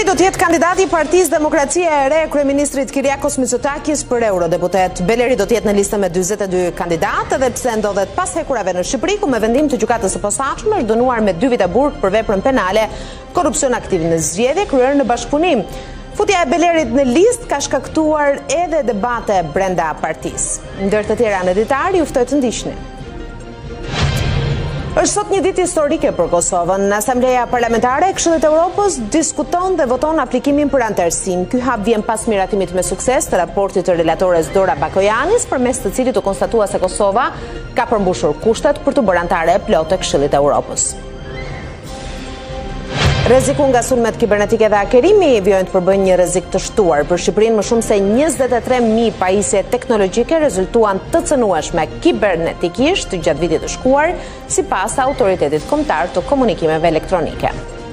do të jetë kandidati i Partisë Demokracia e Re kryeministrit Kyriakos Mitsotakis për eurodeputet. Beleri do të jetë në listën me 42 kandidatë dhe pse ndodhet pas hekurave në Shqipëri ku me vendim të gjykatës së posaçme është dënuar me 2 vite burg për veprën penale korrupsion aktiv në zgjedhje kryer në bashkëpunim. Futja e Belerit në listë ka shkaktuar edhe debate brenda partisë. Ndër të tjera në ditar ju ftoj të ndiqni. Është sot një ditë historike për Kosovën. Asambleja Parlamentare e Këshillit të Evropës diskuton dhe voton aplikimin për anëtarësim. Ky hap vjen pas miratimit me sukses të raportit të relatores Dora Bakojanis, përmes të cilit u konstatua se Kosova ka përmbushur kushtet për të bërë anëtare e plotë e Këshillit të Evropës. Rreziku nga sulmet kibernetike dhe hakerimi vijojnë të përbëjnë një rrezik të shtuar. Për Shqipërinë më shumë se 23.000 pajisje teknologjike rezultuan të cënueshme kibernetikisht gjatë vitit të shkuar, sipas Autoritetit Kombëtar të Komunikimeve Elektronike.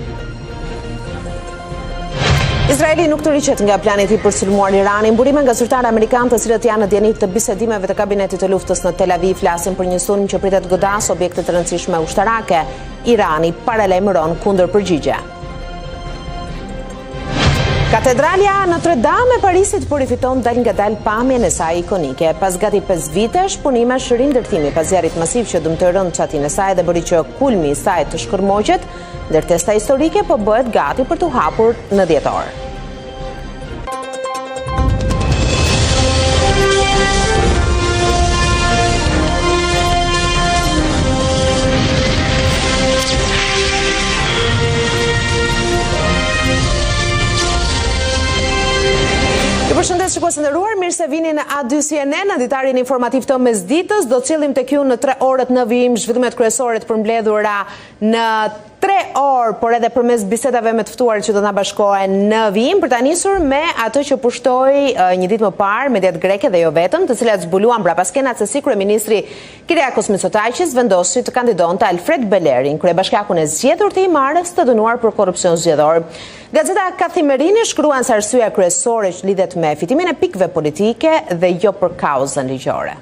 Izraeli nuk të riqet nga plani i tij për sulmuar Iranin. Burime nga zyrtarë amerikanë të cilët janë në djenit të bisedimeve të kabinetit të luftës në Tel Aviv flasin për një sulm që pritet godas objekte të rëndësishme ushtarake. Irani paralajmëron kundër përgjigje. Katedralja Notre Dame e Parisit po rifiton dal nga dal pamjen e saj ikonike. Pas gati 5 vitesh, punimesh rindërtimi pas zjarrit masiv që dëmtoi rënd çatin e saj dhe bëri që kulmi i saj të shkërmoqet, ndërtesa historike po bëhet gati për të hapur në dhjetor. Përshëndes shikues të nderuar, mirë se vini në A2 CNN, në ditarin informativ të mesditës. Do të cillim tek ju në 3 orët në vijim zhvillimet kryesore të përmbledhura në 3 orë, por edhe përmes bisedave me të ftuarit që do të na bashkohen në vijim, për ta nisur me atë që pushtoi një ditë më parë mediat greke dhe jo vetëm, të cilat zbuluan mbrapa skenat se si kryeministri Kyriakos Mitsotakis vendosi të kandidonte Alfred Belerin, kryebashkiakun e zgjedhur të Himarës të dënuar për korrupsion zgjedhor. Gazeta Kathimerini shkruan se arsyeja kryesore që lidhet me fitimin e pikëve politike dhe jo për kauzën ligjore.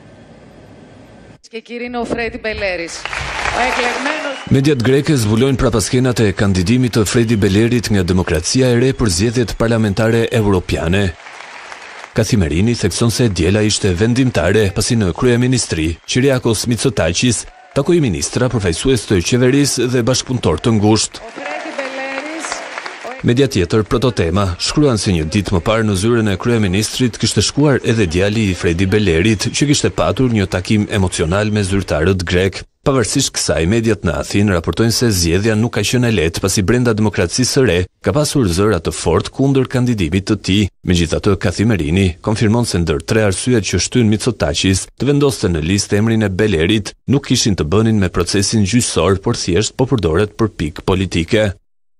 Mediat greke zbulojnë prapaskenat e kandidimit të Fredi Belerit nga Demokracia e Re për zgjedhjet parlamentare europiane. Kathimerini thekson se djela ishte vendimtare pasi në kryeministri Kyriakos Mitsotakis takoi ministra, përfaqësues të qeverisë dhe bashkëpunëtor të ngushtë. Media tjetër, Prototema, shkruan se një ditë më parë në zyrën e kryeministrit kishte shkuar edhe djali i Fredi Belerit, që kishte patur një takim emocional me zyrtarët grek. Pavarësisht kësaj, mediat në Athinë raportojnë se zgjedhja nuk ka qenë e lehtë pasi brenda Demokracisë së Re ka pasur zëra të fortë kundër kandidimit të tij. Megjithatë, Kathimerini konfirmon se ndër 3 arsyet që shtyn Mitsotakis të vendoste në listë emrin e Belerit nuk kishin të bënin me procesin gjyqësor, por thjesht po përdoret për pikë politike.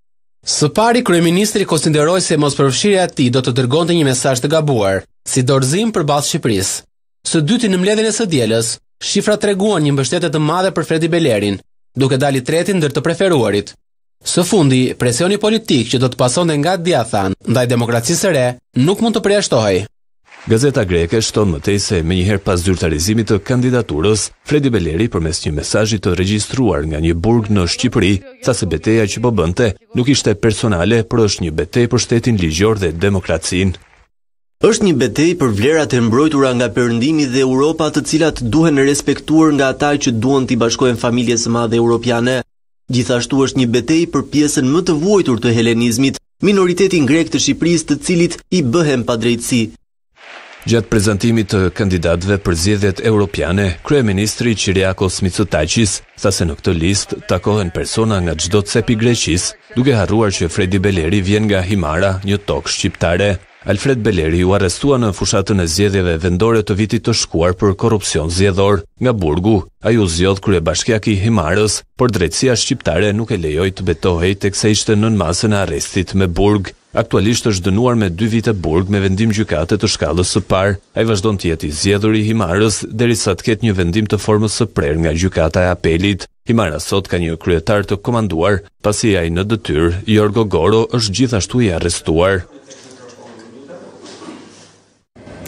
Së pari, kryeministri konsideroi se mospërfshirja e tij do të dërgonte një mesazh të gabuar, si dorëzim përballë Shqipërisë. Së dyti, në mbledhjen e së dielës, shifrat treguan një mbështetje të madhe për Fredi Belerin, duke dalë i treti ndër të preferuarit. Së fundi, presioni politik që do të pasonte nga Diathan ndaj Demokracisë së Re nuk mund të përjashtohej. Gazeta greke shton mëtej se menjëherë pas zyrtarizimit të kandidaturës, Fredi Beleri përmes një mesazhi të regjistruar nga një burg në Shqipëri, tha se betejë që po bënte nuk ishte personale, por është një betejë për shtetin ligjor dhe demokracinë. Është një betejë për vlerat e mbrojtura nga Perëndimi dhe Europa, të cilat duhen respektuar nga ata që duan t'i bashkohen familjes së madhe europiane. Gjithashtu është një betejë për pjesën më të vuajtur të helenizmit, minoritetin grek të Shqipërisë, të cilit i bëhen padrejtësi. Gjatë prezantimit të kandidatëve për zgjedhjet europiane, kryeministri Kyriakos Mitsotakis tha se në këtë listë takohen persona nga çdo cep i Greqisë, duke harruar që Fredi Beleri vjen nga Himara, një tokë shqiptare. Alfred Beleri u arrestua në fushatën e zgjedhjeve vendore të vitit të shkuar për korrupsion zgjedhor. Nga burgu, ai u zgjodh kryebashkiak i Himarës, por drejtësia shqiptare nuk e lejoi të betohej teksa ishte nën masën e arrestit me burg. Aktualisht është dënuar me 2 vite burg me vendim gjykate të shkallës së parë. Ai vazhdon të jetë i zgjedhur i Himarës derisa të ketë një vendim të formës së prerë nga gjykata e apelit. Himara sot ka një kryetar të komanduar, pasi ai në detyrë, Jorgo Goro, është gjithashtu i arrestuar.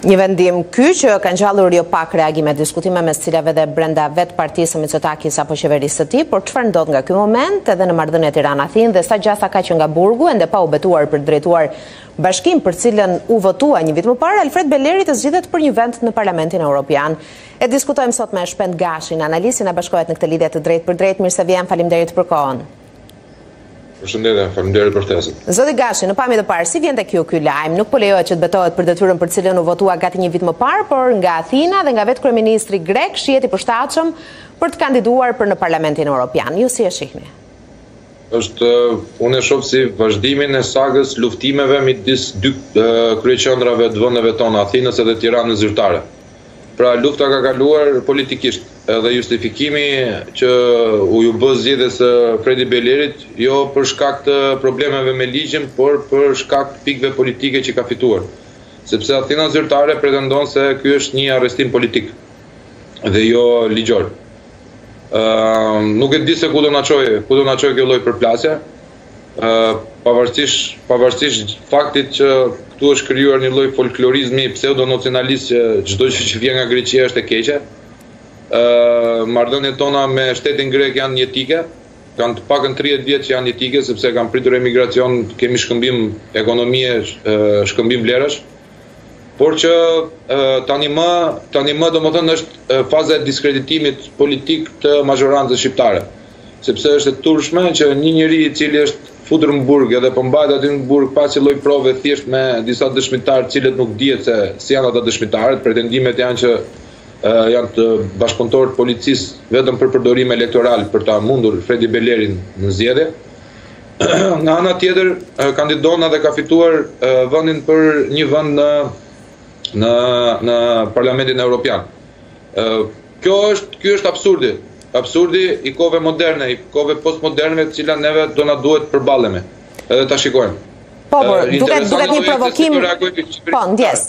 Një vendim ky që kanë gjallur jo pak reagime, diskutime mes cilave dhe brenda vetë partisë Mitsotakis apo qeverisë së tij, por çfarë ndodh nga ky moment edhe në marrëdhënien Tiranë-Athinë dhe sa gjasa ka që nga burgu ende pa u betuar për drejtuar bashkim për cilën u votua një vit më parë, Alfred Beleri të zgjidhet për një vend në Parlamentin Evropian. E diskutojmë sot me Shpend Gashin, analisti na bashkohet në këtë lidhje të drejtë për drejtë. Mirë se vjen, faleminderit për kohën. Përshëndetje, faleminderit për ftesën. Zoti Gashi, në pamje të parë, si vjen tek ju ky lajm? Nuk po lejohet që të betohet për detyrën për cilën u votua gati një vit më parë, por nga Athina dhe nga vetë kryeministri grek shihet i përshtatshëm për të kandiduar për në Parlamentin Evropian. Ju si e shihni? Unë e shoh si vazhdimin e sagës luftimeve midis dy kryeqendrave të vendeve tona, Athinës edhe Tiranës zyrtare. Pra lufta ka kaluar politikisht, edhe justifikimi që u ju bë zgjedhjes së Fredi Belerit jo për shkak të problemeve me ligjin, por për shkak të pikëve politike që ka fituar. Sepse Athina zyrtare pretendon se ky është një arrestim politik dhe jo ligjor. Nuk e di se ku do na çojë kjo lloj përplasje, pavarësisht faktit që këtu është krijuar një lloj folklorizmi pseudo-nacionalist që çdo gjë që vjen nga Greqia është e keqe. Marrëdhëniet tona me shtetin grek janë jetike, kanë të pakën 30 vjet që janë jetike sepse kanë pritur emigracion, kemi shkëmbim ekonomie, shkëmbim vlerash. Por që tani më domethënë është faza e diskreditimit politik të mazhorancës shqiptare. Sepse është e turshme që një njeri i cili është futur në burg edhe po mbahet aty në burg pasi lloj prove thjesht me disa dëshmitarë të cilët nuk dihet se si janë ata dëshmitarët, pretendimet janë që janë të bashkëpunëtorë të policisë vetëm për përdorim elektoral për ta mundur Fredi Belerin në zgjedhje. Nga ana tjetër kandidon dhe ka fituar vendin për një vend në Parlamentin Evropian. Ky është absurdi. Absurdi i kohëve moderne, i kohëve postmoderne, të cilat neve do na duhet përballemi. Edhe ta shikojmë. Po, duket një provokim. Po, ndjes.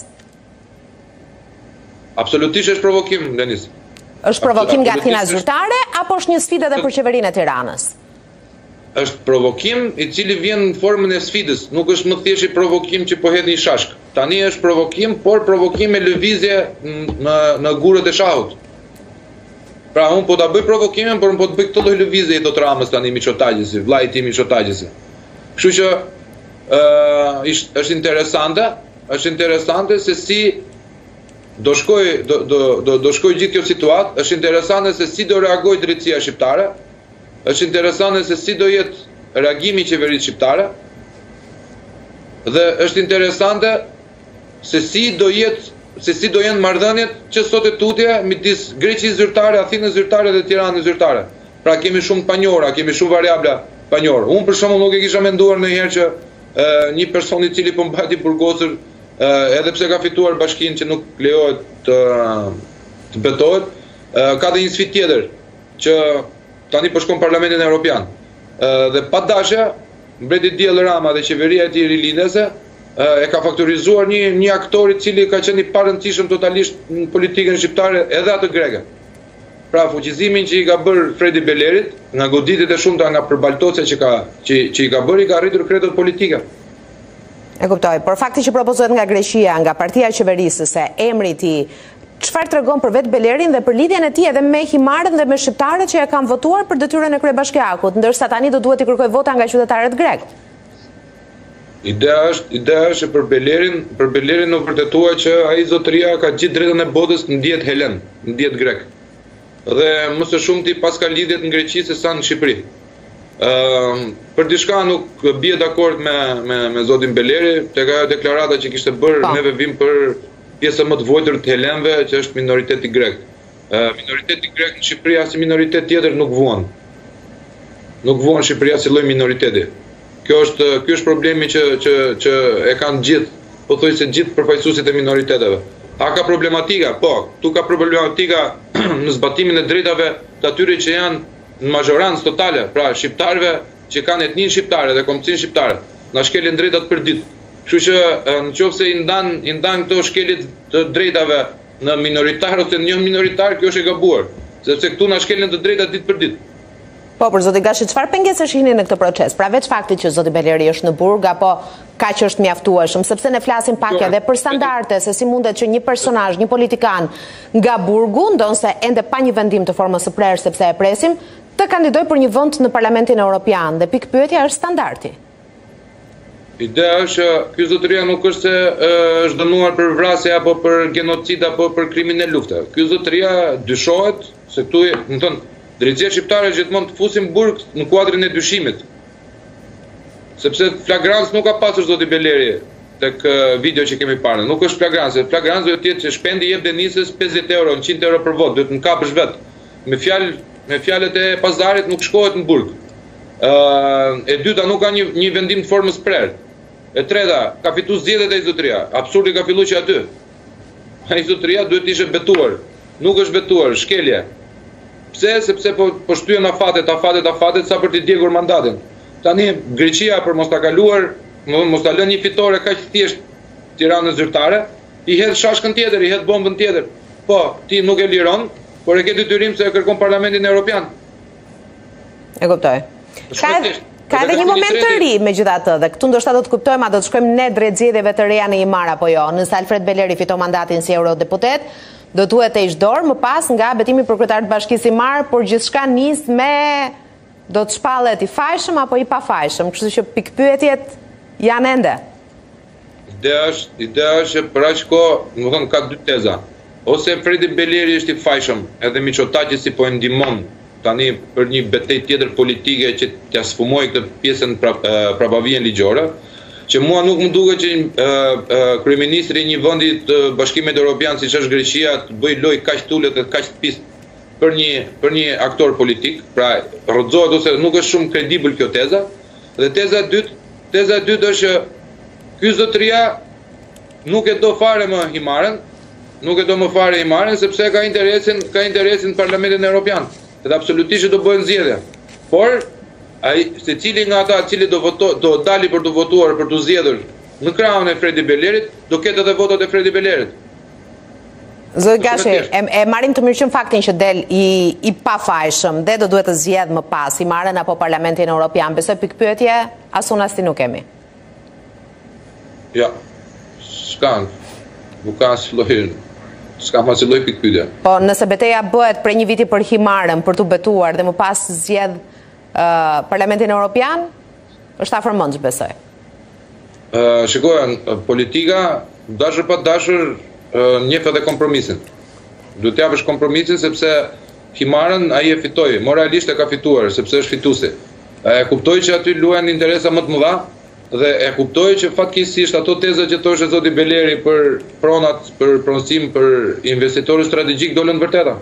Absolutisht është provokim, Denis. Është provokim nga Athina zyrtare apo është një sfidë edhe për qeverinë e Tiranës? Është provokim i cili vjen në formën e sfidës, nuk është më thjesht i provokim që po hedh një shashk. Tani është provokim, por provokim me lëvizje në gurët e shahut. Pra unë po ta bëj provokimin, por unë po të bëj këtë lloj lëvizje i do të Ramës tani Miçotagjesi, vllai i tij Miçotagjesi. Kështu që është interesante se si do shkoj gjithë kjo situatë, është interesante se si do reagojë drejtësia shqiptare, është interesante se si do jetë reagimi i qeverisë shqiptare, dhe është interesante se si do jenë marrëdhëniet që sot e tutje midis Greqisë zyrtare, Athinës zyrtare dhe Tiranës zyrtare. Pra kemi shumë panjora, kemi shumë variabla panjor. Unë për shembull nuk e kisha menduar ndonjëherë që një person i cili po mbajti burgosur, edhe pse ka fituar bashkinë që nuk lejohet të betohet, ka dhe një sfidë tjetër që tani po shkon Parlamentin Evropian. Dhe pa dashje, mbreti Diell Rama dhe qeveria e tij rilindese e ka faktorizuar një aktor i cili ka qenë i parëndësishëm totalisht në politikën shqiptare edhe atë greke. Pra fuqizimin që i ka bërë Fredi Belerit, nga goditjet e shumta nga përbaltosja që i ka bërë, i ka arritur kretot politike. E kuptoj, por fakti që propozohet nga Greqia, nga partia e qeverisë, se emri i tij, çfarë tregon për vetë Belerin dhe për lidhjen e tij edhe me himarët dhe me shqiptarët që ja kanë votuar për detyrën e kryebashkiakut, ndërsa tani do duhet i kërkoj vota nga qytetarët grek? Ideja është për Belerin në vërtetua që ai zotëria ka gjithë drejtën e botës në diet helen, në diet grek. Dhe më së shumti pas ka lidhjet në Greqi se sa në Shqipëri. Për diçka nuk bie dakord me zotin Beleri, tek ajo deklarata që kishte bërë neve vim për pjesën më të vojtër të helenëve, që është minoriteti grek. Minoriteti grek në Shqipëri as minoritet tjetër nuk vuan. Nuk vuan Shqipëria si lloj minoriteti. Ky është problemi që e kanë gjithë, pothuajse gjithë përfaqësuesit e minoriteteve. A ka problematika? Po, tu ka problematika në zbatimin e drejtave të atyre që janë në mazhorancë totale, pra shqiptarëve që kanë etninë shqiptare dhe kombësinë shqiptare, na shkelin drejtat për ditë. Kështu që nëse i ndan këto shkeljet të drejtave në minoritar ose në jo minoritar, kjo është e gabuar, sepse këtu na shkelin të drejtat ditë për ditë. Po, për zoti Gashi, çfarë pengesë shihni në këtë proces? Pra veç faktit që zoti Beleri është në burg, apo kaq është mjaftueshëm, sepse ne flasim pak edhe për standarde, se si mundet që një personazh, një politikan nga burgu, ndonse ende pa një vendim të formës së prerë, sepse e presim, të kandidoj për një vend në Parlamentin Evropian, dhe pikë pyetja është standardi. Ideja është ky zotëria nuk është se është dënuar për vrasje apo për genocid apo për krimin e lufte. Ky zotëria dyshohet se këtu, do të thonë, drejtësia shqiptare gjithmonë të fusin burg në kuadrin e dyshimit. Sepse flagrancë nuk ka pasur zoti Beleri tek video që kemi parë. Nuk është flagrancë. Flagrancë duhet të jetë që shpendi jep Denisës 50 euro, 100 euro për votë, duhet të kapësh vet. Me fjalët e pazarit nuk shkohet në burg. E dyta, nuk ka një vendim të formës prerë. E treta, ka fitu zgjedhjet e zotëria. Absurdi ka filluar që aty. Ai zotëria duhet të ishte betuar. Nuk është betuar, shkelje. Pse? Sepse po shtyen afatet sa për t'i djegur mandatin. Tani Greqia për mos ta kaluar, mos ta lënë një fitore kaq thjesht Tiranës zyrtare, i hedh shashkën tjetër, i hedh bombën tjetër. Po, ti nuk e liron, por e ke detyrim se e kërkon Parlamentin Evropian. E kuptoj. Ka edhe një moment të ri megjithatë, dhe këtu ndoshta do të kuptojmë, a do të shkojmë ne drejt zgjedhjeve të reja në Imar apo jo. Nëse Alfred Beleri fiton mandatin si eurodeputet, do duhet të heq dorë më pas nga betimi për kryetar të Bashkisë Imar, por gjithçka nis me do të shpallet i fajshëm apo i pafajshëm, kështu që pikpyetjet janë ende. Ideja është për aq kohë, më thon, ka dy teza. Ose Fredi Beleri është i fajshëm, edhe Miçotaqi si po e ndihmon tani për një betejë tjetër politike që t'ia sfumojë këtë pjesën prapavijën ligjore, që mua nuk më duket që kryeministri i një vendi të Bashkimit Evropian siç është Greqia të bëj lojë kaq tullet dhe kaq pist për një aktor politik, pra rrëzohet ose nuk është shumë kredibël kjo teza. Dhe teza e dytë është ky zotëria nuk e do fare më Himarën, sepse ka interesin në Parlamentin Evropian. Edhe absolutisht do bëhen zgjedhje. Por secili nga ata cili do dali për të votuar për të zgjedhur në krahun e Fredi Belerit, do ketë edhe votat e Fredi Belerit. Zoti Gashi, e marrim të mirëqen faktin që del i pafajshëm dhe do duhet të zgjedh më pas Himarën apo Parlamentin Evropian. Besoj pikpyetje as unë as ti nuk kemi. Ja. Nuk ka s'ka lloj pikpyetje. Po, nëse betejë bëhet për një viti për Himarën, për të betuar dhe më pas zgjedh Parlamentin Evropian, është afër mendsh, besoj. Shikoj, politika, dashur pa dashur, njeh edhe kompromisin. Duhet t'japësh kompromisin sepse Himarën ai e fitoi, moralisht e ka fituar sepse është fituesi. E kuptoi që aty luajnë interesa më të mëdha dhe e kuptoi që fatkeqësisht ato teza që thoshte zoti Beleri për pronat, për pronësim, për investitorë strategjik dolën vërteta.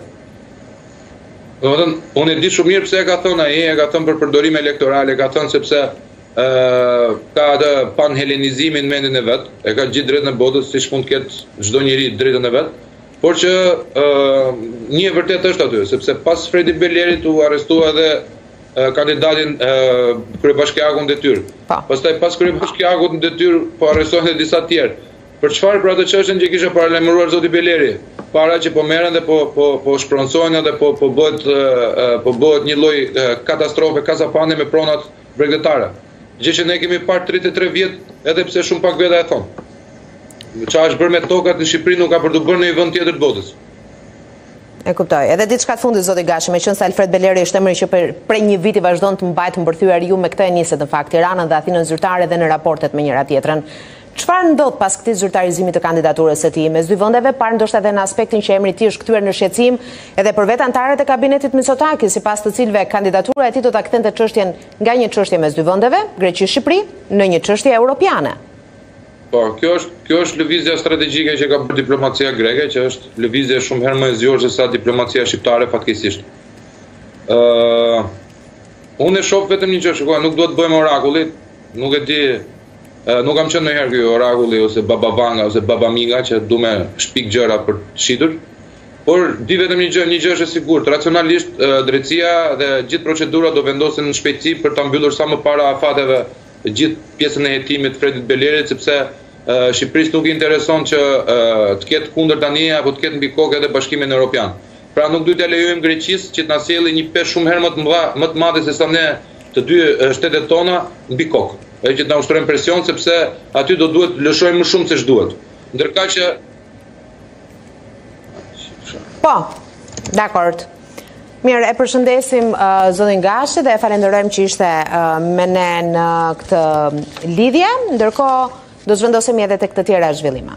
Unë e di shumë mirë pse e ka thënë ai, e ka thënë për përdorim elektoral, e ka thënë sepse ka atë panhelenizimin në mendin e vet, e ka gjithë drejtën e botës, siç mund të ketë çdo njeri drejtën e vet, por që një e vërtetë është aty, sepse pas Fredi Belerit u arrestua edhe kandidatin kryebashkiakun detyrë. Pastaj pas kryebashkiakut në detyrë po arrestohen edhe disa tjerë. Për çfarë? Për atë çështjen që kishte paralajmëruar zoti Beleri, para që po merren dhe po shpronsohen dhe po bëhet një lloj katastrofe kasapane me pronat bregdetare. Gjë që ne kemi parë 33 vjet, edhe pse shumë pak veta e thon. Çfarë është bërë me tokat në Shqipëri nuk ka për të bërë në një vend tjetër të botës. E kuptoj. Edhe diçka të fundit zoti Gashi, meqense Alfred Beleri është emri që për një vit i vazhdon të mbajtë mbërthyer ju me këtë e niset në fakt Tiranën dhe Athinën zyrtare dhe në raportet me njëra tjetrën. Çfarë ndodh pas këtij zyrtarizimit të kandidaturës së tij mes dy vendeve, parë ndoshta edhe në aspektin që emri i tij është kthyer në shqetësim edhe për vetë anëtarët e kabinetit Mitsotakis, sipas të cilëve kandidatura e tij do ta kthente çështjen nga një çështje mes dy vendeve, Greqi-Shqipëri, në një çështje europiane. Po, kjo është lëvizja strategjike që ka bërë diplomacia greke, që është lëvizje shumë herë më e zgjuar se sa diplomacia shqiptare fatkeqësisht. Unë e shoh vetëm një gjë, shikoj, nuk duhet të bëjmë orakullit, nuk e di. Nuk kam qenë ndonjëherë ky orakulli ose Baba Vanga ose Baba Miga që du me shpik gjëra për të shitur, por di vetëm një gjë është e sigurt, racionalisht drejtësia dhe gjithë procedura do vendosen në shpejtësi për ta mbyllur sa më para afateve gjithë pjesën e hetimit Fredit Belerit, sepse Shqipërisë nuk i intereson që të ketë kundër tani apo të ketë mbi kokë edhe Bashkimin Evropian. Pra nuk duhet ja lejojmë Greqisë që të na sjellë një peshë shumë herë më të madhe se sa ne të dy shtetet tona mbi kokë. Që të na ushtrojmë presion sepse aty do duhet lëshojmë më shumë se ç'duhet. Ndërkaq që Po, dakord. Mirë, e përshëndesim zotin Gashi dhe e falenderojmë që ishte me ne në këtë lidhje, ndërkohë do zhvendosemi edhe tek të tjera zhvillime.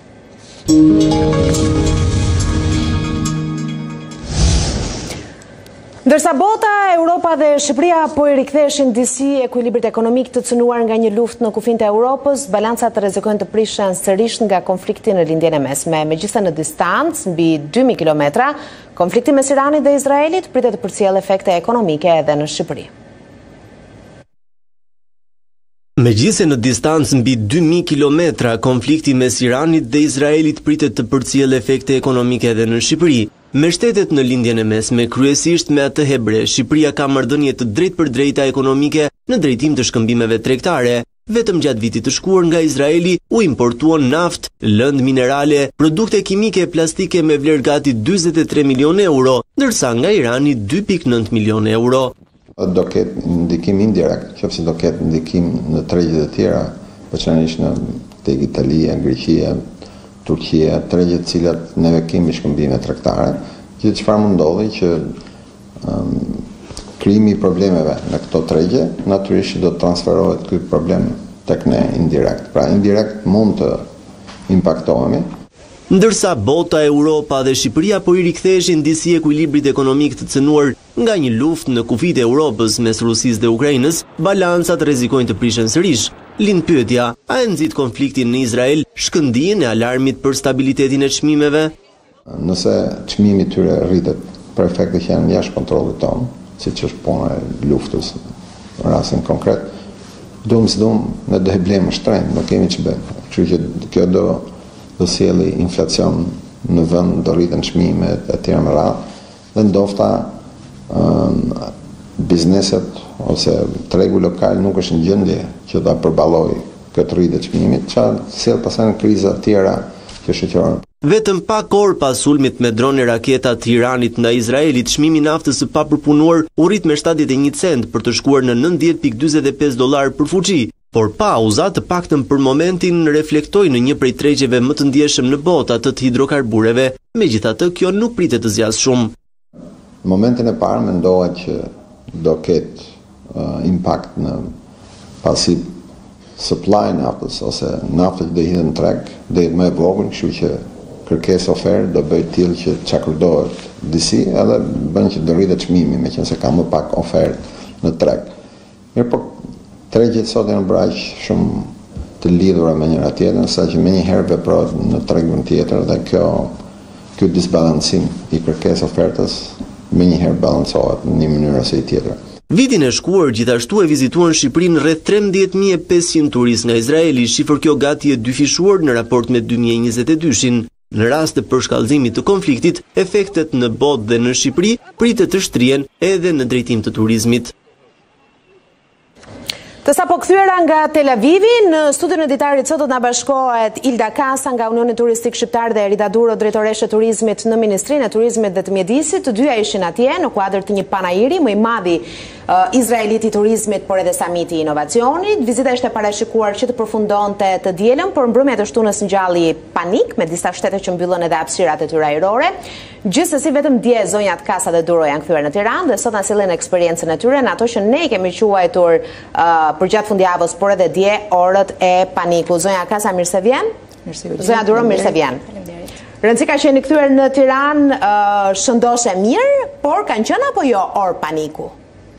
Ndërsa bota, Europa dhe Shqipëria po i riktheshin disi ekuilibrit ekonomik të cënuar nga një luftë në kufijtë e Europës, balancat rrezikojnë të prishen sërish nga konflikti në lindjen e mesme. Megjithëse në distancë mbi 2000 kilometra, konflikti mes Iranit dhe Izraelit pritet të përcjellë efekte ekonomike edhe në Shqipëri. Megjithëse në distancë mbi 2000 kilometra, konflikti mes Iranit dhe Izraelit pritet të përcjellë efekte ekonomike edhe në Shqipëri. Me shtetet në lindjen e mesme, kryesisht me atë hebre, Shqipëria ka marrëdhënie të drejtpërdrejta ekonomike në drejtim të shkëmbimeve tregtare. Vetëm gjatë vitit të shkuar nga Izraeli u importuan naftë, lëndë minerale, produkte kimike e plastike me vlerë gati 43 milion euro, ndërsa nga Irani 2.9 milion euro. Do ketë ndikim indirekt, qoftë do ketë ndikim në tregjet e tjera, veçanërisht në tek Italia, Greqia, Turqia, tregjet të cilat neve kemi shkëmbime tregtare, që çfarë mund ndodhi që krijimi i problemeve në këto tregje natyrisht do të transferohet ky problem tek ne indirekt. Pra indirekt mund të impaktohemi. Ndërsa bota, Europa dhe Shqipëria po i riktheshin disi ekuilibrit ekonomik të cënuar nga një luftë në kufijtë e Europës mes Rusisë dhe Ukrainës, balancat rrezikojnë të prishen sërish. Lind pyetja, a e nxit konfliktin në Izrael shkëndijën e alarmit për stabilitetin e çmimeve? Nëse çmimi i tyre rritet për efekte që janë jashtë kontrollit tonë, siç është puna e luftës në rastin konkret, ne do e blejmë shtrenjtë, nuk kemi ç'bëjmë. Kështu që kjo do sjellë inflacion në vend, do rriten çmimet e tjera me radhë, dhe ndofta bizneset ose tregu lokal nuk është në gjendje që ta përballojë këtë rritje çmimit, çfarë sjell pastaj kriza të tjera që shoqërojnë. Vetëm pak orë pas sulmit me drone raketa të Iranit ndaj Izraelit, çmimi i naftës së papërpunuar u rrit me 71 cent për të shkuar në $90.45 për fuqi, por pauza të paktën për momentin reflektoi në një prej tregjeve më të ndjeshëm në botë, atë të hidrokarbureve. Megjithatë, kjo nuk pritet të zgjasë shumë. Në momentin e parë mendohet që do ketë impact në pasi supply naftës ose naftë do hidhen në treg, do jetë më e vogël, kështu që kërkesë ofertë do bëjë tillë që çakërdohet disi, edhe bën që do rritet çmimi, meqense ka më pak ofertë në treg. Mirë, po tregjet sot janë braq shumë të lidhura me njëra tjetrën, saqë menjëherë veprohet në tregun tjetër dhe ky disbalancim i kërkesë ofertës menjëherë balancohet në një mënyrë ose tjetër. Vitin e shkuar gjithashtu e vizituan Shqipërinë rreth 13.500 turistë nga Izraeli, shifër kjo gati e dyfishuar në raport me 2022-shin. Në rast të përshkallëzimit të konfliktit, efektet në botë dhe në Shqipëri pritet të shtrihen edhe në drejtim të turizmit. Të sapo kthyer nga Tel Avivi, në studion e ditarit sot do të na bashkohet Ilda Kasa nga Unioni Turistik Shqiptar dhe Rita Duro, drejtoreshe e turizmit në Ministrinë e Turizmit dhe të Mjedisit. Të dyja ishin atje në kuadër të një panajiri më i madh izraelit i turizmit, por edhe samiti i inovacionit. Vizita ishte parashikuar që të përfundonte të dielën, por mbrëmja e shtunës ngjalli panik me disa shtete që mbyllën edhe hapësirat e tyre ajrore. Gjithsesi vetëm dje zonjat Kasa dhe Duro janë kthyer në Tiranë dhe sot na sillin eksperiencën e tyre në ato që ne kemi quajtur për gjatë fundjavës, por edhe dje orët e panikut. Zonja Kasa, mirë se vjen. Zonja Duro, mirë se vjen. Rëndësi ka qenë kthyer në Tiranë, shëndoshe mirë, por kanë qenë apo jo orë paniku?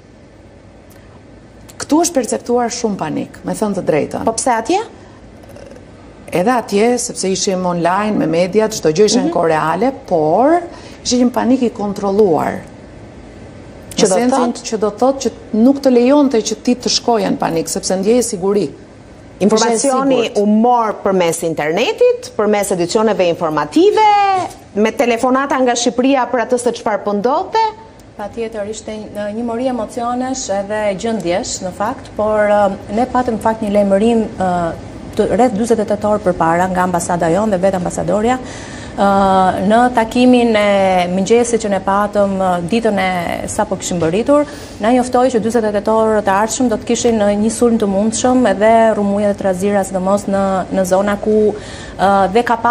Këtu është perceptuar shumë panik, me thënë të drejtën. Po pse atje? Edhe atje, sepse ishim online me media, çdo gjë ishte në kohë reale, por ishte një panik i kontrolluar. Që do thotë që nuk të lejonte që ti të shkoje në panik, sepse ndjeje siguri. Informacioni u mor përmes internetit, përmes edicioneve informative, me telefonata nga Shqipëria për atë se çfarë po ndodhte. Patjetër, ishte një mori emocionesh edhe gjendjesh në fakt, por ne patëm në fakt një lajmërim rreth 48 orë përpara nga ambasada jonë dhe vetë ambasadorja në takimin e mëngjesit që ne patëm ditën e sapo kishim mbërritur, na njoftoi që 48 orët e ardhshëm do të kishin një sulm të mundshëm edhe rrumuja dhe trazira sidomos në zona ku dhe ka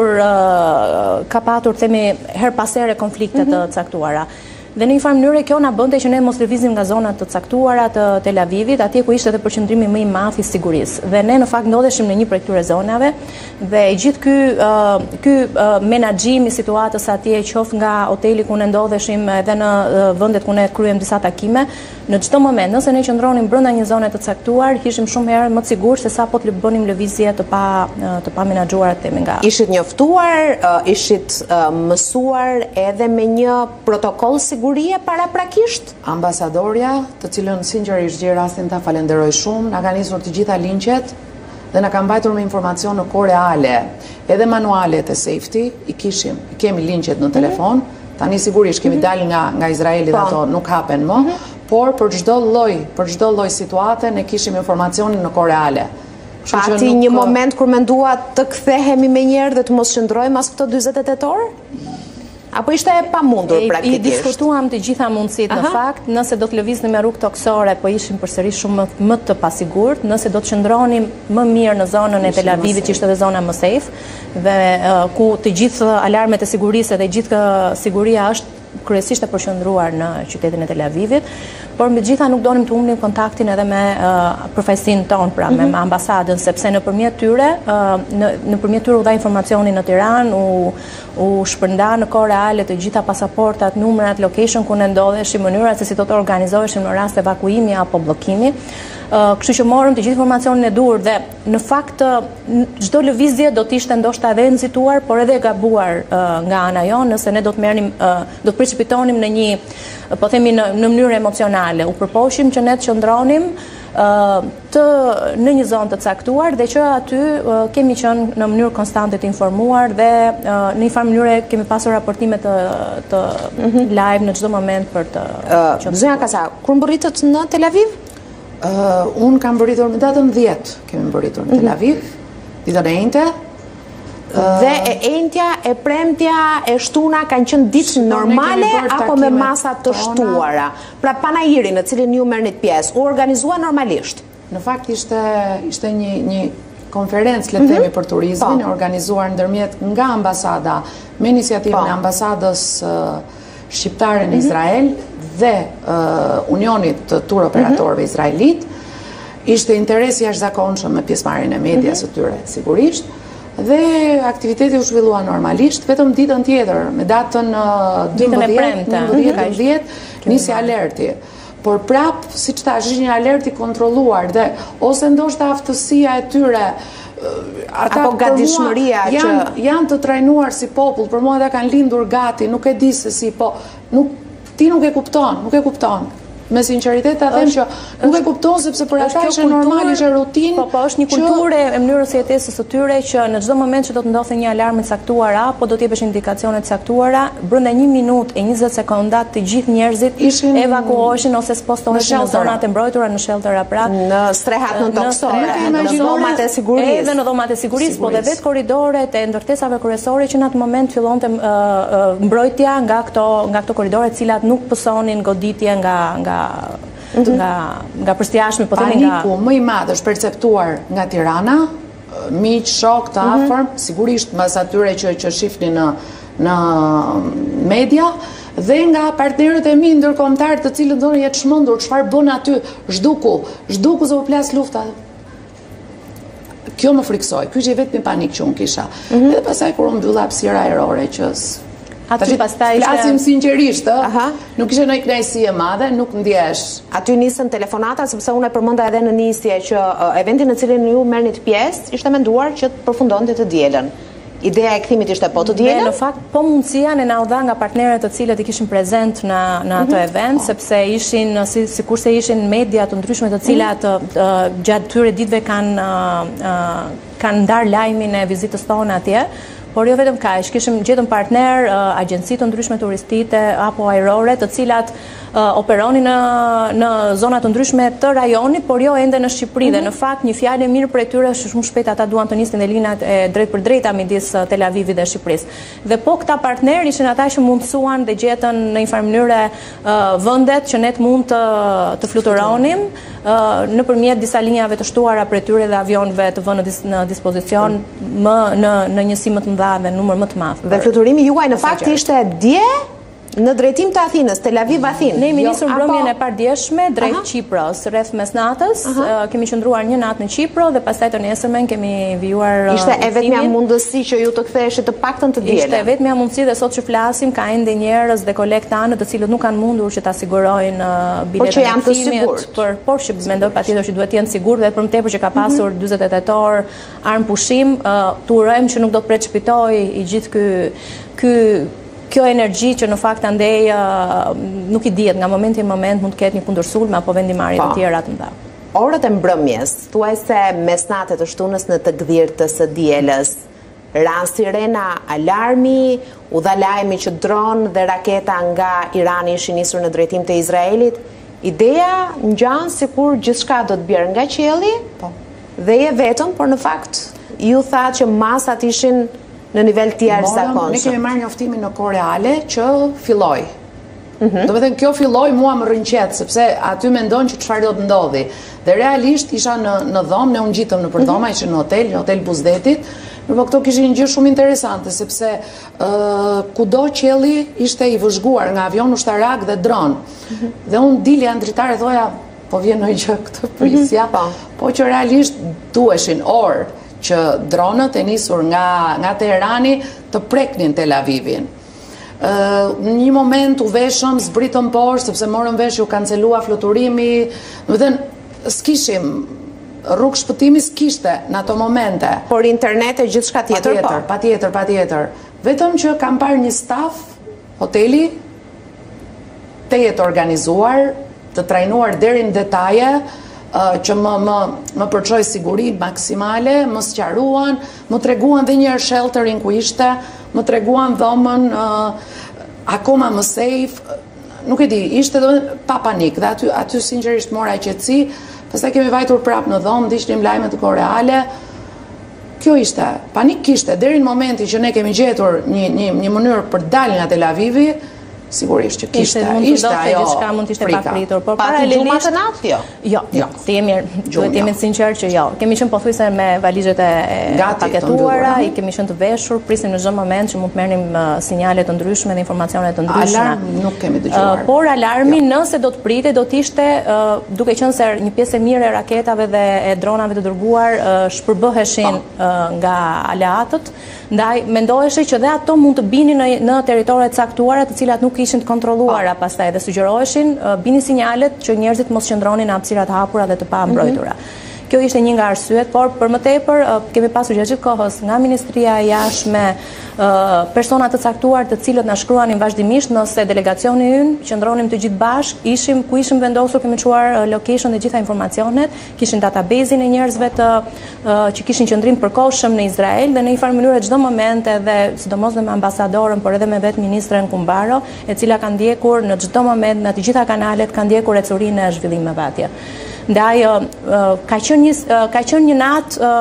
patur themi her pas here konflikte të caktuara. Dhe në një farë mënyrë kjo na bënte që ne mos lëvizim nga zonat të caktuara të Tel Avivit, atje ku ishte edhe përqendrimi më i madh i sigurisë. Dhe ne në fakt ndodheshim në një prej këtyre zonave dhe gjithë ky menaxhim i situatës atje, qoftë nga hoteli ku ne ndodheshim edhe në vendet ku ne kryem disa takime, në çdo moment, nëse ne qëndronim brenda një zone të caktuar, ishim shumë herë më të sigurt se sa po të bënim lëvizje të pa menaxhuara themi nga. Ishit njoftuar, ishit mësuar edhe me një protokoll sigurie paraprakisht? Ambasadorja, të cilën sinqerisht gjej rastin ta falenderoj shumë, na ka nisur të gjitha linqet dhe na ka mbajtur me informacion në kohë reale. Edhe manualet e safety kemi linqet në telefon. Tani sigurisht kemi dalë nga Izraeli dhe ato nuk hapen më, por për çdo lloj situate ne kishim informacionin në kohë reale. Pati një moment kur mendua të kthehemi menjëherë dhe të mos qëndrojmë as këto 48 orë? Apo ishte e pamundur praktikisht? I diskutuam të gjitha mundësitë në fakt, nëse do të lëviznim me rrugë toksore, po ishim përsëri shumë më të pasigurt, nëse do të qëndronim më mirë në zonën e Tel Avivit, që ishte edhe zona më safe, dhe ku të gjithë alarmet e sigurisë dhe gjithë siguria është kryesisht e përqendruar në qytetin e Tel Avivit, por mbi gjitha nuk donim të humbim kontaktin edhe me përfaqësinë tonë, pra me ambasadën, sepse nëpërmjet tyre u dha informacioni në Tiranë, u shpërnda në kohë reale të gjitha pasaportat, numrat, location ku ne ndodheshim, mënyrat se si do të organizoheshim në rast evakuimi apo bllokimi. Kështu që morëm të gjithë informacionin e duhur dhe në fakt çdo lëvizje do të ishte ndoshta edhe nxituar, por edhe gabuar nga ana jonë, nëse ne do të precipitonim në një, po themi në mënyrë emocionale. U përpoqim që ne të qëndronim në një zonë të caktuar dhe që aty kemi qenë në mënyrë konstante të informuar dhe në një farë mënyrë kemi pasur raportime të live në çdo moment për të qenë. Zonja Kasa, kur mbërritët në Tel Aviv? Unë kam mbërritur në datën 10, kemi mbërritur në Tel Aviv, ditën e njëjtë. Dhe e entja, e premtja, e shtuna kanë qenë ditë normale apo me masa të shtuara? Pra panajiri në cilin ju merrnit pjesë, u organizua normalisht? Në fakt ishte një konferencë, le të themi, për turizmin, e organizuar ndërmjet nga ambasada, me iniciativën e ambasadës shqiptare në Izrael dhe Unionit të tur operatorëve izraelit. Ishte interesi jashtëzakonshëm me pjesëmarrjen e medias së tyre, sigurisht. Dhe aktiviteti u zhvillua normalisht, vetëm ditën tjetër, me datën 12-10, nisi alerti. Por prap, siç thash, ishte një alerti kontrolluar dhe ose ndoshta aftësia e tyre, apo gatishmëria që janë të trajnuar si popull, për mua ata kanë lindur gati, nuk e di se si, po ti nuk e kupton. Me sinqeritet ta them që nuk e kupton sepse për ata është normal, është rutinë. Po është një kulturë e mënyrës së jetesës së tyre që në çdo moment që do të ndodhte një alarm i caktuar apo do të jepesh indikacione të caktuara, brenda 1 minutë e 20 sekonda të gjithë njerëzit evakuoheshin ose spostoheshin në zonat e mbrojtura, në sheltera, pra në strehat në toksore, në dhomat e sigurisë. Edhe në dhomat e sigurisë, po dhe vetë korridoret e ndërtesave kryesore që në atë moment fillonte mbrojtja nga këto korridore, të cilat nuk pësonin goditje nga përstjashmi, po themi nga... Paniku më i madh është perceptuar nga Tirana, miq, shok të afërm, sigurisht mas atyre që shifni në media, dhe nga partnerët e mi ndërkombëtar të cilët donin jetë çmendur, çfarë bën aty, zhduku se u plas lufta. Kjo më friksoi, ky që vetëm panik që unë kisha. Edhe pastaj kur u mbylla hapësira ajrore që flasim sinqerisht, nuk ishte ndonjë kënaqësi e madhe, nuk ndjesh. Aty nisën telefonata, sepse unë e përmenda edhe në nisje që eventin në cilin ju merrnit pjesë ishte menduar që të përfundonte të dielën. Ideja e kthimit ishte po të dielën? Në fakt, po mundësia ne na u dha nga partnerët të cilët i kishin prezent në ato event, sepse ishin, sikurse ishin media të ndryshme të cilat gjatë këtyre ditëve kanë ndarë lajmin e vizitës tonë atje, Por jo vetëm kaq, kishim gjetëm partner, agjenci të ndryshme turistike apo ajrore, të cilat operonin në zona të ndryshme të rajonit, por jo ende në Shqipëri. Dhe në fakt një fjalë e mirë për tyre është shumë shpejt ata duan të nisin dhe linjat e drejt për drejta midis Tel Avivit dhe Shqipërisë. Dhe po këta partner ishin ata që mundsuan dhe gjetën në një farë mënyrë vendet që ne mund të fluturonim nëpërmjet disa linjave të shtuara për tyre dhe avionëve të vënë në dispozicion në njësi më të mëdha dhe numër më të madh. Dhe fluturimi juaj në fakt ishte dje në drejtim të Athinës, Tel Aviv-Athinë. Ne jemi nisur mbrëmjen e pardjeshme drejt Qipros, rreth mesnatës. Kemi qëndruar një natë në Qipro dhe pastaj të nesërmen kemi vijuar. Ishte e vetmja mundësi që ju të ktheheshit të paktën të dielën. Ishte vetmja mundësi dhe sot që flasim ka ende njerëz dhe kolegë tanë të cilët nuk kanë mundur që ta sigurojnë biletën. Por që janë të sigurt. Por që mendoj patjetër që duhet të jenë sigurt dhe për më tepër që ka pasur 48 orë armë pushim, urojmë që nuk do të precipitoj i gjithë kjo energji që në fakt andej nuk i dihet nga momenti në moment mund të ketë një kundërsulme apo vendimarrje të tjera të mëdha. Orët e mbrëmjes, thuajse mesnatë të shtunës në të gdhirtë të së dielës, ran sirena alarmi, u dha lajmi që dron dhe raketa nga Irani ishin nisur në drejtim të Izraelit. Ideja ngjan sikur gjithçka do të bjerë nga qielli, dhe je vetëm, por në fakt ju tha që masat ishin në nivel të jashtëzakonshëm. Ne kemi marrë njoftimin në kohë reale që filloi. Do të thënë kjo filloi mua më rrënqet sepse aty mendon që çfarë do të ndodhi. Dhe realisht isha në dhomë, ne u ngjitëm nëpër dhoma, ishte në hotel Buzdetit. Por këto kishin një gjë shumë interesante sepse kudo qielli ishte i vëzhguar nga avion ushtarak dhe dron. Dhe unë dilja ndritare thoja, po vjen ndonjë gjë këtë prisja, po që realisht duheshin orë që dronët e nisur nga Teherani të preknin Tel Avivin. Në një moment u veshëm, zbritëm poshtë, sepse morëm vesh u kancelua fluturimi, do të thënë s'kishim rrugë shpëtimi s'kishte në ato momente. Por internet e gjithçka tjetër po. Patjetër. Vetëm që kam parë një staf hoteli të jetë organizuar, të trajnuar deri në detaje, që më përçoj siguri maksimale, më sqaruan, më treguan dhe njërë shelterin ku ishte, më treguan dhomën akoma më safe, nuk e di, ishte pa panik, dhe aty sinqerisht mora qetësi, pastaj kemi vajtur prap në dhomë, dishnim lajme të kohë reale. Kjo ishte, panik kishte, deri në momenti që ne kemi gjetur një mënyrë për dalë nga Tel Avivi, sigurisht që kishte ajo mund të ishte papritur, por paralelisht gjumat të natë jo, duhet jemi sinqertë që jo. Kemi qenë pothuajse me valizhet e paketuara, i kemi qenë të veshur, prisim në çdo moment që mund të merrnim sinjale të ndryshme dhe informacione të ndryshme. Alarm nuk kemi dëgjuar. Por alarmi nëse do të pritej do të ishte duke qenë se një pjesë e mirë e raketave dhe e dronave të dërguar shpërbëheshin nga aleatët, ndaj mendoheshej që dhe ato mund të binin në territore të caktuara të cilat nuk ishin të kontrolluara pastaj dhe sugjeroheshin bini sinjalet që njerëzit mos qëndronin në hapësira të hapura dhe të pa mbrojtura. Kjo ishte një nga arsyet, por për më tepër kemi pasur gjatë gjithë kohës nga Ministria e Jashtme persona të caktuar të cilët na shkruanin vazhdimisht nëse delegacioni ynë qëndronim të gjithë bashk, ku ishim vendosur, kemi çuar location dhe gjitha informacionet, kishin database-in e njerëzve që kishin qëndrim përkohshëm në Izrael dhe në një farë mënyrë çdo moment edhe sidomos me ambasadorën, por edhe me vetë ministren Kumbaro, e cila ka ndjekur në çdo moment në të gjitha kanalet ka ndjekur ecurinë e zhvillimeve atje. Ndaj ka qenë një natë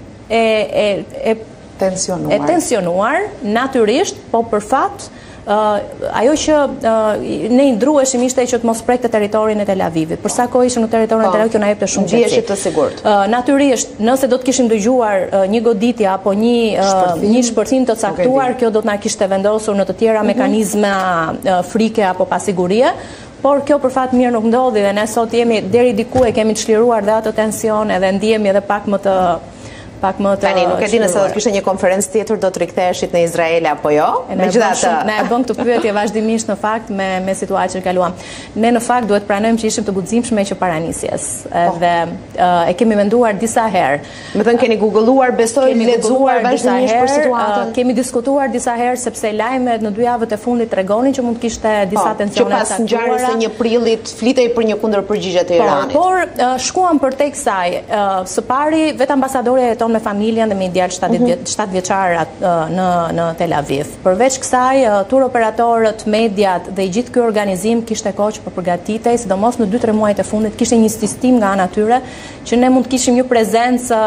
e tensionuar, natyrisht, po për fat ajo që ne i ndrueshim ishte që të mos prekte territorin e Tel Avivit. Për sa kohë ishim në territorin e Tel Avivit, kjo na jepte shumë qetësi. Të sigurt. Natyrisht, nëse do të kishim dëgjuar një goditje apo një shpërthim të caktuar, kjo do të na kishte vendosur në të tjera mekanizma frike apo pasigurie. Por kjo për fat mirë nuk ndodhi dhe ne sot jemi deri diku e kemi çliruar dhe ato tension edhe ndihemi edhe pak më të tani nuk e di nëse do të kishte një konferencë tjetër do të riktheheshit në Izrael apo jo. Megjithatë, ne e bëm këtë pyetje vazhdimisht në fakt me situatën që kaluam. Ne në fakt duhet pranojmë që ishim të guximshme që paranisjes. Dhe e kemi menduar disa herë. Me thënë keni googulluar, besoj, lexuar vazhdimisht për situatën. Kemi diskutuar disa herë sepse lajmet në 2 javët e fundit tregonin që mund të kishte disa tensione të caktuara. Që pas ngjarjes së 1 prillit flitej për një kundërpërgjigje të Iranit. Por shkuam përtek saj. Së pari vetë ambasadorja qëndron me familjen dhe me ideal 7 vjeçar në Tel Aviv. Përveç kësaj, tur operatorët, mediat dhe i gjithë ky organizim kishte kohë për përgatitej, sidomos në 2-3 muajt e fundit kishte një sistem nga ana tyre që ne mund të kishim një prezencë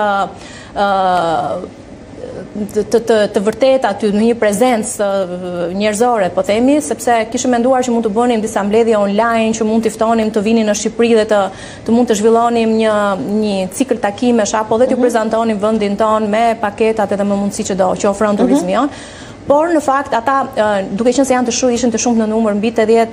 të vërtet aty në një prezencë njerëzore, po themi, sepse kishim menduar që mund të bënim disa mbledhje online, që mund të ftonim të vinin në Shqipëri dhe të mund të zhvillonim një cikël takimesh apo dhe të prezantonim vendin ton me paketat edhe me mundësi që ofron turizmi jon. Por në fakt ata, duke qenë se ishin të shumë në numër, mbi 80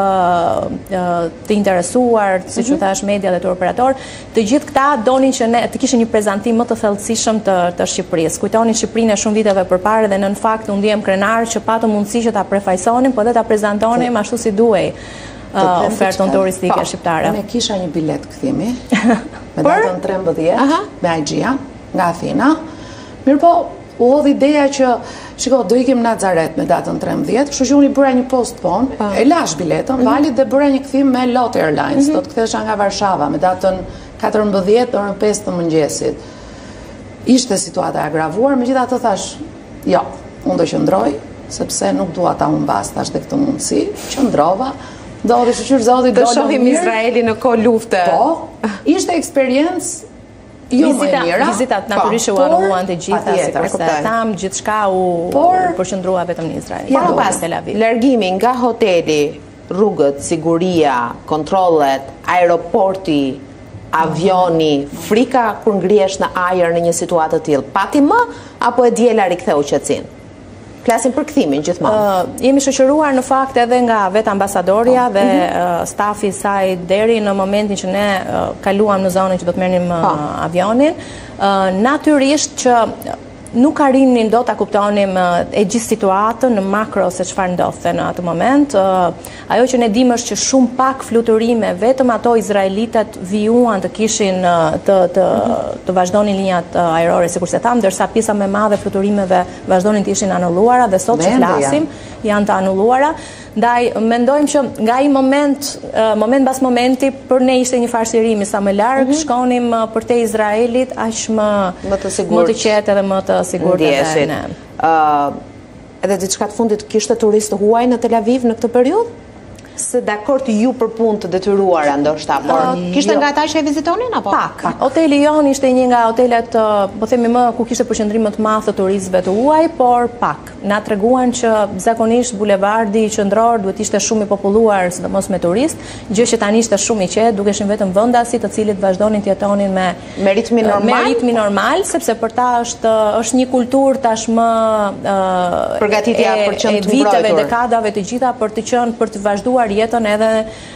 të interesuar, siç u thash, media dhe tur operator, të gjithë këta donin që ne të kishin një prezantim më të thellësishëm të Shqipërisë. Kujtonin Shqipërinë shumë viteve përpara dhe në fakt u ndiem krenar që patëm mundësi që ta përfaqësonim, po dhe ta prezantonim ashtu si duhej ofertën turistike shqiptare. Ne kisha një bilet kthimi me datën 13 me Aegean nga Athina. Mirpo u hodhi ideja që do ikim në Nazaret me datën 13, kështu që unë i bëra një postpon, e lash biletën, valit dhe bëra një kthim me Lot Airlines, do të kthesha nga Varshava me datën 14 orën 5 të mëngjesit. Ishte situata e agravuar, megjithatë thash, jo, unë do qëndroj, sepse nuk dua ta humbas tash këtë mundësi, qëndrova, do dhe shqyr zoti do shohim Izraelin në kohë lufte. Po, ishte eksperiencë Vizitat natyrisht u anuan të gjitha, sikurse tham, gjithçka u përqendrua vetëm në Izrael. Para pas Tel Aviv. Largimi nga hoteli, rrugët, siguria, kontrollet, aeroporti, avioni, frika kur ngrihesh në ajër në një situatë të tillë. Pati më apo e diela riktheu qetësinë? Flasim për kthimin gjithmonë. Jemi shoqëruar në fakt edhe nga vetë ambasadoria dhe stafi i saj deri në momentin që ne kaluam në zonën që do të merrnim avionin. Natyrisht që nuk arrinin do ta kuptonim e gjithë situatën në makro se çfarë ndodhte në atë moment. Ajo që ne dimë është që shumë pak fluturime, vetëm ato izraelitët vijuan të kishin të vazhdonin linjat ajrore, sikurse tham, ndërsa pjesa më e madhe fluturimeve vazhdonin të ishin anulluara dhe sot që flasim janë të anulluara. Ndaj mendojmë që nga ai moment pas momenti për ne ishte një farsirimi sa më larg, shkonim për te Izraelit aq më të qetë edhe më të sigurt edhe ne. Edhe diçka të fundit, kishte turistë huaj në Tel Aviv në këtë periudhë? Se dakord ju për punë të detyruara ndoshta, por kishte nga ata që e vizitonin apo? Pak. Hoteli jon ishte një nga hotelet, po themi më ku kishte përqendrim më të madh të turistëve të huaj, por pak. Na treguan që zakonisht bulevardi qendror duhet ishte shumë i populluar, sidomos me turistë, gjë që tani ishte shumë i qetë, dukeshin vetëm vendasit të cilët vazhdonin të jetonin me ritmin normal. Me ritmin normal, sepse për ta është një kulturë tashmë përgatitja për qenë të viteve, dekadave të gjitha për të vazhduar jetën edhe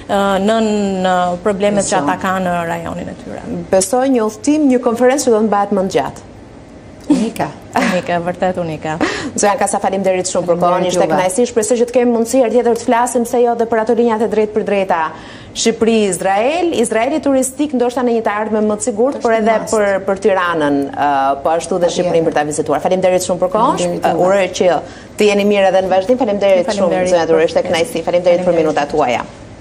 në problemet që ata kanë në rajonin e tyre. Besoj një udhtim, një konferencë që do të mbahet më gjatë. Unika, vërtet unika. Zoja Kasa, faleminderit shumë për kohën, ishte kënaqësi, shpresoj që të kemi mundësi herë tjetër të flasim se jo dhe për ato linjat e drejtë për drejta Shqipëri-Izrael. Izraeli turistik ndoshta në një të ardhme më të sigurt, por edhe për Tiranën, po ashtu dhe Shqipërinë për ta vizituar. Faleminderit shumë për kohën. Uroj që të jeni mirë edhe në vazhdim. Faleminderit shumë Zoja Durrë, ishte kënaqësi. Faleminderit për minutat tuaja.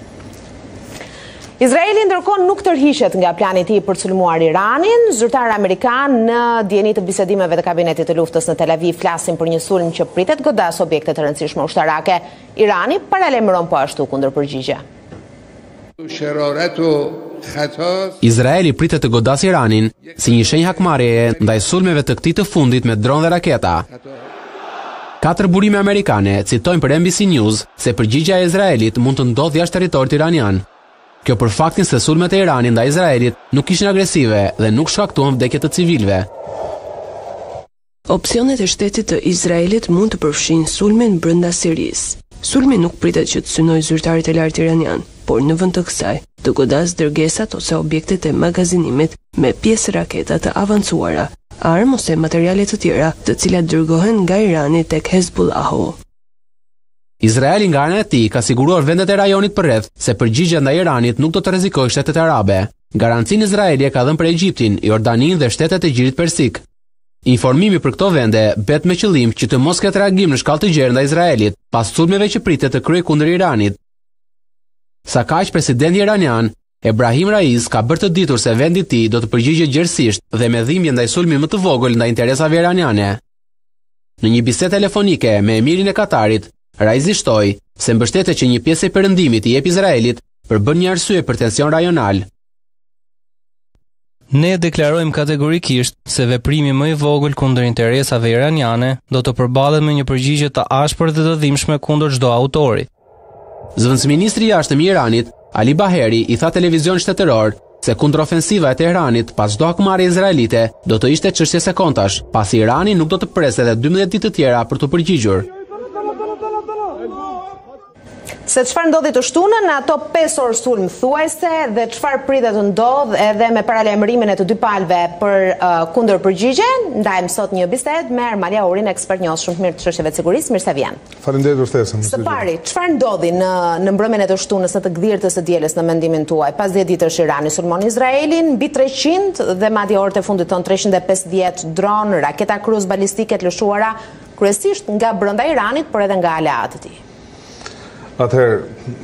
Izraeli ndërkohë nuk tërhiqet nga plani i tij për të sulmuar Iranin. Zyrtar amerikan në dieni të bisedimeve të kabinetit të luftës në Tel Aviv flasin për një sulm që pritet godas objekte të rëndësishme ushtarake. Irani paralajmëron po ashtu kundërpërgjigje. Izraeli pritet të godasë Iranin si një shenjë hakmarrjeje ndaj sulmeve të këtij të fundit me dronë dhe raketa. 4 burime amerikane citojnë për NBC News se përgjigjja e Izraelit mund të ndodhë jashtë territorit iranian. Kjo për faktin se sulmet e Iranit ndaj Izraelit nuk ishin agresive dhe nuk shkaktuan vdekje të civilëve. Opsionet e shtetit të Izraelit mund të përfshin sulmin brenda Sirisë. Sulmi nuk pritet që të synojë zyrtarit e lartë iranian, por në vend të kësaj, të godas dërgesat ose objektet e magazinimit me pjesë raketa të avancuara, armë ose materiale të tjera, të cilat dërgohen nga Irani tek Hezbollahu. Izraeli nga ana e tij ka siguruar vendet e rajonit përreth se përgjigjja ndaj Iranit nuk do të rrezikojë shtetet arabe. Garancinë Izraeli e ka dhënë për Egjiptin, Jordaninë dhe shtetet e Gjirit Persik. Informimi për këto vende bet me qëllim që të mos ketë reagim në shkallë të gjerë ndaj Izraelit pas sulmeve që pritet të kryej kundër Iranit. Sa kaq presidenti iranian Ebrahim Raiz ka bërë të ditur se vendi i tij do të përgjigjë gjerësisht dhe me dhimbje ndaj sulmit më të vogël ndaj interesave iraniane. Në një bisedë telefonike me emirin e Katarit, Raizi shtoi se mbështetet që një pjesë e perëndimit i jep Izraelit për bën një arsye për tension rajonal. Ne deklarojmë kategorikisht se veprimi më i vogël kundër interesave iraniane do të përballet me një përgjigje të ashpër dhe të dhimbshme kundër çdo autori. Zëvendësministri i jashtëm i Iranit, Ali Baheri, i tha televizion shtetëror se kundrofensiva e Teheranit pas çdo hakmarrje izraelite do të ishte çështje sekondash, pasi Irani nuk do të presë edhe 12 ditë të tjera për të përgjigjur. Se çfarë ndodhi të shtunën në ato 5 orë sulm thuajse dhe çfarë pritet të ndodh edhe me paralajmërimin e të dy palëve për kundër përgjigje, ndajmë sot një bisedë me Ermalia Urin, ekspert njohës shumë mirë të çështjeve të sigurisë. Mirë se vjen. Faleminderit për ftesën. Së pari, çfarë ndodhi në mbrëmjen e të shtunës në të gdhirtës së dielës në mendimin tuaj? Pas 10 ditësh Irani sulmon Izraelin, mbi 300 dhe madje orët e fundit ton 350 dron, raketa kruz balistike të lëshuara kryesisht nga brenda Iranit, por edhe nga aleatët e tij. Atëherë,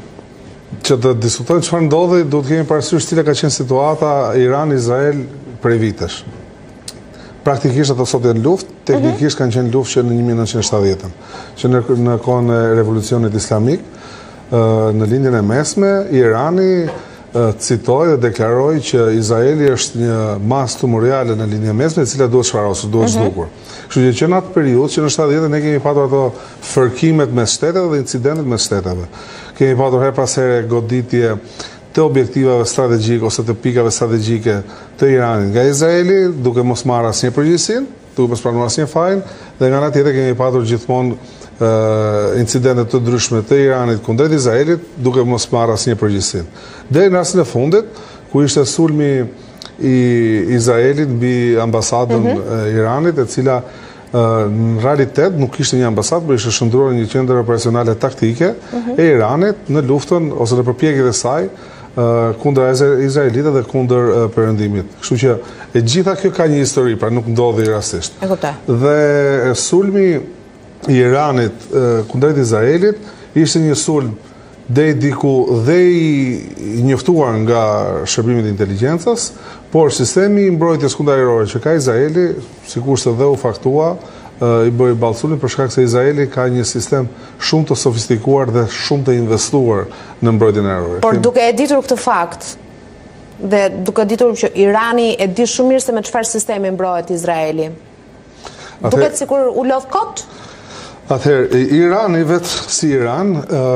që të diskutojmë çfarë ndodhi, duhet kemi parasysh cila ka qenë situata Iran-Izrael prej vitesh. Praktikisht ato sot janë luftë, teknikisht kanë qenë luftë që në 1970-ën, që në kohën e revolucionit islamik, në lindjen e mesme, Irani citoi dhe deklaroi që Izraeli është një masë tumoriale në lindjen e mesme, e cila duhet shfarosur, duhet zhdukur. Kështu që në atë periudhë që në 70-të ne kemi patur ato fërkimet mes shteteve dhe incidentet mes shteteve. Kemi patur her pas here goditje të objektivave strategjike ose të pikave strategjike të Iranit nga Izraeli, duke mos marrë asnjë përgjegjësinë, duke mos pranuar asnjë fajin, dhe nga ana tjetër kemi patur gjithmonë incidentet të ndryshme të Iranit kundrejt Izraelit, duke mos marrë asnjë përgjegjësinë. Deri në rastin e fundit, ku ishte sulmi i Izraelit mbi ambasadën e Iranit, e cila në realitet nuk ishte një ambasadë, por ishte shndruar një qendër operacionale taktike e Iranit në luftën ose në përpjekjet e saj kundër izraelitëve dhe kundër perëndimit. Kështu që e gjitha kjo ka një histori, pra nuk ndodhi rastisht. Dhe sulmi i Iranit kundrejt Izraelit ishte një sulm deri diku dhe i njoftuar nga shërbimet e inteligjencës, por sistemi i mbrojtjes kundërajrore që ka Izraeli, sikurse dhe u faktua, i bëri ballsulmin për shkak se Izraeli ka një sistem shumë të sofistikuar dhe shumë të investuar në mbrojtjen ajrore. Por duke e ditur këtë fakt dhe duke ditur që Irani e di shumë mirë se me çfarë sistemi mbrohet Izraeli, duket sikur u lodh kot? Atëherë, Irani vetë si Iran,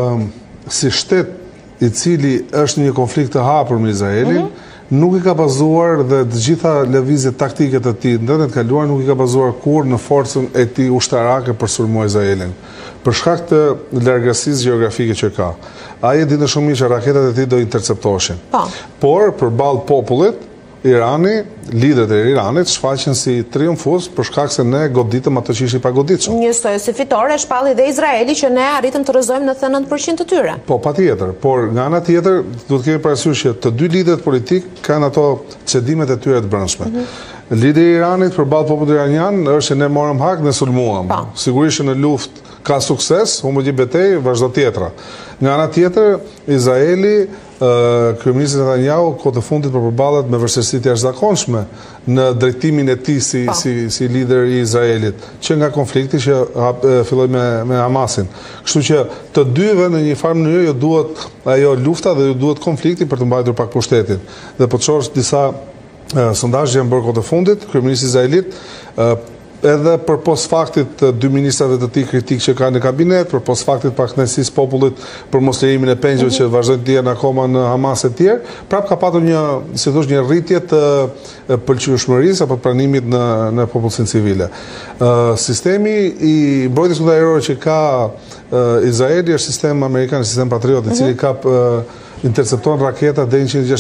si shtet i cili është një konflikt të hapur me Izraelin, nuk i ka bazuar dhe të gjitha lëvizjet taktike të tij në të kaluar nuk i ka bazuar kur në forcën e tij ushtarake për sulmuar Izraelin. Për shkak të largësisë gjeografike që ka. Ai e dinë shumë mirë që raketat e tij do interceptoheshin. Por përballë popullit, Irani, liderët e Iranit shfaqen si triumfues për shkak se ne goditëm ato që ishin pa goditshëm. Njësoj si fitore shpalli dhe Izraeli që ne arritëm të rrëzojmë 99% të tyre. Po, patjetër, por nga ana tjetër duhet kemi parasysh që të dy liderët politik kanë ato cedimet e tyre të brendshme. Lideri i Iranit përballë popullit iranian është që ne morëm hak, ne sulmuam. Sigurisht në luftë ka sukses, humbë një betejë, vazhdo tjetra. Nga ana tjetër, Izraeli kryeministri Netanyahu kohë të fundit përballet me vështirësi të jashtëzakonshme në drejtimin e tij si lider i Izraelit, që nga konflikti që filloi me Hamasin. Kështu që të dyve në një farë mënyrë jo duhet ajo lufta dhe jo duhet konflikti për të mbajtur pak pushtetin. Dhe po të shohësh disa sondazhe janë bërë kohë të fundit, kryeministri Izraelit edhe për pos faktit të dy ministrave të tij kritik që ka në kabinet, për pos faktit pak kënaqësisë popullit për mos lejrimin e pengjave që vazhdojnë të jenë akoma në Hamas e tjerë, prap ka patur një rritje të pëlqyeshmërisë apo pranimit në popullsinë civile. Sistemi i mbrojtjes kundërajrore që ka Izraeli është sistem amerikan, sistem Patriot, i cili ka intercepton raketa deri në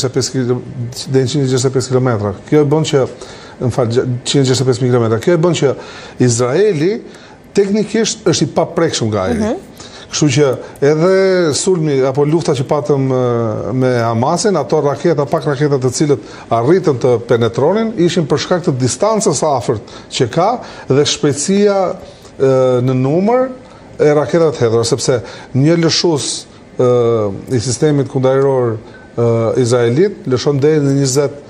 165 km. Kjo e bën që 165 km. Kjo e bën që Izraeli teknikisht është i paprekshëm nga ajri. Kështu që edhe sulmi apo lufta që patëm me Hamasin, ato pak raketa të cilët arritën të penetronin, ishin për shkak të distancës afërt që ka dhe shpejtësia në numër e raketave të hedhura, sepse një lëshues i sistemit kundërajror Izraelit lëshon deri në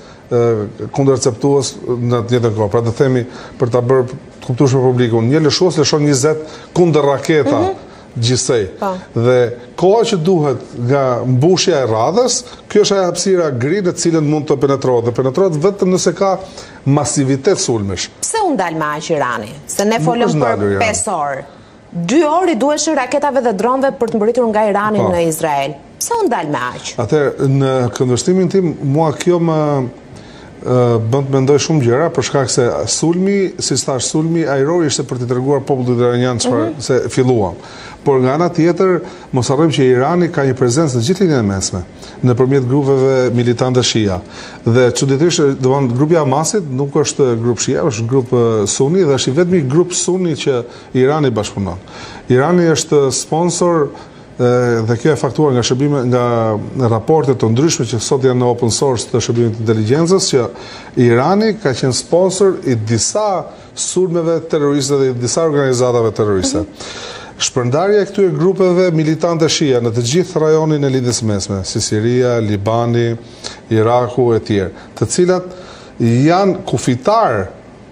20 kundërceptues në të njëjtën kohë. Pra të themi për ta bërë të kuptueshme publikun, një lëshues lëshon 20 kundër raketa gjithsej. Dhe koha që duhet nga mbushja e radhës, kjo është ajo hapësira gri në cilën mund të penetrohet. Dhe penetrohet vetëm nëse ka masivitet sulmesh. Pse u ndal me aq Irani? Se ne folëm për 5 orë. 2 orë i duheshin raketave dhe dronëve për të mbërritur nga Irani në Izrael. Pse u ndal me aq? Atëherë, në këndvështrimin tim, mua kjo më bën të mendoj shumë gjëra, për shkak se sulmi, si thash, sulmi ajror ishte për të treguar popullit iranian çfarë se filluam. Por nga ana tjetër, mos harrojmë që Irani ka një prezencë në gjithë linjën e mesme, nëpërmjet grupeve militante Shia. Dhe çuditërisht, domthonë grupi Hamasit nuk është grup Shia, është grup Sunni dhe është i vetmi grup Sunni që Irani bashkëpunon. Irani është sponsor dhe kjo e faktuar nga shërbime, nga raporte të ndryshme që sot janë në open source të shërbimit të inteligjencës, që Irani ka qenë sponsor i disa sulmeve terroriste dhe i disa organizatave terroriste. Shpërndarja e këtyre grupeve militante Shia në të gjithë rajonin e lindjes mesme, si Siria, Libani, Iraku e tjerë, të cilat janë kufitar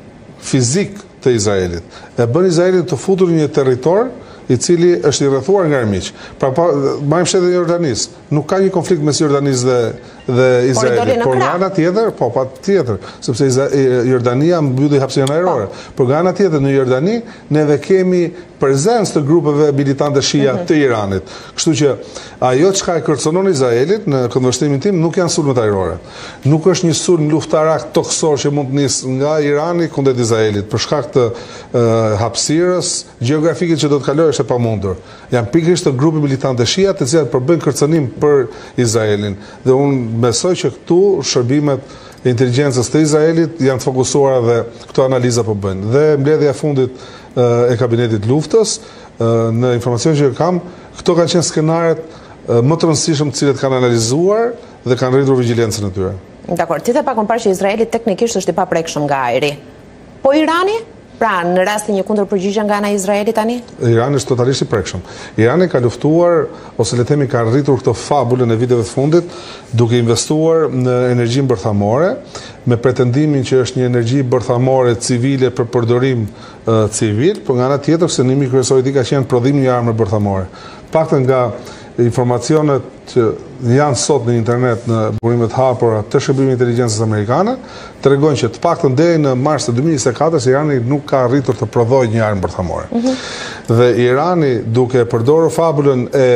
fizik të Izraelit, e bën Izraelin të futur në një territor i cili është i rrethuar nga armiq. Pra, marrim shtetin e Jordanisë. Nuk ka një konflikt mes Jordanisë dhe Izraelit, por nga ana tjetër, patjetër, sepse Jordania mbylli hapësirën ajrore. Por nga ana tjetër në Jordani neve kemi prezencë të grupeve militante Shia të Iranit. Kështu që ajo çka e kërcënon Izraelit në këndvështrimin tim nuk janë sulmet ajrore. Nuk është një sulm luftarak toksor që mund të nisë nga Irani kundër Izraelit për shkak të hapësirës gjeografike që do të kalojë është e pamundur. Janë pikërisht të grupe militante Shia të cilat përbëjnë kërcënim për Izraelin. Dhe unë besoj që këtu shërbimet e inteligjencës të Izraelit janë të fokusuara dhe këto analiza po bëjnë. Dhe mbledhja e fundit e kabinetit luftës, në informacion që kam, këto kanë qenë skenaret më të rëndësishëm të cilët kanë analizuar dhe kanë rritur vigjilencën e tyre. Dakor, ti the pakun parë që Izraeli teknikisht është i paprekshëm nga ajri. Po Irani? Pra, në rast të një kundërpërgjigje nga ana e Izraelit tani? Irani është totalisht i prekshëm. Irani ka luftuar, ose le të themi ka rritur këtë fabulën e viteve të fundit, duke investuar në energji bërthamore, me pretendimin që është një energji bërthamore civile për përdorim civil, por nga ana tjetër synimi kryesor i tij ka qenë prodhimi i armëve bërthamore. Paktën nga informacionet që janë sot në internet në burimet hapura të shërbimit të inteligjencës amerikane, tregojnë që të paktën deri në mars të 2024 Irani nuk ka arritur të prodhojë një armë bërthamore. Dhe Irani, duke përdorur fabulën e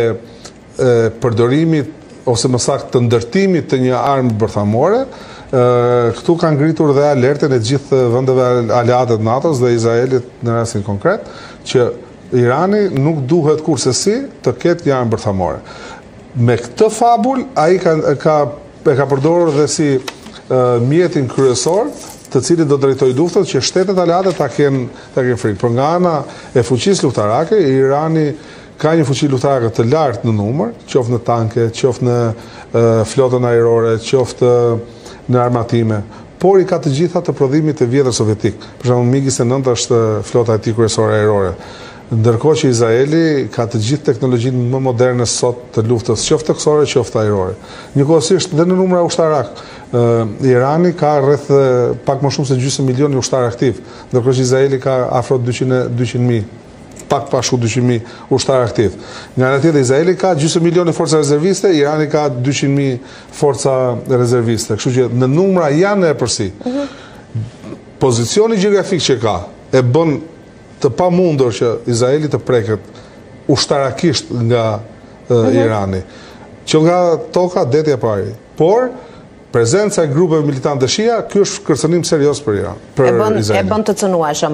përdorimit ose më saktë të ndërtimit të një armë bërthamore, këtu kanë ngritur dhe alertën e gjithë vendeve aleate të NATO-s dhe Izraelit në rastin konkret, që Irani nuk duhet kurrësi të ketë një armë bërthamore. Me këtë fabul, ai ka përdorur dhe si mjetin kryesor, të cilit do drejtoj luftën që shtetet aleate ta kenë frikë. Por nga ana e fuqisë luftarake, Irani ka një fuqi luftarake të lartë në numër, qoftë në tanke, qoftë në flotën ajrore, qoftë në armatime, por i ka të gjitha të prodhimit të vjetër sovjetik. Për shembull, MiG-29 është flota e tij kryesore ajrore. Ndërkohë që Izraeli ka të gjithë teknologjinë më moderne sot të luftës, qoftë toksore, qoftë ajrore. Njëkohësisht dhe në numra ushtarak, Irani ka rreth pak më shumë se gjysmë milioni ushtar aktiv, ndërkohë që Izraeli ka afro 200.000, pak pashku 200.000 ushtar aktiv. Nga ana tjetër Izraeli ka gjysmë milioni forca rezerviste, Irani ka 200.000 forca rezerviste. Kështu që në numra janë epërsi. Pozicioni gjeografik që ka e bën të pamundur që Izraeli të preket ushtarakisht nga Irani, që nga toka deti e pari. Por prezenca e grupeve militante Shia, ky është kërcënim serioz për Iran, për Izraelin. E bën të cënueshëm.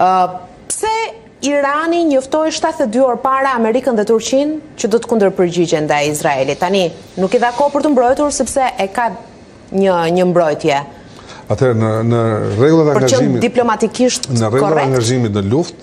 Pse Irani njoftoi 72 orë para Amerikën dhe Turqinë që do të kundërpërgjigjen ndaj Izraelit? Tani nuk i dha kohë për të mbrojtur sepse e ka një mbrojtje. Atëherë në rregullat e angazhimit diplomatikisht korrekt. Në rregullat e angazhimit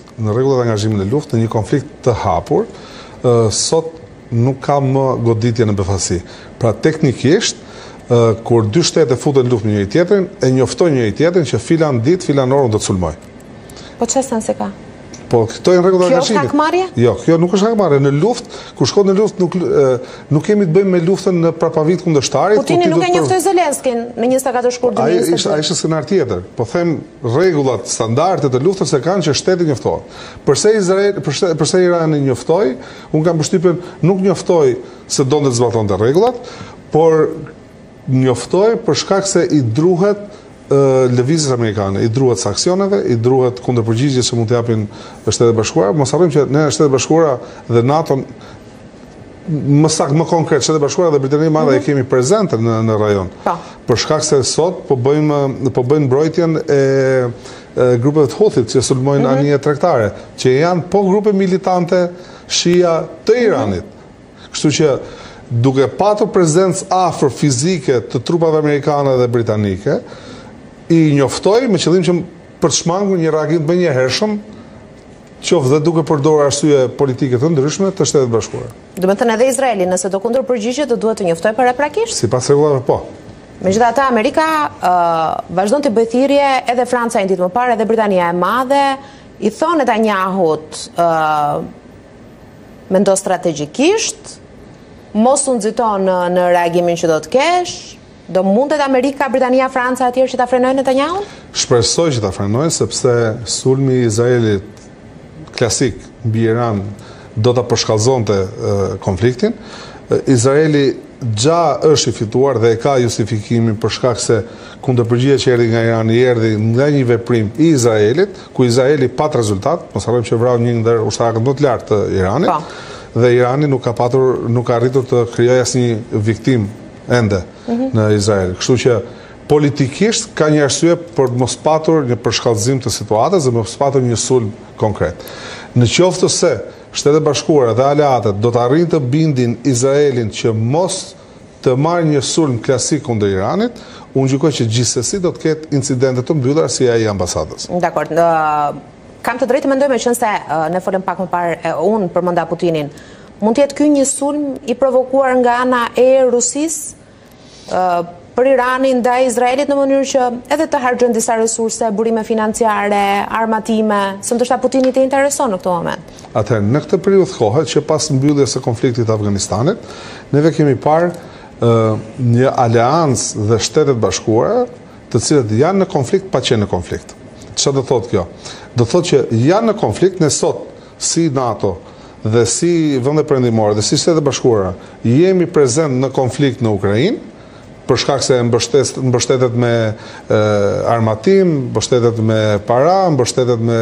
në luftë, në një konflikt të hapur, sot nuk ka më goditje në befasi. Pra teknikisht, kur dy shtete futen në luftë me njëri tjetrin, e njoftojnë njëri tjetrin që filan ditë, filan orë do të sulmoj. Po çfarë sensi ka? Po, këto janë rregullat e arsimit. Kjo është hakmarrje? Jo, kjo nuk është hakmarrje. Në luftë, kur shkon në luftë nuk kemi të bëjmë me luftën në prapavit kundërshtarit. Putini nuk e njoftoi Zelenskin në 24 shkurt 2022. Ai ishte skenar tjetër. Po them rregullat standarde të luftës se kanë që shteti njoftohet. Përse Irani njoftoi, unë kam përshtypjen nuk njoftoi se donte të zbatonte rregullat, por njoftoi për shkak se i druhet lëvizjes amerikane, i druhet sanksioneve, i druhet kundërpërgjigjes që mund të japin Shtetet Bashkuara. Mos harrojmë që ne Shtetet Bashkuara dhe NATO më konkret Shtetet Bashkuara dhe Britania e Madhe e kemi prezente në rajon. Për shkak se sot po bëjnë mbrojtjen e grupeve të Houthit që sulmojnë anije tregtare, që janë po grupe militante shia të Iranit. Kështu që duke patur prezencë afër fizike të trupave amerikane dhe britanike, i njoftoi me qëllim që për të shmangur një reagim të menjëhershëm, qoftë dhe duke përdorur arsye politike të ndryshme të Shtetet Bashkuara. Do të thënë edhe Izraeli, nëse do kundërpërgjigjet, do duhet të njoftojë paraprakisht? Sipas rregullave, po. Megjithatë, Amerika vazhdon të bëjë thirrje, edhe Franca një ditë më parë, edhe Britania e Madhe, i thonë Netanyahut mendo strategjikisht, mos u nxiton në reagimin që do të kesh. Do mundet Amerika, Britania, Franca e tjerë që ta frenojnë Netanyahun? Shpresoj që ta frenojnë, sepse sulmi i Izraelit klasik mbi Iran do ta përshkallëzonte konfliktin. Izraeli është i fituar dhe e ka justifikimin për shkak se kundërpërgjigja që erdhi nga Irani erdhi nga një veprim i Izraelit, ku Izraeli pat rezultat, mos harrojmë që vrau një ndër ushtarakët më të lartë të Iranit, dhe Irani nuk ka arritur të krijojë asnjë viktim ende në Izrael. Kështu që politikisht ka një arsye për të mos patur një përshkallëzim të situatës dhe mos patur një sulm konkret. Në qoftë se Shtetet Bashkuara dhe aleatët do të arrijnë të bindin Izraelin që mos të marrë një sulm klasik kundër Iranit, unë gjykoj që gjithsesi do të ketë incidente të mbyllura si ai i ambasadës. Dakor. Kam të drejtë mendoj me qenë se ne folëm pak më parë unë përmenda Putinin. Mund të jetë ky një sulm i provokuar nga ana e Rusisë për Iranin ndaj Izraelit në mënyrë që edhe të harxhojnë disa resurse, burime financiare, armatime, se ndoshta Putinit e intereson në këtë moment. Atëherë, në këtë periudhë kohe që pas mbylljes së konfliktit të Afganistanit, neve kemi parë një aleancë dhe Shtetet Bashkuara, të cilët janë në konflikt pa qenë në konflikt. Çfarë do thotë kjo? Do thotë që janë në konflikt, ne sot si NATO dhe si vende perëndimore dhe si Shtetet Bashkuara jemi prezent në konflikt në Ukrainë, për shkak se mbështetet me armatim, mbështetet me para, mbështetet me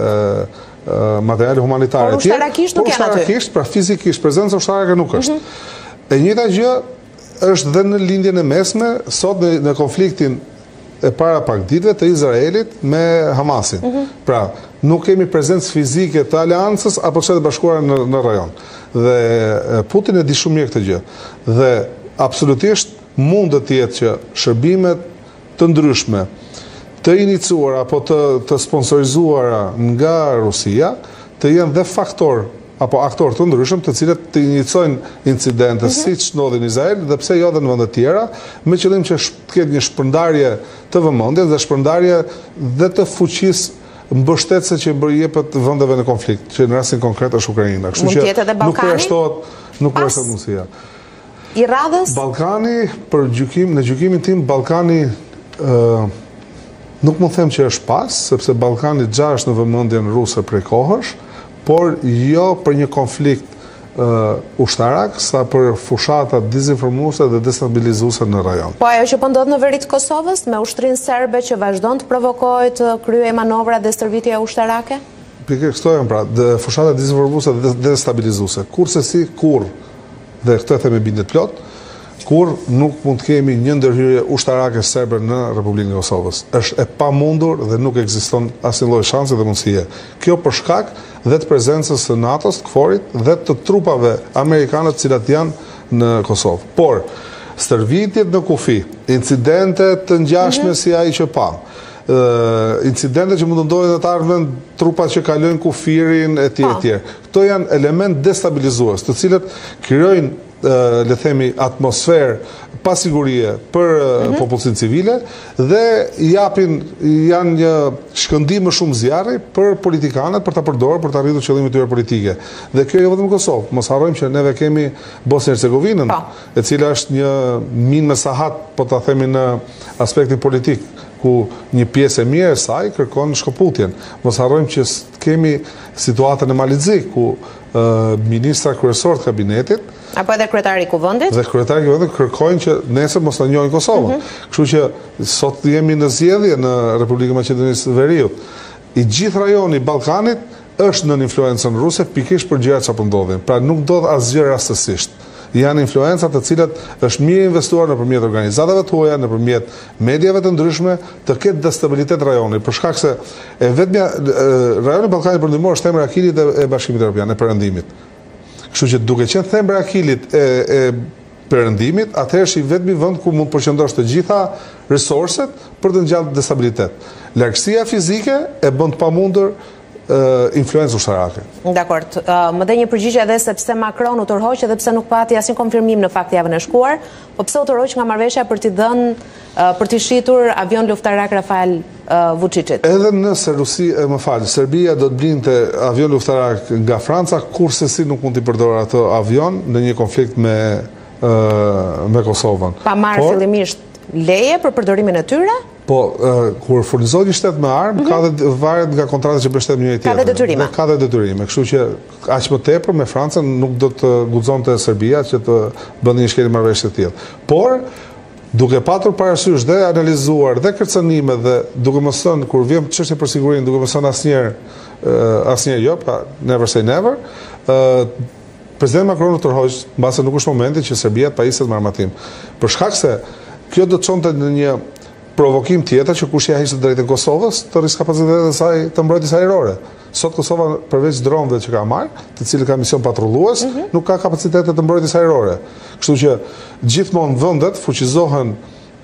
materiale humanitare. Por ushtarakisht nuk janë aty. Ushtarakisht, pra fizikisht prezenca ushtarake nuk është. E njëjta gjë është dhe në lindjen e mesme, sot në konfliktin e para pak ditëve të Izraelit me Hamasin. Pra, nuk kemi prezencë fizike të aleancës apo Shtetet Bashkuara në rajon. Dhe Putin e di shumë mirë këtë gjë. Dhe absolutisht mund të jetë që shërbimet të ndryshme, të iniciuara apo të sponsorizuara nga Rusia, të jenë dhe faktor apo aktor të ndryshëm të cilët të inicojnë incidente siç ndodhin në Izrael dhe pse jo edhe në vende të tjera, me qëllim që të ketë një shpërndarje të vëmendjes dhe shpërndarje dhe të fuqisë mbështetëse që jepet vendeve në konflikt, që në rastin konkret është Ukraina. Kështu që nuk përjashtohet mundësia. I radhës? Ballkani, në gjykimin tim, Ballkani nuk mund them që është pas, sepse Ballkani xha është në vëmendjen ruse prej kohësh, por jo për një konflikt ushtarak, sa për fushata dezinformuese dhe destabilizuese në rajon. Po ajo që po ndodh në veri të Kosovës, me ushtrinë serbe që vazhdon të provokojë të kryejë manovra dhe stërvitje ushtarake? Pikërisht këto janë pra, fushata dezinformuese dhe destabilizuese. Kurse si kur, dhe këtë e themi bindet plot, kur nuk mund të kemi një ndërhyrje ushtarake serbe në Republikën e Kosovës. Është e pamundur dhe nuk ekziston asnjë lloj shansi dhe mundësie. Kjo për shkak dhe të prezencës së NATO-s, të KFOR-it dhe të trupave amerikane të cilat janë në Kosovë. Por stërvitjet në kufi, incidente të ngjashme si ai që pam, incidente që mund të ndodhin në të ardhmen trupa që kalojnë kufirin etj. Këto janë element destabilizues, të cilët krijojnë le themi, atmosferë pasigurie për popullsinë civile dhe janë një shkëndim më shumë zjarri për politikanët për ta përdorur për të arritur qëllimet e tyre politike. Dhe kjo jo vetëm në Kosovë, mos harrojmë që neve kemi Bosnjë-Hercegovinën, e cila është një minë me sahat, po ta themi në aspektin politik, ku një pjesë e mirë e saj kërkon shkëputjen. Mos harrojmë që kemi situatën e Malizi, ku ministra kryesor të kabinetit apo edhe kryetari i kuvendit kërkojnë që nesër mos ta njohin Kosovën. Kështu që sot jemi në zgjedhje në Republikën e Maqedonisë së Veriut. I gjithë rajoni i Ballkanit është nën influencën ruse pikërisht për gjërat që po ndodhin. Pra nuk ndodh asgjë rastësisht. Janë influencat të cilat është mirë investuar nëpërmjet organizatave të huaja, nëpërmjet mediave të ndryshme, të ketë destabilitet rajoni, për shkak se rajoni i Ballkanit Perëndimor është themra e akilit e Bashkimit Evropian, e Perëndimit. Kështu që duke qenë themra e akilit e Perëndimit, atëherë është i vetmi vend ku mund të përqendrosh të gjitha resurset për të ngjallë destabilitet. Largësia fizike e bën të pamundur influencë ushtarake. Dakor. Më dhe një përgjigje edhe sepse Macron u tërhoq edhe pse nuk pati asnjë konfirmim në fakt javën e shkuar, po pse u tërhoq nga marrëveshja për t'i dhënë për t'i shitur avion luftarak Rafale Vučićit. Edhe nëse Serbia do të blinte avion luftarak nga Franca, kurse si nuk mund t'i përdorë atë avion në një konflikt me Kosovën. Pa marrë fillimisht leje për përdorimin e tyre? Po, kur furnizohet një shtet me armë, ka dhe varet nga kontratat që bështet njëri tjetër. Ka dhe detyrime. Ka dhe detyrime. Kështu që aq më tepër me Francën nuk do të guxonte Serbia që të bënte një shkelje marrëveshje të tillë. Por duke patur parasysh dhe analizuar dhe kërcënime dhe duke mos thënë kur vjen çështja për sigurinë, duke mos thënë asnjëherë jo, pa never say never, Presidenti Macron u tërhoq, mbase nuk është momenti që Serbia të pajiset me armatim. Për shkak se kjo do të çonte në një provokim tjetër që kush ja hiqte drejtën Kosovës të rrisë kapacitetet e saj të mbrojtjes ajrore. Sot Kosova përveç dronëve që ka marrë, të cilët ka mision patrullues, nuk ka kapacitete të mbrojtjes ajrore. Kështu që gjithmonë vendet fuqizohen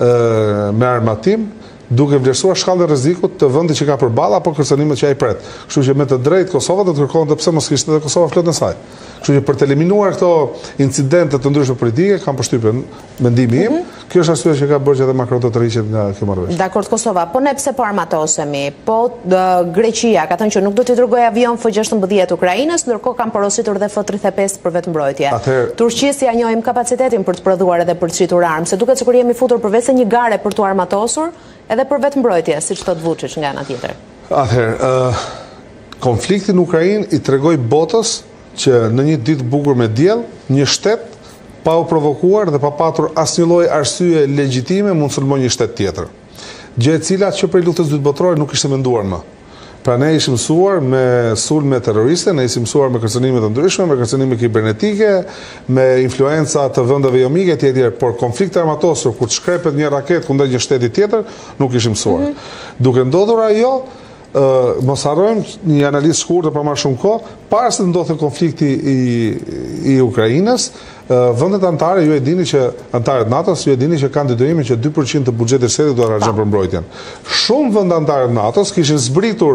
me armatim, duke vlerësuar shkallën e rrezikut të vendit që ka përballë apo kërcënimet që ai pret. Kështu që me të drejtë Kosova do të kërkonte pse mos kishte edhe Kosova flotën e saj. Kështu që për të eliminuar këto incidente të ndryshme politike, kam përshtypjen, mendimi im, kjo është arsyeja që ka bërë që edhe Macron të rriqet nga kjo marrëveshje. Dakor, Kosova, po ne pse po armatosemi? Po Greqia ka thënë që nuk do t'i dërgojë avion F-16 Ukrainës, ndërkohë kanë porositur dhe F-35 për vetëmbrojtje. Turqisë ja njohim kapacitetin për të prodhuar edhe për të shitur armë, se duket sikur jemi futur përveç se një gare për t'u armatosur, edhe për vetëmbrojtje, siç thot Vučić nga ana tjetër. Atëherë, konflikti në Ukrainë i tregoi botës që në një ditë bukur me diell, një shtet pa u provokuar dhe pa patur asnjë lloj arsye legjitime mund sulmoj një shtet tjetër. Gjë e cila që prej luftës dytë botërore nuk ishte menduar më. Pra ne ishim mësuar me sulme terroriste, ne ishim mësuar me kërcënime të ndryshme, me kërcënime kibernetike, me influenca të vendeve jomike etj. Por konflikte armatosur kur shkrepet një raketë kundër një shteti tjetër, nuk ishim mësuar. Duke ndodhur ajo, mos harrojmë një analizë shkurtër pa marrë shumë kohë, para se të ndodhte konflikti i Ukrainës, vendet anëtare ju e dini që anëtarët NATO-s ju e dini që kanë detyrimin që 2% të buxhetit të shtetit do harxojnë për mbrojtjen. Shumë vende anëtarë NATO-s kishin zbritur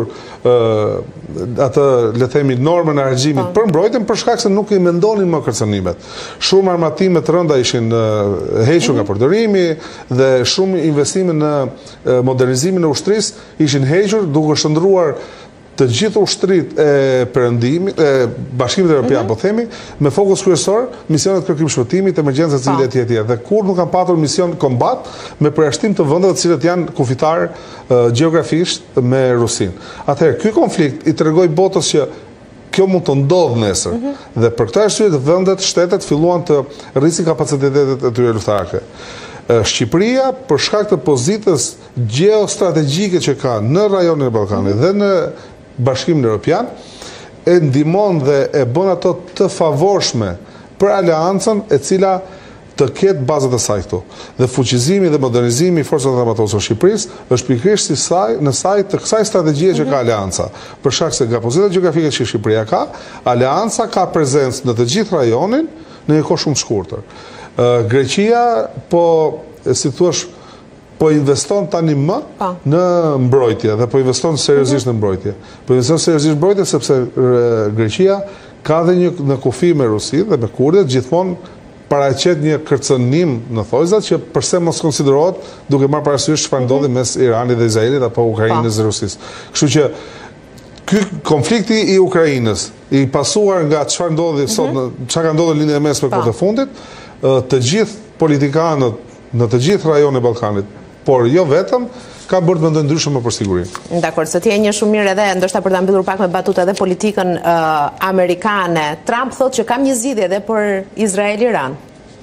atë, le themi, normën e harxhimit për mbrojtjen për shkak se nuk i mendonin më kërcënimet. Shumë armatime të rënda ishin hequr nga përdorimi dhe shumë investime në modernizimin e ushtrisë ishin hequr duke shndruar të gjithë ushtrit e Perëndimit, e Bashkimit Evropian, po themi, me fokus kryesor misionet kërkim shpëtimit, emergjenca civile etj. Dhe kur nuk kanë patur mision kombat me përjashtim të vendeve të cilët janë kufitar gjeografisht me Rusinë. Atëherë, ky konflikt i tregoi botës që kjo mund të ndodhë nesër. Dhe për këtë arsye vendet, shtetet filluan të rrisin kapacitetet e tyre luftarake. Shqipëria, për shkak të pozitës gjeostrategjike që ka në rajonin e Ballkanit dhe në Bashkimin Evropian, e ndihmon dhe e bën ato të favorshme për aleancën e cila të ketë bazat e saj këtu. Dhe fuqizimi dhe modernizimi i forcave armatosur së Shqipërisë është pikërisht në saj të kësaj strategjie që ka aleanca. Për shkak se nga pozita gjeografike që Shqipëria ka, aleanca ka prezencë në të gjithë rajonin në një kohë shumë të shkurtër. Greqia si thua, po investon tani më në mbrojtje dhe po investon seriozisht në mbrojtje. Po investon seriozisht në mbrojtje sepse Greqia ka dhe një në kufi me Rusinë dhe me Kurdet, gjithmonë paraqet një kërcënim në thojzat që përse mos konsiderohet duke marrë parasysh çfarë ndodhi mes Iranit dhe Izraelit apo Ukrainës dhe Rusisë. Kështu që ky konflikti i Ukrainës, i pasuar nga çfarë ndodhi sot, çka ka ndodhur në lindjen e mesme kohë të fundit, të gjithë politikanët në të gjithë rajonet e Ballkanit, por jo vetëm, ka bërë të mendojnë ndryshe më për sigurinë. Dakor, se ti e njeh shumë mirë edhe ndoshta për ta mbyllur pak me batutë edhe politikën amerikane. Trump thotë që kam një zgjidhje edhe për Izrael-Iran.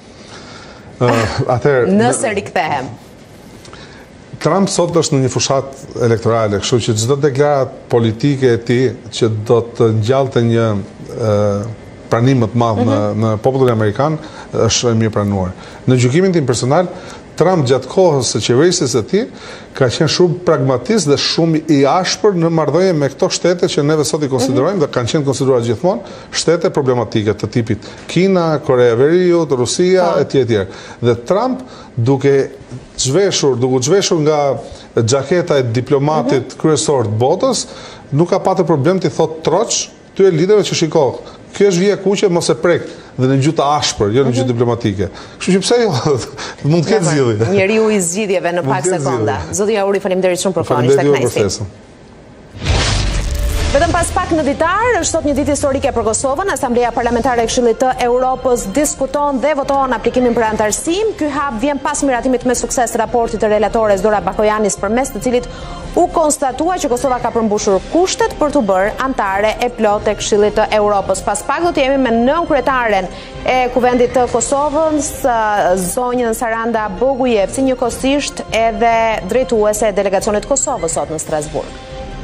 Nëse rikthehem. Trump sot është në një fushat elektorale, kështu që çdo deklaratë politike e tij që do të ngjallte një pranim më të madh në popullin amerikan është e mirë pranuar. Në gjykimin tim personal, Trump gjatë kohës së qeverisjes së tij ka qenë shumë pragmatist dhe shumë i ashpër në marrëdhënie me këto shtete që neve sot i konsiderojmë dhe kanë qenë konsideruar gjithmonë shtete problematike të tipit Kina, Korea e Veriut, Rusia etj. Dhe Trump duke zhveshur nga xhaketa e diplomatit kryesor të botës, nuk ka patur problem të thotë troç këtyre liderëve që shiko, kjo është vija kuqe, mos e prek dhe në gjuhë të ashpër, jo në gjuhë diplomatike. Kështu që pse jo, mund të ketë zgjidhje. Njeriu i zgjidhjeve në pak sekonda. Zoti Jauri, faleminderit shumë për kohën, ishte kënaqësi. Vetëm pas pak në ditar, është sot një ditë historike për Kosovën. Asambleja Parlamentare e Këshillit të Europës diskuton dhe voton aplikimin për antarësim. Ky hap vjen pas miratimit me sukses të raportit të relatores Dora Bakojanis, përmes të cilit u konstatua që Kosova ka përmbushur kushtet për të bërë antare e plotë e Këshillit të Europës. Pas pak do të jemi me nën kryetaren e Kuvendit të Kosovës, zonjën Saranda Bogujev, si njëkohësisht edhe drejtuese e delegacionit Kosovës sot në Strasburg.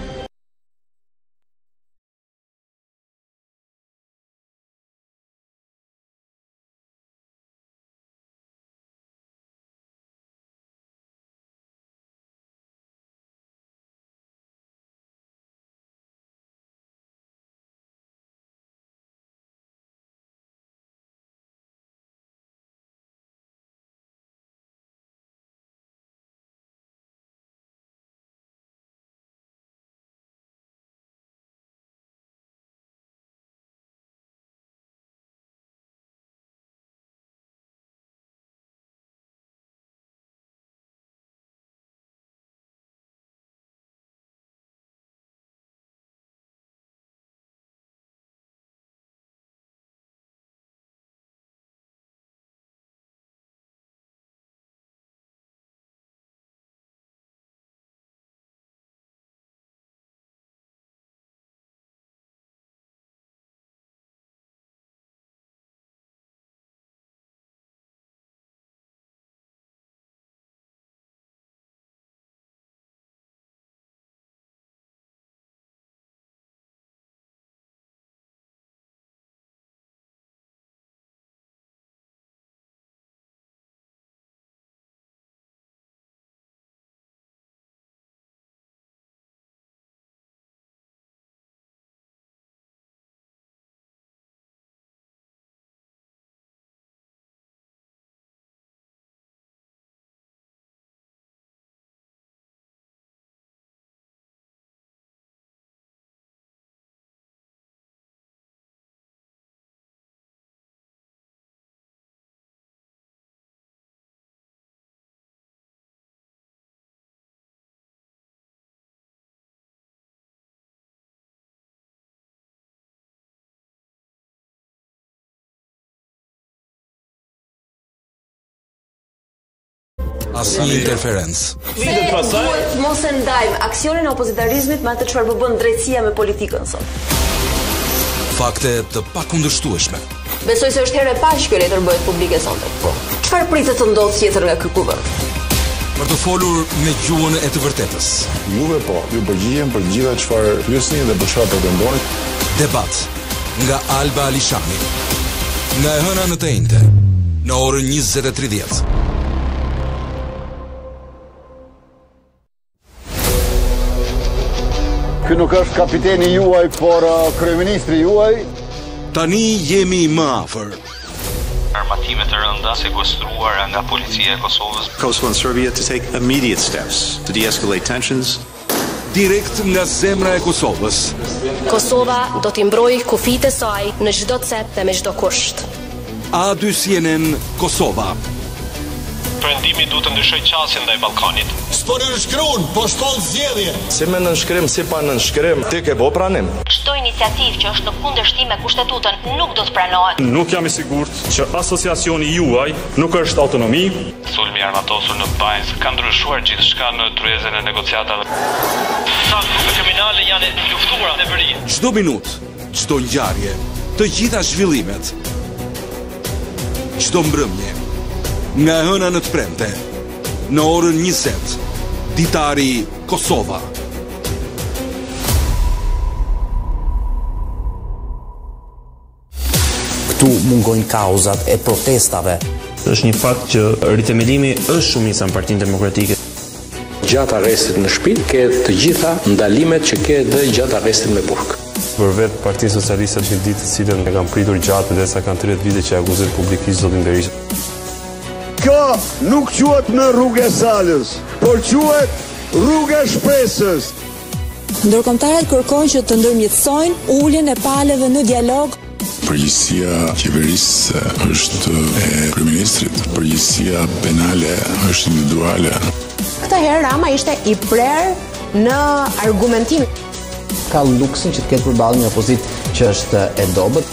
Asnjë interferencë. Duhet mos e ndajmë aksionin e opozitarizmit me atë çfarë po bën drejtësia me politikën sot. Fakte të pakundërshtueshme. Besoj se është herë e parë që kjo letër bëhet publike sonte. Po. Çfarë pritet të ndodhë tjetër nga ky kuvend? Për të folur me gjuhën e të vërtetës. Juve po, ju përgjigjem për gjitha çfarë pyesni dhe për çfarë pretendoni. Debat nga Alba Alishani. Nga e hëna në të njëjtë, në orën 20:30. Ky nuk është kapiteni juaj, por kryeministri juaj. Tani jemi më afër. Armatime të rënda sekuestruara nga policia e Kosovës. Kosovo and Serbia to take immediate steps to de-escalate tensions. Direkt nga zemra e Kosovës. Kosova do t'i mbrojë kufitë e saj në çdo cep dhe me çdo kusht. A2CNN Kosova. Perëndimi duhet të ndryshojë qasjen ndaj Ballkanit. S'po nënshkruan, po shtoll zgjedhje. Si me nënshkrim, si pa nënshkrim, ti ke bë pranim. Çdo iniciativë që është në kundërshtim me kushtetutën nuk do të pranohet. Nuk jam i sigurt që asociacioni juaj nuk është autonomi. Sulmi armatosur në Bajs ka ndryshuar gjithçka në tryezën e negociatave. Sa grupe kriminale janë luftuara në veri. Çdo minutë, çdo ngjarje, të gjitha zhvillimet. Çdo mbrëmje. Nga hëna në të premte, në orën 20, ditari Kosova. Këtu mungojnë kauzat e protestave. Është një fakt që ritemelimi është shumica në Partinë Demokratike. Gjatë arrestit në shtëpi ke të gjitha ndalimet që ke dhe gjatë arrestit me burg. Për vetë Partinë Socialiste është një ditë të cilën e kanë pritur gjatë derisa kanë 30 vite që akuzojnë publikisht zotin Berisha. Kjo nuk quhet në rrugë e Salës, por quhet rrugë e Shpresës. Ndërkombëtarët kërkojnë që të ndërmjetësojnë uljen e palëve në dialog. Përgjegjësia qeverisë është e kryeministrit, përgjegjësia penale është individuale. Këtë herë Rama ishte i prerë në argumentim. Ka luksin që të ketë përballë një opozitë që është e dobët.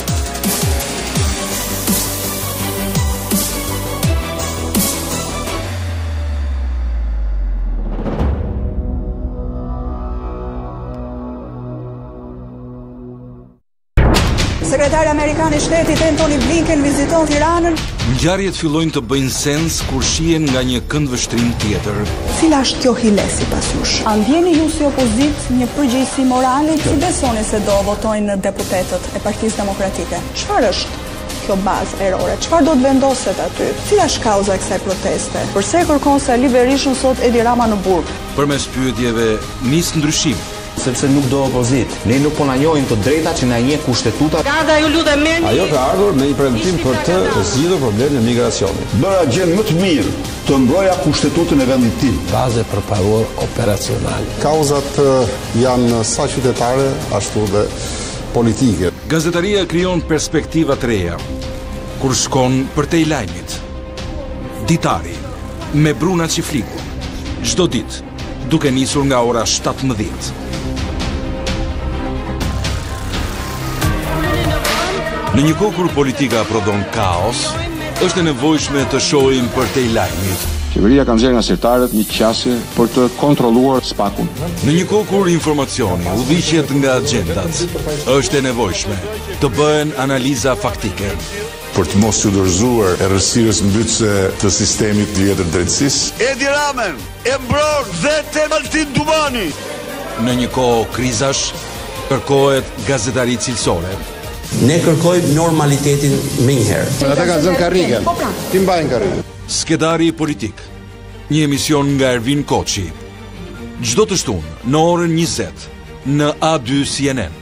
Sekretari Amerikan I Shtetit Antony Blinken viziton Tiranën. Ngjarjet fillojnë të bëjnë sens kur shihen nga një këndvështrim tjetër. Cila është kjo hile sipas jush? A ndjeni ju si opozitë një përgjegjësi morale? Si besoni se do votojnë deputetët e Partisë Demokratike? Çfarë është kjo bazë errore? Çfarë do të vendoset aty? Cila është kauza e kësaj proteste? Përse kërkon Sali Berishën sot Edi Rama në burg? Përmes pyetjeve nis ndryshim. Sepse nuk do opozit. Ne nuk po na njohim të drejtat që na njeh kushtetuta. Garda ju lutem merrni. Ajo ka ardhur me një premtim për të zgjidhur problemin e migracionit. Bëra gjën më të mirë të mbroja kushtetutën e vendit tim. Baze për pavor operacional. Kauzat janë sa qytetare, ashtu dhe politike. Gazetaria krijon perspektiva të reja kur shkon për te I lajmit. Ditari me Bruna Çifliku. Çdo ditë duke nisur nga ora 17. Në një kohë kur politika prodhon kaos, është e nevojshme të shohim për te I lajmit. Qeveria ka nxjerrë nga sirtarët një qasje për të kontrolluar spakun. Në një kohë kur informacioni udhëhiqet nga agjendat, është e nevojshme të bëhen analiza faktike. Për të mos u dorëzuar errësirës mbytëse të sistemit të jetër drejtësisë. Edi Ramën e mbron vetë Altin Dumani. Në një kohë krizash, kërkohet gazetari cilësore. Ne kërkojmë normalitetin më njëherë. Ata kanë zënë karrikën. Ti mbajnë karrikën. Skedari politik. Një emision nga Ervin Koçi. Çdo të shtunë në orën 20 në A2CNN.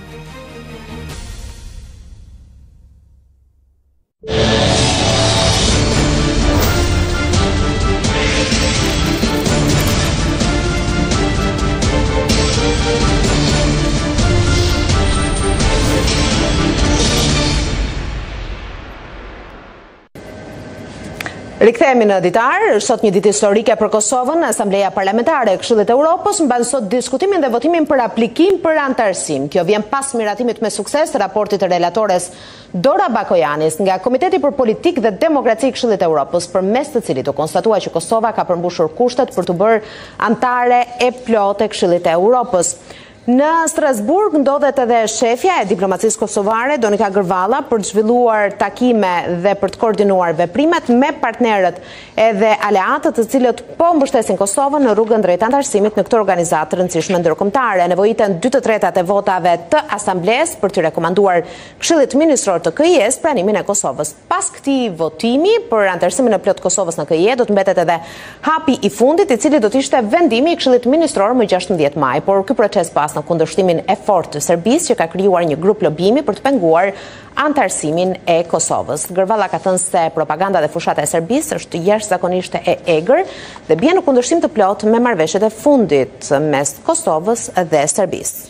Rikthehemi në ditar, sot një ditë historike për Kosovën. Asambleja Parlamentare e Këshillit të Evropës mban sot diskutimin dhe votimin për aplikim për antarësim. Kjo vjen pas miratimit me sukses të raportit të relatores Dora Bakojanis nga Komiteti për Politikë dhe Demokraci I Këshillit të Evropës, përmes të cilit u konstatua që Kosova ka përmbushur kushtet për të bërë antare e plotë e Këshillit të Evropës. Në Strasburg ndodhet edhe shefja e diplomacisë kosovare Donika Gërvalla për të zhvilluar takime dhe për të koordinuar veprimet me partnerët edhe aleatët të cilët po mbështesin Kosovën në rrugën drejt antarësimit në këtë organizatë të rëndësishme ndërkombëtare. Nevojiten 2/3 e votave të asamblesë për të rekomanduar Këshillit Ministror të KiE-s pranimin e Kosovës. Pas këtij votimi për antarësimin e plot Kosovës në KiE do të mbetet edhe hapi I fundit, I cili do të ishte vendimi I Këshillit Ministror më 16 maj, por ky proces pas në kundërshtimin e fortë të Serbisë që ka krijuar një grup lobimi për të penguar antarësimin e Kosovës. Gërvalla ka thënë se propaganda dhe fushata e Serbisë është jashtëzakonisht e egër dhe bie në kundërshtim të plotë me marrëveshjet e fundit mes Kosovës dhe Serbisë.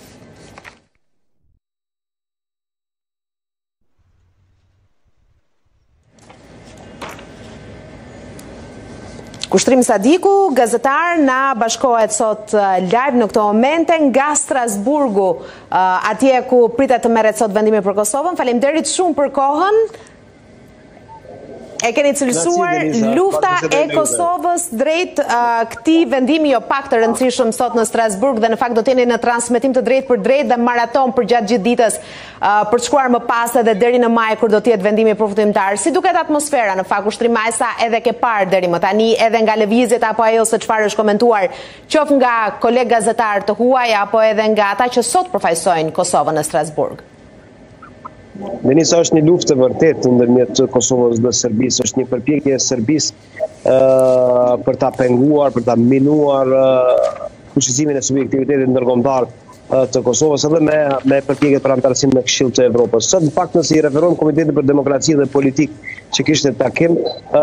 Kushtrim Sadiku, gazetar, na bashkohet sot live në këto momente nga Strasburgu, atje ku pritet të merret sot vendimi për Kosovën. Faleminderit shumë për kohën. E keni cilësuar lufta e Kosovës drejt këtij vendimi jo pak të rëndësishëm sot në Strasburg dhe në fakt do të jeni në transmetim të drejtë për drejtë dhe maraton për gjatë gjithë ditës për të shkuar më pas edhe deri në maj kur do të jetë vendimi përfundimtar. Si duket atmosfera në fakt Kushtrim Majsa edhe ke parë deri më tani edhe nga lëvizjet apo ajo se çfarë është komentuar qof nga kolegë gazetar të huaj apo edhe nga ata që sot përfaqësojnë Kosovën në Strasburg? Denisa është një luftë vërtet ndërmjet Kosovës dhe Serbisë, është një përpjekje e Serbisë për ta penguar, për ta minuar fuqizimin e subjektivitetit ndërkombëtar të Kosovës edhe me përpjekjet për antarësim në Këshill të Evropës. Sot në fakt nëse i referohem Komitetit për Demokraci dhe Politikë që kishte takim,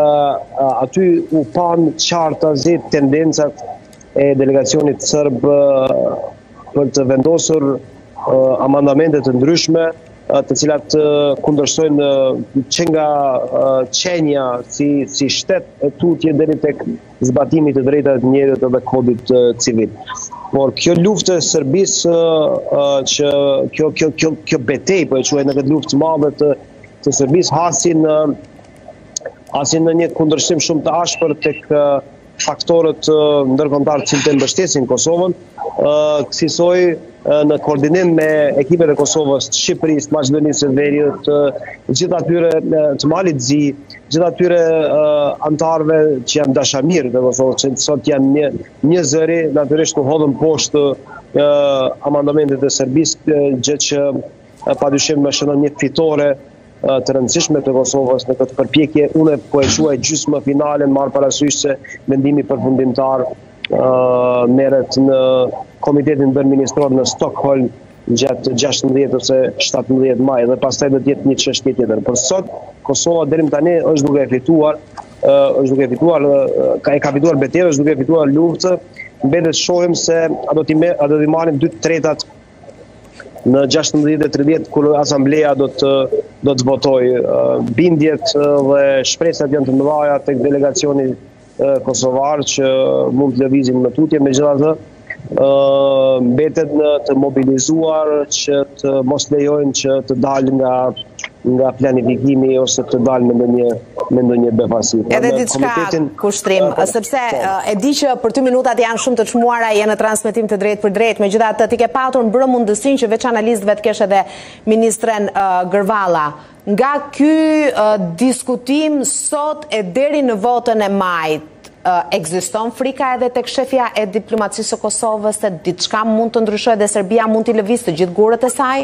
aty u pan qartazi tendencat e delegacionit serb për të vendosur amandamente të ndryshme të cilat kundërstojnë që nga qenja si shtet e tutje deri tek zbatimi të drejtave të njerëzit dhe kodit civil. Por kjo luftë e Serbisë, që kjo betejë po e quaj në këtë luftë të madhe të Serbisë hasin në një kundërshtim shumë të ashpër tek faktorët ndërkombëtar që të mbështesin Kosovën, kësaj në koordinim me ekipet e Kosovës, të Shqipërisë, Maqedonisë së Veriut, gjithë atyre të Malit Zi, gjithë atyre antarëve që janë dashamirë të Kosovës, që sot janë një zëri, natyrisht u hodhën poshtë amandamentet e Serbisë, gjë që padyshim më shënon një fitore të rëndësishme të Kosovës në këtë përpjekje. Unë po e quaj gjysmë finale, marr parasysh se vendimi përfundimtar merret në Komitetin Ndërministror në Stockholm gjatë 16 ose 17 maj dhe pastaj do të jetë një çështje tjetër. Por sot Kosova deri më tani është duke fituar, ka fituar betejën, është duke fituar luftë. Mbetet shohim se a do t'i marrim 2/3 në 16:30 kur asambleja do të votojë. Bindjet dhe shpresat janë të mëdha tek delegacioni kosovar që mund të lëvizin në tutje, megjithatë mbetet të mobilizuar që të mos lejojnë që të dalë nga planifikimi ose të dalë me ndonjë befasi. Edhe diçka Kushtrim, sepse e di që për 2 minutat janë shumë të çmuara, janë në transmetim të drejtë për drejtë, megjithatë ti ke patur në brëm mundësinë që veç analistëve të kesh edhe ministren Gërvalla. Nga ky diskutim sot e deri në votën e majit, ekziston frika edhe tek shefja e diplomacisë së Kosovës se diçka mund të ndryshojë dhe Serbia mund t'i lëvizë të gjithë gurët e saj?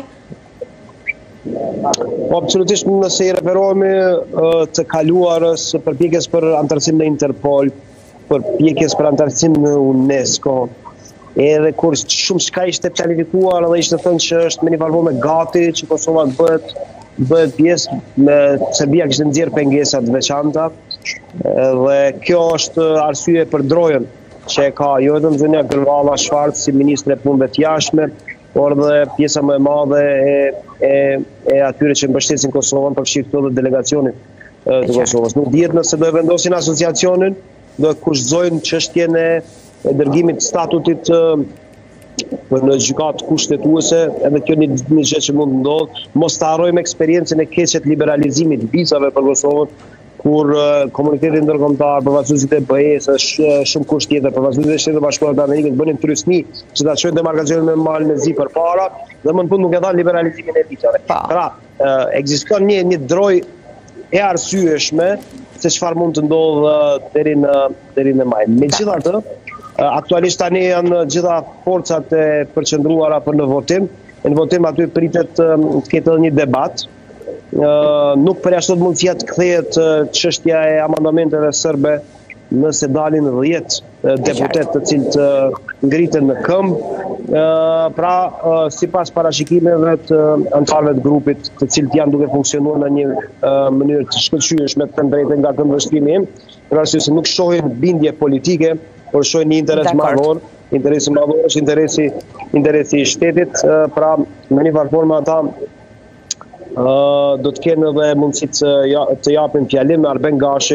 Po, absolutisht nëse i referohemi të kaluarës, përpjekjes për antarësim në Interpol, përpjekjes për antarësim në UNESCO, edhe kur shumë shka ishte planifikuar dhe ishte thënë që është me një farë gati që Kosova bëhet pjesë, Serbia kishte nxjerrë pengesat veçanta dhe kjo është arsye për drojën që ka jo vetëm zonja Gërvalla Shvarc si ministre e punëve të jashtme, por dhe pjesa më e madhe e atyre që mbështesin Kosovën, përfshi këto dhe delegacionit të Kosovës. Nuk dihet nëse do e vendosin asociacionin, do e kushtëzojnë çështjen e dërgimit statutit në gjykatë kushtetuese, edhe kjo një gjë që mund ndodhë. Mos të harrojmë eksperiencën e keqe të liberalizimit vizave për Kosovën, kur komuniteti ndërkombëtar, përfaqësuesit e BE-s, shumë kusht tjetër, përfaqësuesit e Shtetit Bashkuar të Amerikës bënin trysni që ta çojnë demarkacionin me Malin e Zi përpara dhe më në fund nuk e dhanë liberalizimin e vizave. Pra, ekziston një droj e arsyeshme se çfarë mund të ndodhë deri në maj. Megjithatë, aktualisht tani janë gjitha forcat e përqendruara për në votim. Në votim aty pritet të ketë edhe një debat. Nuk përjashtot mundësia të kthehet çështja e amendamenteve serbe nëse dalin 10 deputet të cilët ngriten në këmbë. Pra, sipas parashikimeve të anëtarëve të grupit, të cilët janë duke funksionuar në një mënyrë të shkëlqyeshme të drejtë nga këndvështrimi im, për arsye se nuk shohin bindje politike, por shohin një interes madhor. Interesi madhor është interesi i shtetit, pra në një farë formë ata do të kenë edhe mundësi të japin fjalim me Arben Gashi,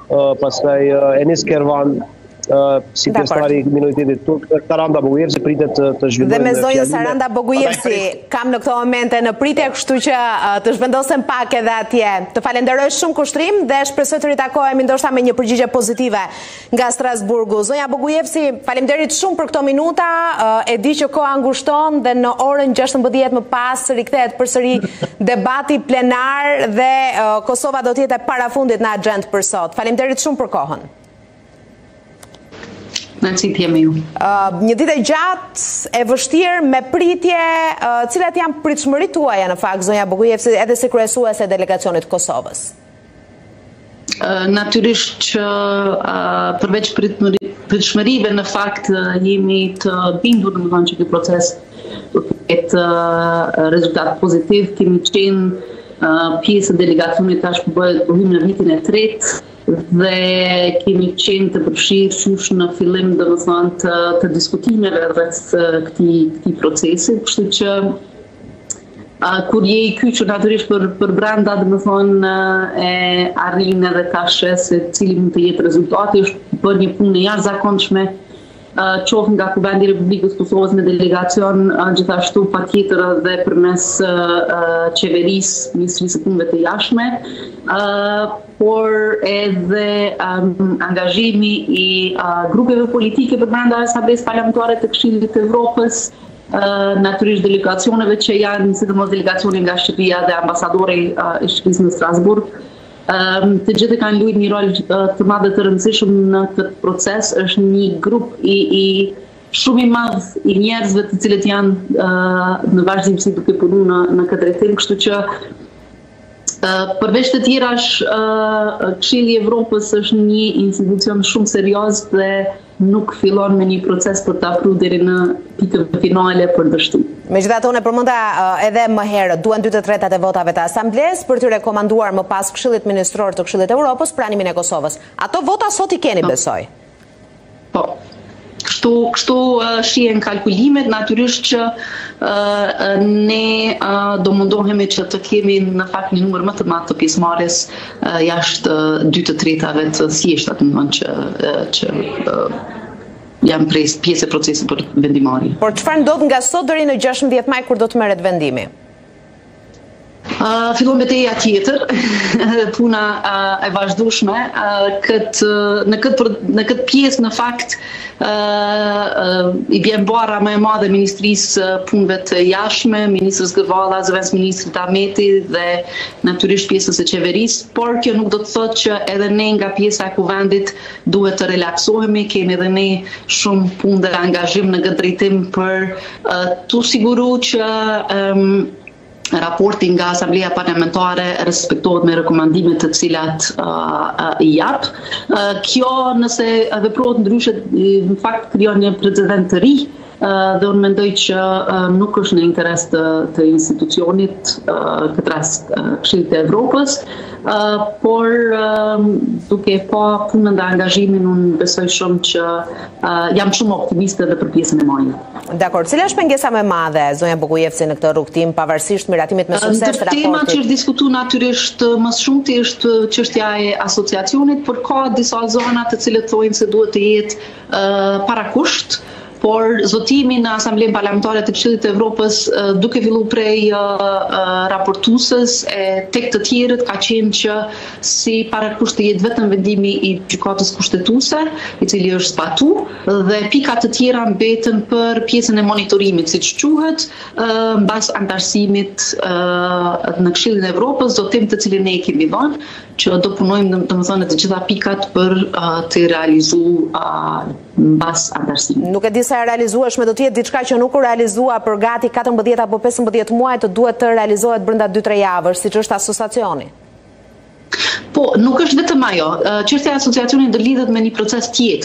pastaj Enis Kervan, si pjesëtari i minoritetit turk, Saranda Bogujevsi pritet të zhvillojnë. Dhe me zonjën Saranda Bogujevsi kam në këto momente në pritje, kështu që të zhvendosem pak edhe atje. Të falenderoj shumë kushtrim dhe shpresoj të ritakohemi ndoshta me një përgjigje pozitive nga Strasburgu. Zonja Bogujevsi, faleminderit shumë për këto minuta. E di që koha ngushton dhe në orën 16 më pas rikthehet përsëri debati plenar dhe Kosova do të jetë e parafundit në agjendë për sot. Faleminderit shumë për kohën. Një ditë e gjatë, e vështirë, me pritje, cilat janë pritshmëritë tuaja në fakt, zonja Bogujevsi, edhe si kryesuese e delegacionit Kosovës? Natyrisht që përveç pritshmërive në fakt jemi të bindur domethënë që ky proces do të ketë rezultat pozitiv. Kemi qenë pjesë e delegacionit tash bëhet në vitin e tretë dhe kemi qenë të përfshirë në fillim domethënë të diskutimeve rreth këtij procesi, kështu që kur je i kyçur natyrisht për brenda domethënë e arrin edhe ta shes se cili mund të jetë rezultati, është bërë një punë jashtëzakonshme qoftë nga Kuvendi i Republikës Kosovës me delegacion, gjithashtu patjetër edhe përmes qeverisë, Ministrisë së Punëve të Jashtme, por edhe angazhimi i grupeve politike për brenda Asamblesë Parlamentare të Këshillit të Evropës, natyrisht delegacioneve që janë, sidomos delegacioni nga Shqipëria dhe ambasadori i Shqipërisë në Strasburg, të gjithë kanë luajtur një rol të madh dhe të rëndësishëm në këtë proces. Është një grup i shumë i madh i njerëzve të cilët janë në vazhdimsi duke punuar në këtë drejtim, kështu që përveç të tjerash, Këshilli i Evropës është një institucion shumë serioz dhe nuk fillon me një proces për të afruar deri në pikën finale për dështim. Megjithatë, unë përmenda edhe më herët, duhen 2/3 e votave të Asamblesë për të rekomanduar më pas Këshillit Ministror të Këshillit Evropës pranimin e Kosovës. Ato vota sot i keni, besoj. Po. Kështu shihen kalkulimet, natyrisht që ne do mundohemi që të kemi në fakt një numër më të madh të pjesëmarrjes jashtë 2/3 të thjeshta, domethënë që janë pjesë e procesit për vendimarrje. Por çfarë ndodh nga sot deri në 16 maj kur do të merret vendimi? Fillon betejë tjetër, puna e vazhdueshme, në këtë pjesë në fakt i bjen barra më e madhe Ministrisë Punëve të Jashtme, Ministrës Gëvalla, Zëvendësministrit Ahmeti dhe natyrisht pjesës së qeverisë, por kjo nuk do të thotë që edhe ne nga pjesa e kuvendit duhet të relaksohemi, kemi edhe ne shumë punë dhe angazhim në këtë drejtim për të siguruar që raporti nga Asambleja Parlamentare respektohet me rekomandimet të cilat i jap. Kjo nëse veprohet ndryshe, në fakt krijon një precedent të ri dhe unë mendoj që nuk është në interes të institucionit, këtë rast Këshillit të Evropës, por duke pa punën dhe angazhimin, unë besoj shumë që jam shumë optimiste dhe për pjesën e majit. Dakor, cila është pengesa më e madhe, zonja Bogujevsi, në këtë rrugtim, pavarësisht miratimit me sukses të raportit? Tema që është diskutuar natyrisht më shumë është çështja e asociacionit, por ka disa zona të cilët thojnë se duhet të jetë parakusht, por zotimi në Asamblenë Parlamentare të Këshillit të Evropës duke filluar prej raportuesës tek të tjerët ka qenë që si parakusht të jetë vetëm vendimi i gjykatës kushtetuese, i cili është zbatuar, dhe pika të tjera mbeten për pjesën e monitorimit, siç quhet, mbas antarësimit në Këshillin e Evropës, zotim të cilin ne i kemi dhënë, që do punojmë domethënë të gjitha pikat për të realizuar mbas antarësimit. Nuk e di sa e realizueshme, do të jetë diçka që nuk u realizua për gati 14 apo 15 muaj, të duhet të realizohet brenda 2-3 javësh, siç është asociacioni. Po, nuk është vetëm ajo. Çështja e asociacionit do lidhet me një proces tjetër,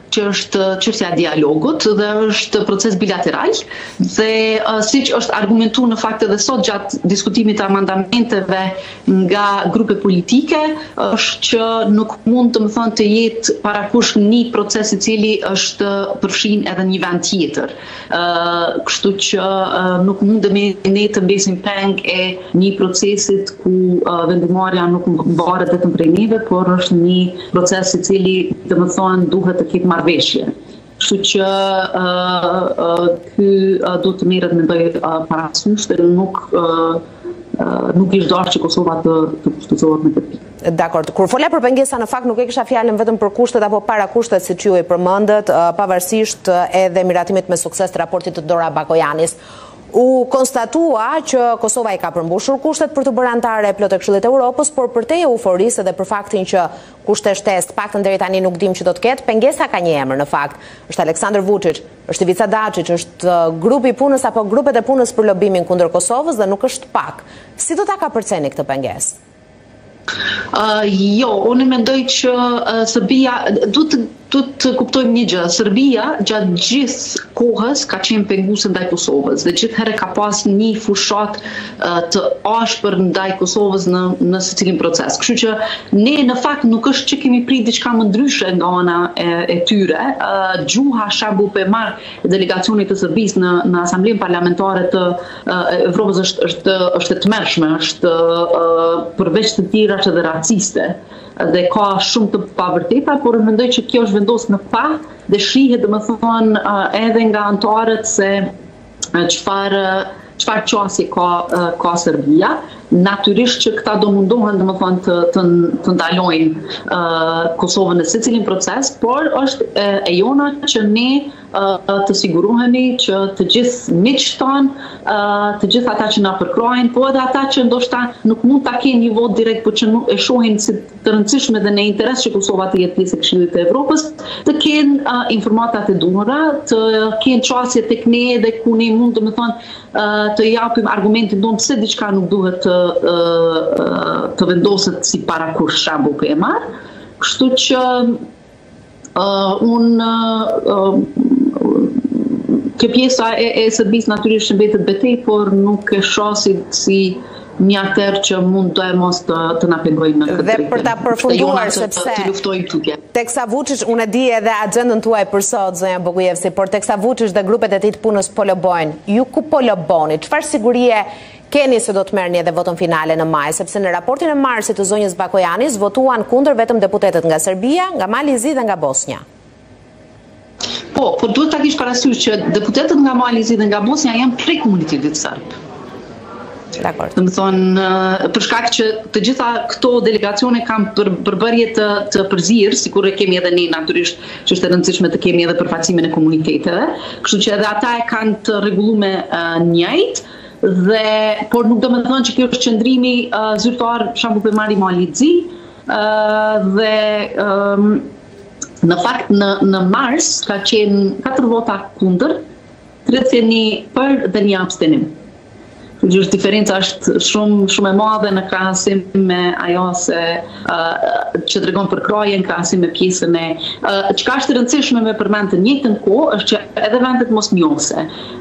që është çështja e dialogut dhe është proces bilateral dhe siç është argumentuar në fakt edhe sot gjatë diskutimit të amendamenteve nga grupe politike është që nuk mund të jetë parakush një proces i cili është përfshin edhe një vend tjetër. Kështu që nuk mundemi ne të mbesim peng e një procesit ku vendimarrja nuk varet vetëm prej neve, por është një proces i cili duhet të ketë marrëveshje. Kështu që ky duhet të merret mendoj parasysh dhe nuk ishte dashur që Kosova të kushtohet me këtë. Dakor. Kur fola për pengesa, në fakt nuk e kisha fjalën vetëm për kushtet apo para kushtet siç ju e përmendët, pavarësisht edhe miratimit me sukses të raportit të Dora Bakojanis. U konstatua që Kosova i ka përmbushur kushtet për të bërë anëtare plot e Këshillit të Evropës, por për te euforisë dhe për faktin që kushte shtesë paktën deri tani nuk dim që do të ketë, pengesa ka një emër në fakt. Është Aleksandar Vučić, është Ivica Dačić, është grupi i punës apo grupet e punës për lobimin kundër Kosovës dhe nuk është pak. Si do ta kapërceni këtë pengesë? Jo, unë mendoj që Serbia duhet të kuptojmë një gjë. Serbia gjatë gjithë kohës ka qenë penguese ndaj Kosovës dhe gjithherë ka pas një fushat të ashpër ndaj Kosovës në secilin proces. Kështu që ne në fakt nuk është që kemi prit diçka më ndryshe nga ana e tyre. Gjuha shembull pe marr delegacionit të Serbisë në Asamblenë Parlamentare të Evropës është e tmerrshme, është përveç të tjera që dhe raciste dhe ka shumë të pavërteta, por mendoj që kjo është vendosur në pa dhe shihet edhe nga anëtarët se çfarë qasje ka Serbia. Natyrisht që këta do mundohen të ndalojnë Kosovën në secilin proces, por është e jona që ne të sigurohemi që të gjithë miqtë tanë, të gjithë ata që na përkrojnë, po edhe ata që ndoshta nuk mund ta kenë një vot direkt, por që e shohin si të rëndësishme dhe në interes që Kosova të jetë pjesë e Këshillit të Evropës, të kenë informatat e duhura, të kenë çështje tek ne dhe ku ne mund të japim argumentin tonë pse diçka nuk duhet të vendoset si parakush shembull për e marr. Kështu që kjo pjesa e Serbisë natyrisht mbetet betej, por nuk e shoh si një aktor që mund të mos të na pengojnë në këtë drejtim. Dhe për ta përfunduar sepse të luftojmë tutje. Teksa Vučić, unë e di edhe agjendën tuaj për sot, zonja Bogujevsi, por teksa Vučić dhe grupet e tij të punës po lobojnë, ju ku po loboni? Çfarë sigurie keni se do të merrni edhe votën finale në maj, sepse në raportin e marsit të zonjës Bakojanis votuan kundër vetëm deputetët nga Serbia, nga Mali i Zi dhe nga Bosnja. Po duhet ta kish parasysh që deputetët nga Mali i Zi dhe nga Bosnja janë prej komunitetit serb. Dakor. Do të thonë për shkak që të gjitha këto delegacione kanë përbërje të përzirë, sikur e kemi edhe ne natyrisht, që është e rëndësishme të kemi edhe përfaqësimin e komuniteteve, kështu që edhe ata e kanë të rregulluar njëjtë. Por nuk do të thonë që kjo është qëndrimi zyrtar shembull për Mali i Zi dhe në fakt në mars ka qenë 4 vota kundër, 31 për dhe 1 abstenim. Gjithë diferenca është shumë e madhe në krahasim me ajo që tregon për krojen, krahasim me pjesën e çka është e rëndësishme me përmend të njëjtën kohë është që edhe vendet mosnjohëse.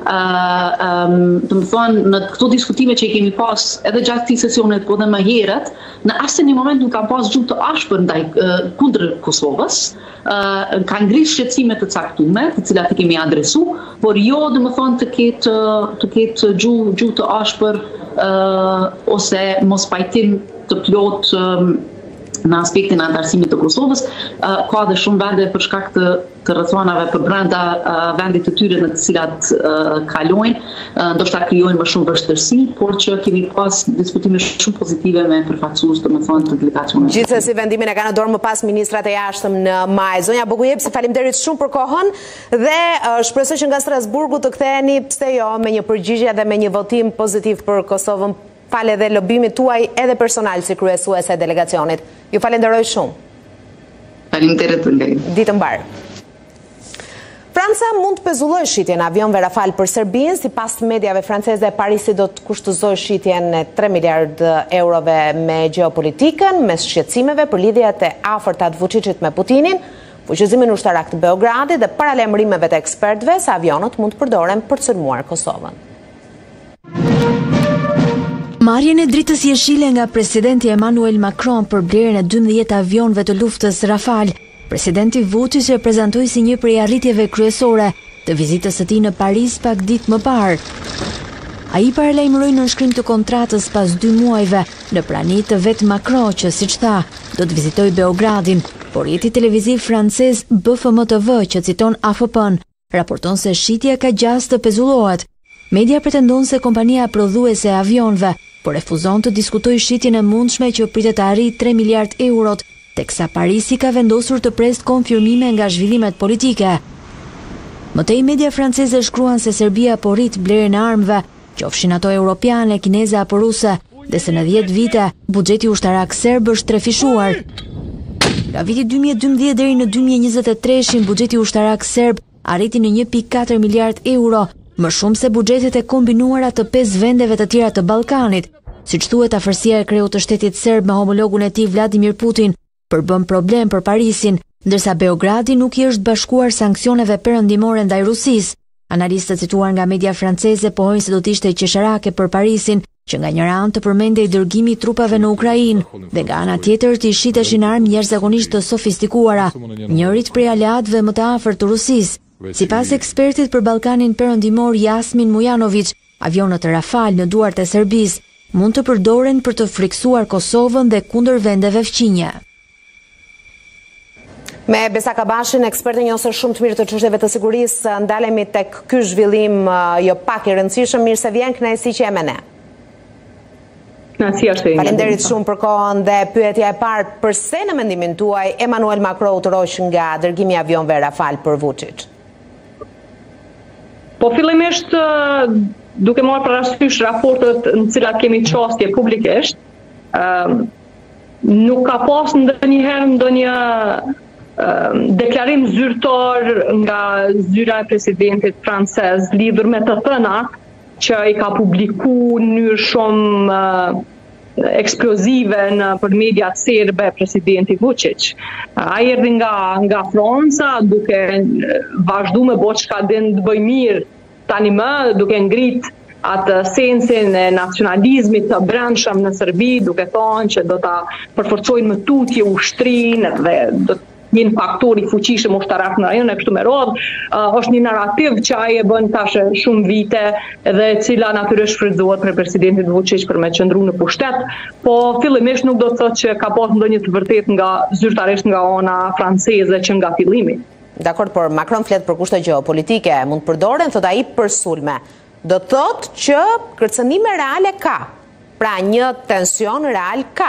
Do të thonë në këto diskutime që i kemi pas edhe gjatë këtij sesionit, po edhe më herët, në asnjë moment nuk ka pas gjuhë të ashpër ndaj kundër Kosovës. Ka ngritur shqetësime të caktuara, të cilat i kemi adresu, por jo do të thonë të ketë gjuhë të ashpër ose mos pajtim të plot në aspektin e antarësimit të Kosovës. Ka dhe shumë vende për shkak të rrethanave për brenda vendit të tyre në të cilat kalojnë, ndoshta krijojnë më shumë vështirësi, por që kemi pas diskutime shumë pozitive me përfaqësues të delegacionit. Gjithsesi vendimin e kanë në dorë më pas ministrat e jashtëm në maj. Zonja Bogujevsi, faleminderit shumë për kohën dhe shpresoj që nga Strasburgu të ktheheni, pse jo, me një përgjigje dhe me një votim pozitiv për Kosovën. Fale dhe lobimit tuaj edhe personal si kryesuese e delegacionit. Ju falenderoj shumë. Faleminderit nga ju. Ditë mbar. Franca mund të pezulloj shitjen e avionëve Rafale për Serbinë, sipas mediave franceze Parisi do të kushtozojë shitjen e 3 miliard eurove me gjeopolitikën, mes shqetësimeve për lidhjet e afërta të Vučićit me Putinin, Fuqizimin ushtarak të Beogradit dhe paralajmërimeve të ekspertëve se avionët mund të përdoren për të sulmuar Kosovën. Marrjen e dritës jeshile nga presidenti Emmanuel Macron për blerjen e 12 avionëve të luftës Rafale, presidenti Vučić e prezantoi si një prej arritjeve kryesore të vizitës së tij në Paris pak ditë më parë. Ai paralajmëroi nënshkrim të kontratës pas 2 muajve në prani të vet Macron që, siç tha, do të vizitojë Beogradin, por rrjeti televiziv francez BFM TV që citon AFP-n raporton se shitja ka gjas të pezullohet. Media pretendon se kompania prodhuese e avionëve po refuzon të diskutojë shitjen e mundshme që pritet të arrijë 3 miliard eurot, teksa Parisi ka vendosur të presë konfirmime nga zhvillimet politike. Mëtej media franceze shkruan se Serbia po rrit blerjen e armëve, qofshin ato europiane, kineze apo ruse, dhe se në 10 vite buxheti ushtarak serb është trefishuar. Nga viti 2012 deri në 2023, buxheti ushtarak serb arriti në 1.4 miliard euro, më shumë se buxhetet e kombinuara të 5 vendeve të tjera të Ballkanit. Siç thuhet, afërsia e kreut të shtetit serb me homologun e tij Vladimir Putin përbën problem për Parisin, ndërsa Beogradi nuk i është bashkuar sanksioneve perëndimore ndaj Rusisë. Analistët cituar nga media franceze pohojnë se do të ishte qesharake për Parisin, që nga njëra anë të përmendej dërgimi i trupave në Ukrainë dhe nga ana tjetër të shiteshin armë jashtëzakonisht të sofistikuara, njërit prej aleatëve më të afërt të Rusisë. Sipas ekspertit për Ballkanin perëndimor Jasmin Mujanović, avionët Rafale në duart e Serbisë mund të përdoren për të friksuar Kosovën dhe kundër vendeve fqinje. Me Besak Abashin, ekspertë njosër shumë të mirë të çështjeve të sigurisë, ndalemi tek ky zhvillim jo pak i rëndësishëm. Mirë se vjen, kënaqësi që jemi ne. Faleminderit shumë për kohën dhe pyetja e parë, përse në mendimin tuaj Emmanuel Macron u tërhoq nga dërgimi i avionëve Rafale për Vučić? Po fillimisht duke marrë parasysh raportet në cilat kemi çastje publikisht, nuk ka pas ndonjëherë ndonjë deklarim zyrtar nga zyra e presidentit francez lidhur me të thënat që i ka publikuar në mënyrë shumë eksplozive për mediat serbe presidenti Vučić. Ai erdhi nga Franca duke vazhduar me bëj çka din të bëj mirë tani më, duke ngrit atë sensin e nacionalizmit të brendshëm në Serbi, duke thënë që do ta përforcojnë më tutje ushtrinë dhe do të një faktor i fuqishëm ushtarak në rajon e kështu me radhë. Është një narrativ që ai e bën tash shumë vite dhe e cila natyrisht shfrytëzohet për presidentin Vučić për me qëndru në pushtet, po fillimisht nuk do të thotë që ka pas ndonjë të vërtetë nga zyrtarisht nga ana franceze që nga fillimi. Dakor, por Macron flet për kushte gjeopolitike, mund të përdoren, thot ai, për sulme. Do të thotë që kërcënime reale ka. Pra një tension real ka.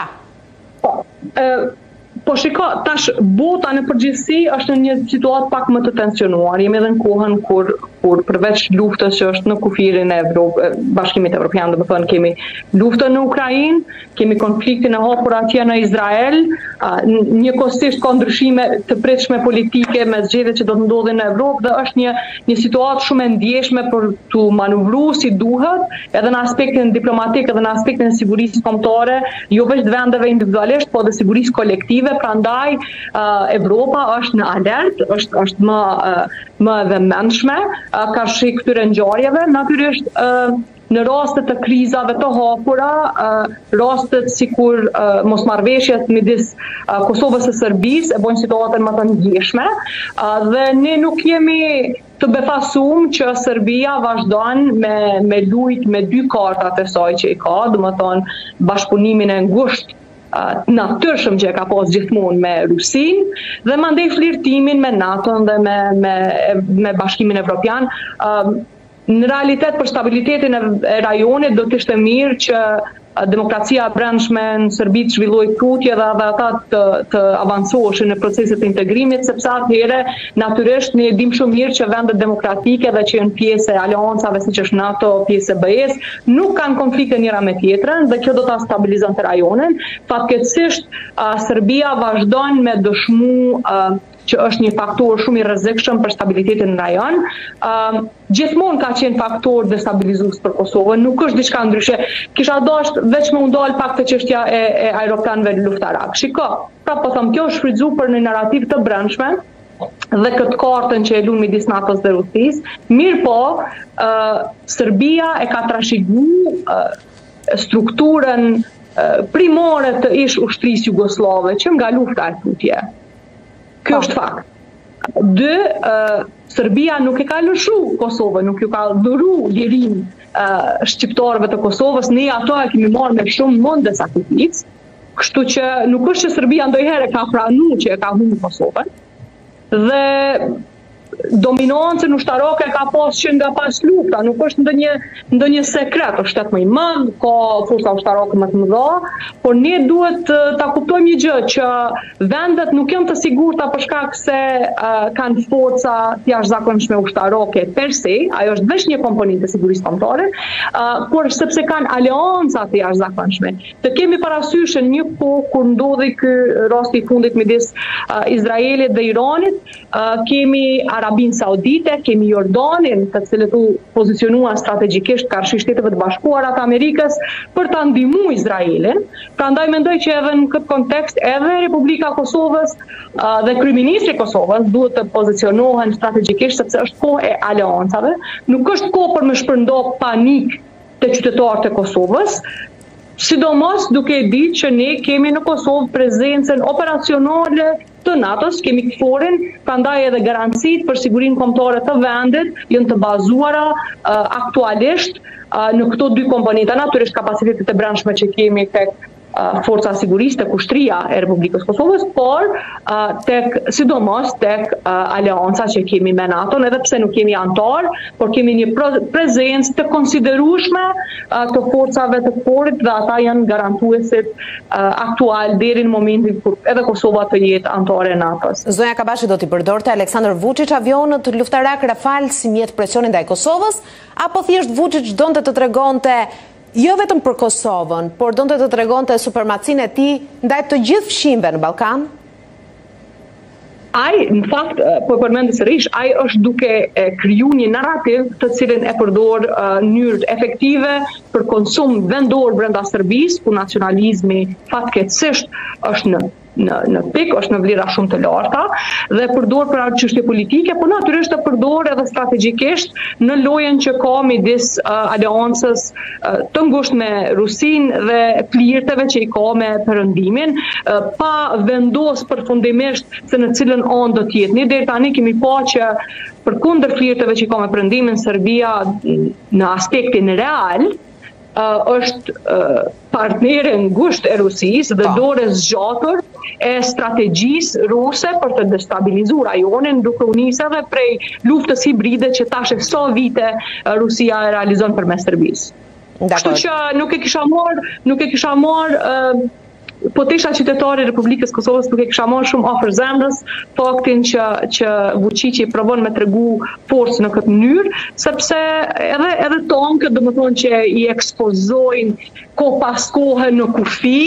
Po shiko, tash bota në përgjithësi është në një situatë pak më të tensionuar. Jemi edhe në kohën kur përveç luftës që është në kufirin e Bashkimit Evropian, do të thënë kemi luftën në Ukrainë, kemi konfliktin e hapur atje në Izrael, njëkohësisht ka ndryshime të pritshme politike me zgjedhjet që do të ndodhin në Evropë dhe është një situatë shumë e ndjeshme për të manuvruar si duhet, edhe në aspektin diplomatik, edhe në aspektin e sigurisë kombëtare, jo vetëm vendeve individualisht, por edhe sigurisë kolektive. Prandaj Evropa është në alert, është më dhe mendshme ka shi këtyre ngjarjeve, natyrisht në rastet të krizave të hapura, rastet sikur mosmarrveshjet midis Kosovës e Serbisë e bojnë situatën më të ndjeshme dhe ne nuk jemi të befasuar që Serbia vazhdon me lujt me dy kartat e saj që i ka, domethënë bashkëpunimin e ngushtë natyrshëm që e ka pas gjithmonë me Rusinë dhe mandej flirtimin me NATO-n dhe me Bashkimin Evropian. Në realitet për stabilitetin e rajonit do të ishte mirë që demokracia brendshme në Serbi të zhvillojë tutje dhe ata të avancoheshin në proceset e integrimit, sepse atëherë natyrisht ne dim shumë mirë që vendet demokratike dhe që janë pjesë e aleancave siç është NATO, pjesë e BE-s, nuk kanë konflikte njëra me tjetrën dhe kjo do ta stabilizonte rajonin. Fatkeqësisht Serbia vazhdon me dëshmu që është një faktor shumë i rrezikshëm për stabilitetin në rajon. Gjithmonë ka qenë faktor destabilizues për Kosovën, nuk është diçka ndryshe. Kisha dashur vetëm u ndal pak te çështja e aeroplanëve luftarak. Shiko, pra po them, kjo është shfrytzuar për një narrativ të brendshme, dhe këtë kartën që e lunë midis NATO-s dhe Rusisë. Mirë po, Serbia e ka trashëgu strukturën primore të ish ushtrisë jugoslave që nga lufta e tutje. Kjo është fakt. 2. Serbia nuk e ka lëshu Kosovën, nuk ju ka dhuru lirin shqiptarëve të Kosovës, ne ato e kemi marrë me shumë mund dhe sakrificë, kështu që nuk është që Serbia ndojherë ka pranu që e ka humbur Kosovën, dhe dominancën ushtarake ka pas që nga pas lufta, nuk është ndonjë sekret, është shtetë më i madh, ka forca ushtarake më të mëdha, por ne duhet ta kuptojmë një gjë që vendet nuk janë të sigurta për shkak se kanë forca të jashtëzakonshme ushtarake per se, ajo është vetëm një komponent e sigurisë kombëtare, por sepse kanë aleanca të jashtëzakonshme. Të kemi parasysh në një kohë kur ndodhi ky rasti i fundit midis Izraelit dhe Iranit, kemi Arabinë Saudite, kemi Jordanin, të cilët u pozicionuan strategjikisht karshi Shteteve të Bashkuara të Amerikës për ta ndihmuar Izraelin. Prandaj mendoj që edhe në këtë kontekst edhe Republika e Kosovës dhe kryeministri i Kosovës duhet të pozicionohen strategjikisht sepse është kohë e aleancave, nuk është kohë për me shpërndo panik të qytetarët e Kosovës. Sidomos duke e ditë që ne kemi në Kosovë prezencën operacionale të NATO-s, kemi KFOR-in, prandaj edhe garancitë për sigurinë kombëtare të vendit janë të bazuara aktualisht në këto dy komponenta, natyrisht kapacitetet e brendshme që kemi tek forca sigurisë tek ushtria e Republikës Kosovës, por sidomos tek aleanca që kemi me NATO, edhe pse nuk kemi antar, por kemi një prezencë të konsiderueshme të forcave të KFOR-it dhe ata janë garantuesit aktual deri në momentin kur edhe Kosova të jetë antare e NATO-s. Zonja Kabashi do t'i përdorte Aleksandar Vučić avionët luftarak Rafale si mjet presioni ndaj Kosovës, apo thjesht Vučić donte të tregonte jo vetëm për Kosovën, por donte të tregonte supermacinë e tij ndaj të gjithë fshimve në Ballkan? Ai, në fakt, po përmendi sërish, ai është duke kriju një narrativ të cilin e përdor në mënyrë efektive për konsum vendor brenda Serbisë, ku nacionalizmi fatkeqësisht është në pik, është në vlera shumë të larta dhe përdor për çështje politike, por natyrisht e përdor edhe strategjikisht në lojën që ka midis aleancës të ngushtë me Rusinë dhe flirteve që i ka me Perëndimin, pa vendos përfundimisht se në cilën anë do të jetë. Ne deri tani kemi pa që përkundër flirteve që i ka me Perëndimin, Serbia në aspektin real është partnere ngushtë e Rusisë dhe dorë zgjatur e strategjisë ruse për të destabilizuar rajonin, duke u nisur edhe prej luftës hibride që tash sa vite Rusia e realizon përmes Serbisë. Kështu që nuk e kisha marrë po të isha qytetari i Republikës Kosovës, nuk e kisha marrë shumë afër zemrës faktin që Vučići provon me tregu forcë në këtë mënyrë, sepse edhe tonë, domethënë që i ekspozojnë kohë pas kohe në kufi,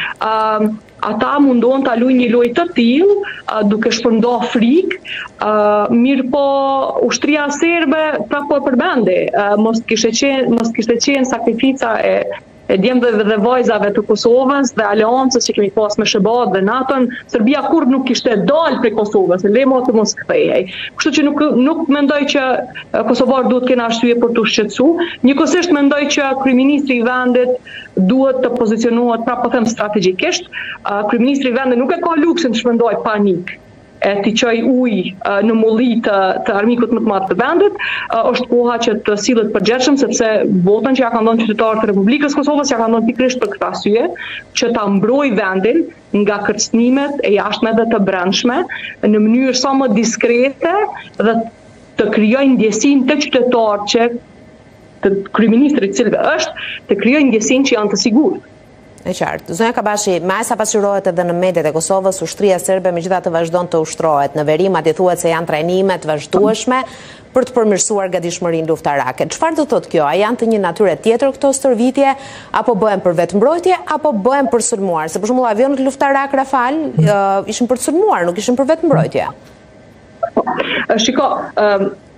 ata mundon ta luajnë një lojë të tillë duke shpërndar frikë, mirë po ushtria serbe prapë po përmendi, mos kishte qenë sakrifica e djemve dhe vajzave të Kosovës dhe aleancës që kemi pas me SHBA dhe NATO-n, Serbia kur nuk kishte dalë prej Kosovës, lemo të mos kthehej. Kështu që nuk mendoj që kosovarët duhet kenë arsye për të shqetësu. Njëkohësisht mendoj që kryeministri i vendit duhet të pozicionohet prapë po them strategjikisht. Kryeministri i vendit nuk e ka luksin të shpërndajë panik e t'i qoj ujë në mulli të armikut më të madh të vendit, është koha që të sillet përgjegjshëm, sepse votën që ja kanë dhënë qytetarët e Republikës Kosovës ja kanë dhënë pikërisht për këtë arsye, që ta mbrojë vendin nga kërcënimet e jashtme dhe të brendshme në mënyrë sa më diskrete dhe të krijojë ndjesinë të qytetarëve që të kryeministrit i cili është, të krijojë ndjesinë që janë të sigurt. E qartë. Zonja Kabashi, me sa pasqyrohet edhe në mediat e Kosovës, ushtria serbe megjithatë vazhdon të ushtrohet. Në veri madje thuhet se janë trajnime të vazhdueshme për të përmirësuar gatishmërinë luftarake. Çfarë do thotë kjo? A janë të një natyre tjetër këto stërvitje, apo bëhen për vetmbrojtje, apo bëhen për sulmuar? Se për shembull avionët luftarak Rafale ishin për të sulmuar, nuk ishin për vetmbrojtje. Shiko,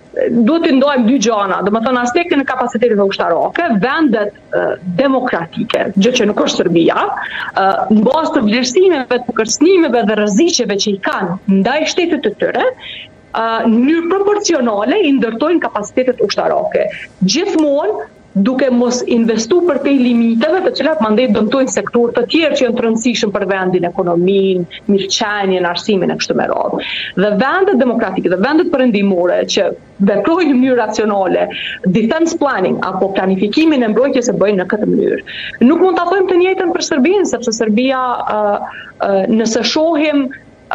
duhet të ndojmë dy gjëra, domethënë aspektin e kapacitetit ushtarake, vendet demokratike, gjë që nuk është Serbia, në bazë të vlerësimeve, të kërcënimeve dhe rreziqeve që i kanë ndaj shtetit të tyre, në mënyrë proporcionale i ndërtojnë kapacitetet ushtarake. Gjithmonë duke mos investu për te limiteve të cilat mandej dëmtojnë sektor të tjerë që janë të rëndësishëm për vendin, ekonominë, mirëqenien, arsimin e kështu me radhë. Dhe vendet demokratike dhe vendet perëndimore që veprojnë në mënyrë racionale, defense planning apo planifikimin e mbrojtjes e bëjnë në këtë mënyrë. Nuk mund ta thojmë të njëjtën për Serbinë, sepse Serbia nëse shohim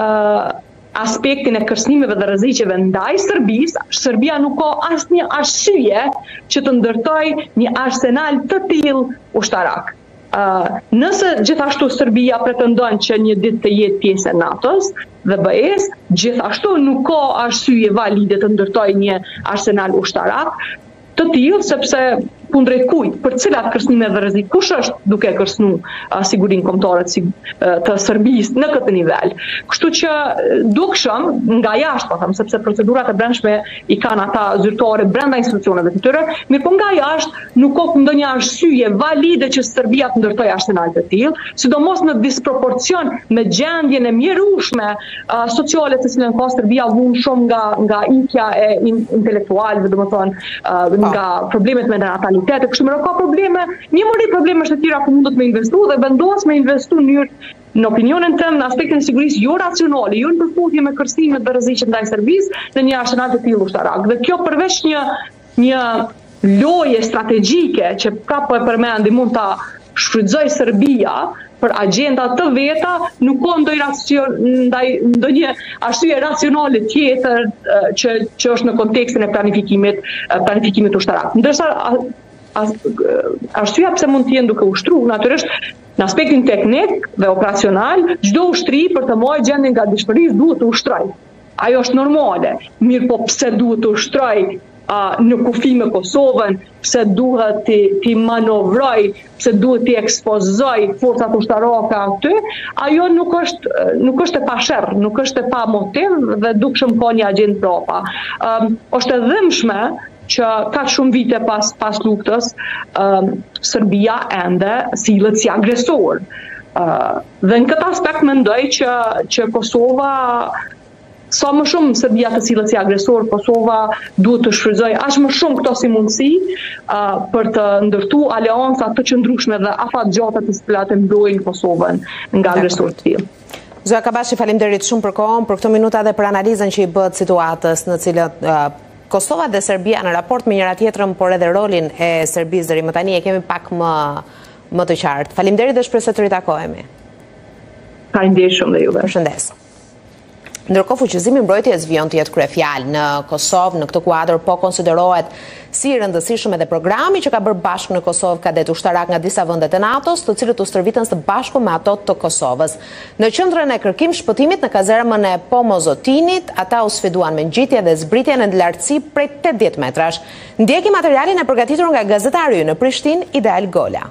aspektin e kërcënimeve dhe rreziqeve ndaj Serbisë, Serbia nuk ka asnjë arsye që të ndërtojë një arsenal të tillë ushtarak. Nëse gjithashtu Serbia pretendon që një ditë të jetë pjesë e NATO-s dhe BE-s, gjithashtu nuk ka arsye valide të ndërtojë një arsenal ushtarak të tillë, sepse kundrejt kujt, për cilat kërcënime dhe rrezik, kush është duke kërcënu sigurinë kombëtare të Serbisë në këtë nivel. Kështu që dukshëm nga jashtë, po them, sepse procedurat e brendshme i kanë ata zyrtare brenda institucioneve të tyre, mirë po nga jashtë nuk ka ndonjë arsye valide që Serbia të ndërtojë arsenal të tillë, sidomos në disproporcion me gjendjen e mjerueshme sociale të cilën ka Serbia vunë shumë nga ikja e intelektualëve, domethënë nga problemet me natalitet. Kështu më ka probleme, një mëri probleme të tjera ku mundet me investu dhe vendos me investu në opinionin tëm në aspektin e sigurisë jo racionale, jo në përputhje me kërcënimet dhe rreziqet ndaj Serbisë në një arsenal të tillë ushtarak. Dhe kjo përveç një loje strategjike që prapë e përmendi mund ta shfrytëzoj Serbia për agenda të veta, nuk ka ndonjë arsye racionale tjetër që është në kontekstin e planifikimit ushtarak. Ndërsa arsyeja pse mund të jenë duke ushtruar, natyrisht në aspektin teknik dhe operacional, çdo ushtri për të marrë gjendjen nga dëshpërisë duhet të ushtrojë. Ajo është normale. Mirë, po pse duhet të ushtrojë në kufi me Kosovën, pse duhet të manovroj, pse duhet të ekspozoj forcat ushtarake aty, ajo nuk është e pasherr, nuk është e pa motiv dhe dukshëm ka një agjendë prapa. Është e dhimbshme që ka shumë vite pas luftës, Serbia ende sillet si agresor. Dhe në këtë aspekt mendoj që Kosova, sa më shumë Serbia të sillet si agresor, Kosova duhet të shfrytëzojë aq më shumë këto si mundësi për të ndërtuar aleanca të qëndrueshme dhe afatgjata të cilat e mbrojnë Kosovën nga agresor të tillë. Zoja Kabashi, faleminderit shumë për kohën, për këto minuta dhe për analizën që i bët situatës në cilët Kosova dhe Serbia në raport me njëra tjetrën, por edhe rolin e Serbisë deri më tani e kemi pak më të qartë. Faleminderit dhe shpresoj të ritakohemi. Faleminderit shumë dhe juve. Përshëndes. Ndërkohë fuqizimi i mbrojtjes vijon të jetë kryefjalë në Kosovë. Në këtë kuadër po konsiderohet si i rëndësishëm edhe programi që ka bërë bashkë në Kosovë kadet ushtarak nga disa vende të NATO-s, të cilët u stërvitën së bashku me ato të Kosovës. Në qendrën e kërkim shpëtimit në kazermën e Pomozotinit, ata u sfiduan me ngjitje dhe zbritje në lartësi prej 80 metrash. Ndjeki materialin e përgatitur nga gazetari në Prishtinë, Ideal Gola.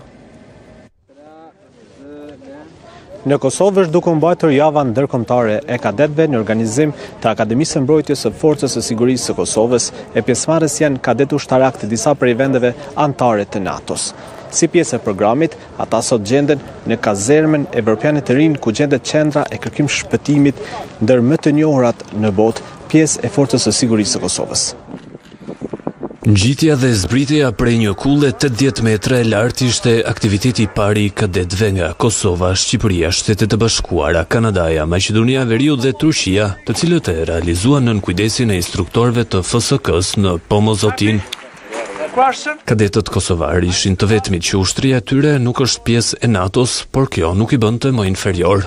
Në Kosovë është duke mbajtur java ndërkombëtare e kadetëve në organizim të Akademisë së Mbrojtjes së Forcës së Sigurisë së Kosovës, e pjesëmarrës janë kadetë ushtarak të disa prej vendeve anëtare të NATO-s. Si pjesë e programit, ata sot gjenden në kazermën evropiane të rinj ku gjendet qendra e kërkim shpëtimit ndër më të njohurat në botë, pjesë e Forcës së Sigurisë së Kosovës. Ngjitja dhe zbritja prej një kulle 80 metra e lartë ishte aktiviteti i parë i kadetëve nga Kosova, Shqipëria, Shtetet e Bashkuara, Kanadaja, Maqedonia e Veriut dhe Turqia, të cilët e realizuan nën kujdesin e instruktorëve të FSK-s në Pomozotin. Kadetët kosovar ishin të vetmit që ushtria e tyre nuk është pjesë e NATO-s, por kjo nuk i bënte më inferior.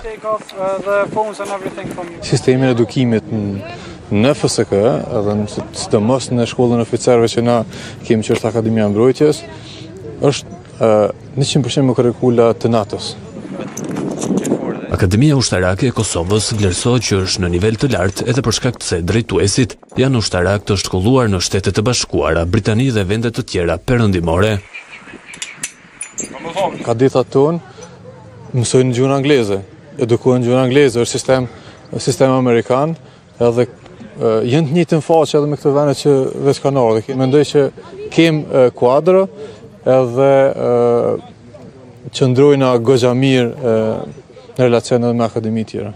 Sistemi i edukimit në FSK, edhe sidomos në shkollën e oficerëve që na kemi që është Akademia e Mbrojtjes, është 100% me kurrikula të NATO-s. Akademia Ushtarake e Kosovës vlerësohet që është në nivel të lartë edhe për shkak se drejtuesit janë ushtarak të shkolluar në Shtetet e Bashkuara, Britani dhe vende të tjera perëndimore. Kadetët tonë mësojnë gjuhën angleze, edukohen gjuhën angleze, është sistem amerikan, edhe Jenë të njëjtën faqe edhe me këto vende që veç kanë ardhur. Mendoj që kem kuadro edhe qëndrojnë goxha mirë në relacion edhe me akademi tjera.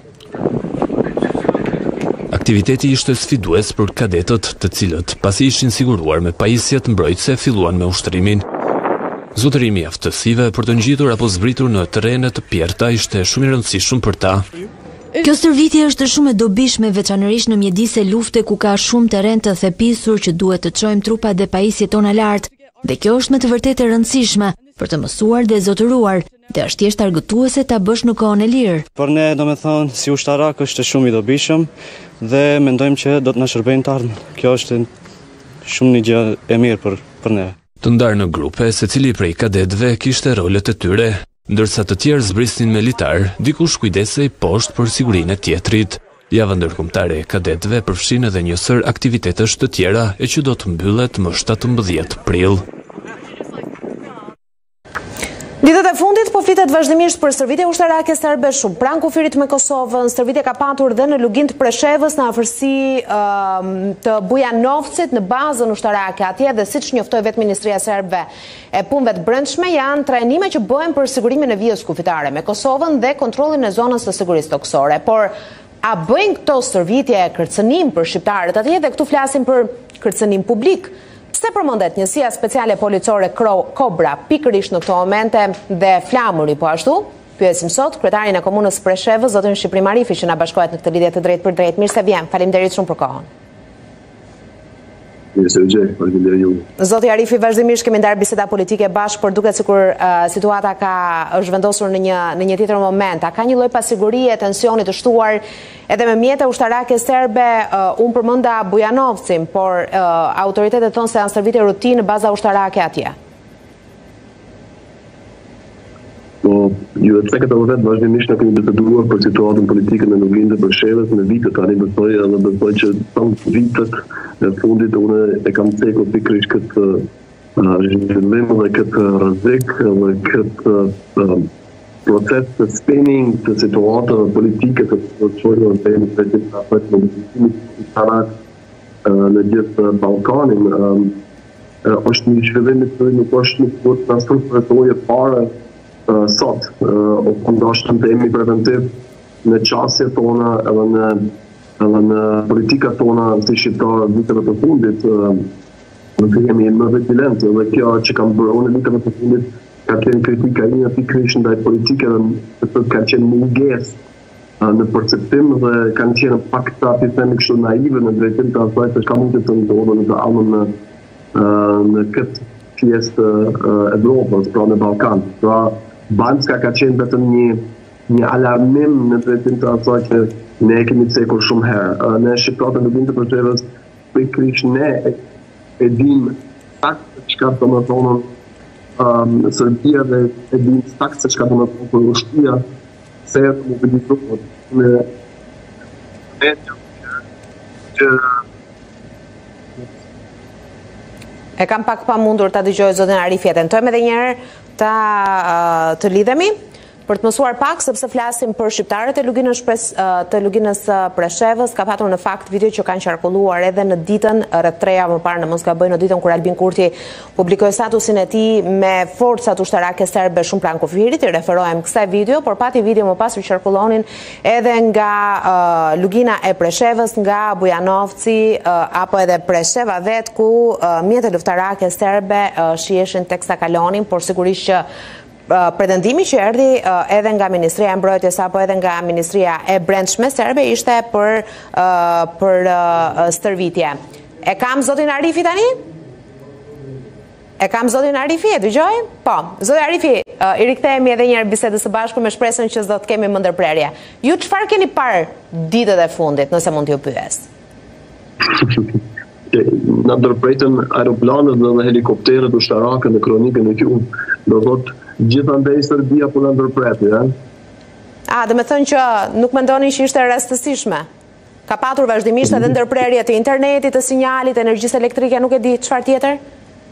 Aktiviteti ishte sfidues për kadetët, të cilët pasi ishin siguruar me pajisjet mbrojtëse filluan me ushtrimin. Zotërimi i aftësive për të ngjitur apo zbritur në terrene të pjerta ishte shumë i rëndësishëm për ta. Kjo stërvitje është shumë e dobishme, veçanërisht në mjedise lufte ku ka shumë terren të thepisur që duhet të çojmë trupat dhe pajisjet tona lart. Dhe kjo është me të vërtetë e rëndësishme për të mësuar dhe zotëruar, dhe është thjesht argëtuese ta bësh në kohën e lirë. Por ne, domethënë, si ushtarak është shumë i dobishëm dhe mendojmë që do të na shërbejnë të ardhmen. Kjo është shumë një gjë e mirë për ne. Të ndarë në grupe, secili prej kadetëve kishte rolet e tyre, ndërsa të tjerë zbrisnin me litar, dikush kujdesej poshtë për sigurinë e tjetrit. Java ndërkombëtare e kadetëve përfshin edhe një sër aktivitetesh të tjera e që do të mbyllet më 17 prill. Ditët e fundit po flitet vazhdimisht për stërvitje ushtarake serbe shumë pranë kufirit me Kosovën. Stërvitje ka patur dhe në lugin të Preshevës në afërsi të Bujanovcit në bazën ushtarake atje, dhe siç njoftoi vetë Ministria Serbe e Punëve të Brendshme, janë trajnime që bëhen për sigurimin e vijës kufitare me Kosovën dhe kontrollin e zonës së sigurisë toksore. Por a bëjnë këto stërvitje kërcënim për shqiptarët atje, dhe këtu flasim për kërcënim publik? Pse përmendet njësia speciale policore Kobra pikërisht në këto momente dhe flamuri po ashtu? Pyesim sot kryetarin e komunës Preshevës, zotin Shqiprim Arifi, që na bashkohet në këtë lidhje të drejtë për drejtë. Mirë se vjen. Faleminderit shumë për kohën. Zoti Arifi, vazhdimisht kemi ndarë biseda politike bashkë, por duket sikur situata është vendosur në një tjetër moment. A ka një lloj pasigurie, tensionit të shtuar edhe me mjete ushtarake serbe? Unë përmenda Bujanovcin, por autoritetet thonë se janë stërvitje rutinë në baza ushtarake atje. Po, ju e të vetë vazhdimisht në kemi biseduar për situatën politike në luginë të Preshevës në vitet, tani besoj që tamë vitet e fundit unë e kam cekur pikërisht këtë zhvillim dhe këtë rrezik dhe këtë proces të spinning të situatës politike të çojmë në temë të mobilitimit në gjithë Ballkanin. Është një zhvillim që nuk është një transformatorje fare sot, o këndashtë të emi preventiv në qasje tona edhe në politika tona si shqiptarë viteve të fundit, në të jemi më vigilent, dhe kjo që kam bërë unë viteve të fundit ka qenë kritika i një pikërisht ndaj politike dhe ka qenë munges në perceptim dhe kanë qenë pak të apisemi kështu naive në drejtim të asaj se ka mund të ndodhë në të alën në këtë pjesë të Evropës, pra në Ballkan. Pra, Banska ka qenë vetëm një alarmim në drejtim të asaj që ne kemi cekur shumë herë. Ne shqiptarët në luginë të Preshevës pikërisht ne e dim saktë çka do të thonë Serbia dhe e dim saktë çka do të thonë për ushtria se mobilizohet në që e kam pak pa mundur ta dëgjoj zotin Arifi. Tentojmë edhe një herë të lidhemi për të mësuar pak, sepse flasim për shqiptarët e luginës Preshevës. Ka patur në fakt video që kanë qarkulluar edhe në ditën rreth 3 javë më parë, në mos gaboj, në ditën kur Albin Kurti publikoi statusin e tij me forcat ushtarake serbe shumë pranë kufirit. I referohem kësaj video, por pati video më pas u qarkullonin edhe nga lugina e Preshevës, nga Bujanovci apo edhe Presheva vet, ku mjete luftarake serbe shiheshin teksa kalonin, por sigurisht që pretendimi që erdhi edhe nga Ministria e Mbrojtjes apo edhe nga Ministria e Brendshme serbe ishte për stërvitje. E kam zotin Arifi tani? E kam zotin Arifi, e dëgjoj? Po, zotin Arifi, i rikthehemi edhe një herë bisedës së bashku me shpresën që s'do të kemi më ndërprerje. Ju çfarë keni parë ditët e fundit, nëse mund t'ju pyes? Në ndërpretën aeroplanët dhe helikopterët ushtarake në kronikën e Qum, do thotë gjithandej Serbia po në ndërpreti, dhe me thënë që nuk mendonin që ishte rastësishme. Ka patur vazhdimisht edhe ndërprerje të internetit, të sinjalit, energjisë elektrike, nuk e di çfarë tjetër?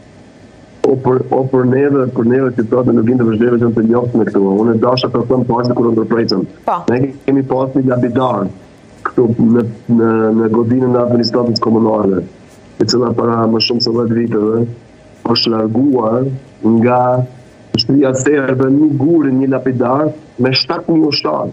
Për neve që të në luginë të Preshevës janë të njohur me këtu. Unë dasha të them pas kur ndërpretën. Ne kemi pas një lapidar në godinën e administratës komunale, e cila para më shumë se 10 viteve është larguar nga shtëpia serbe një gurin, një lapidar me 7.000 ushtarë.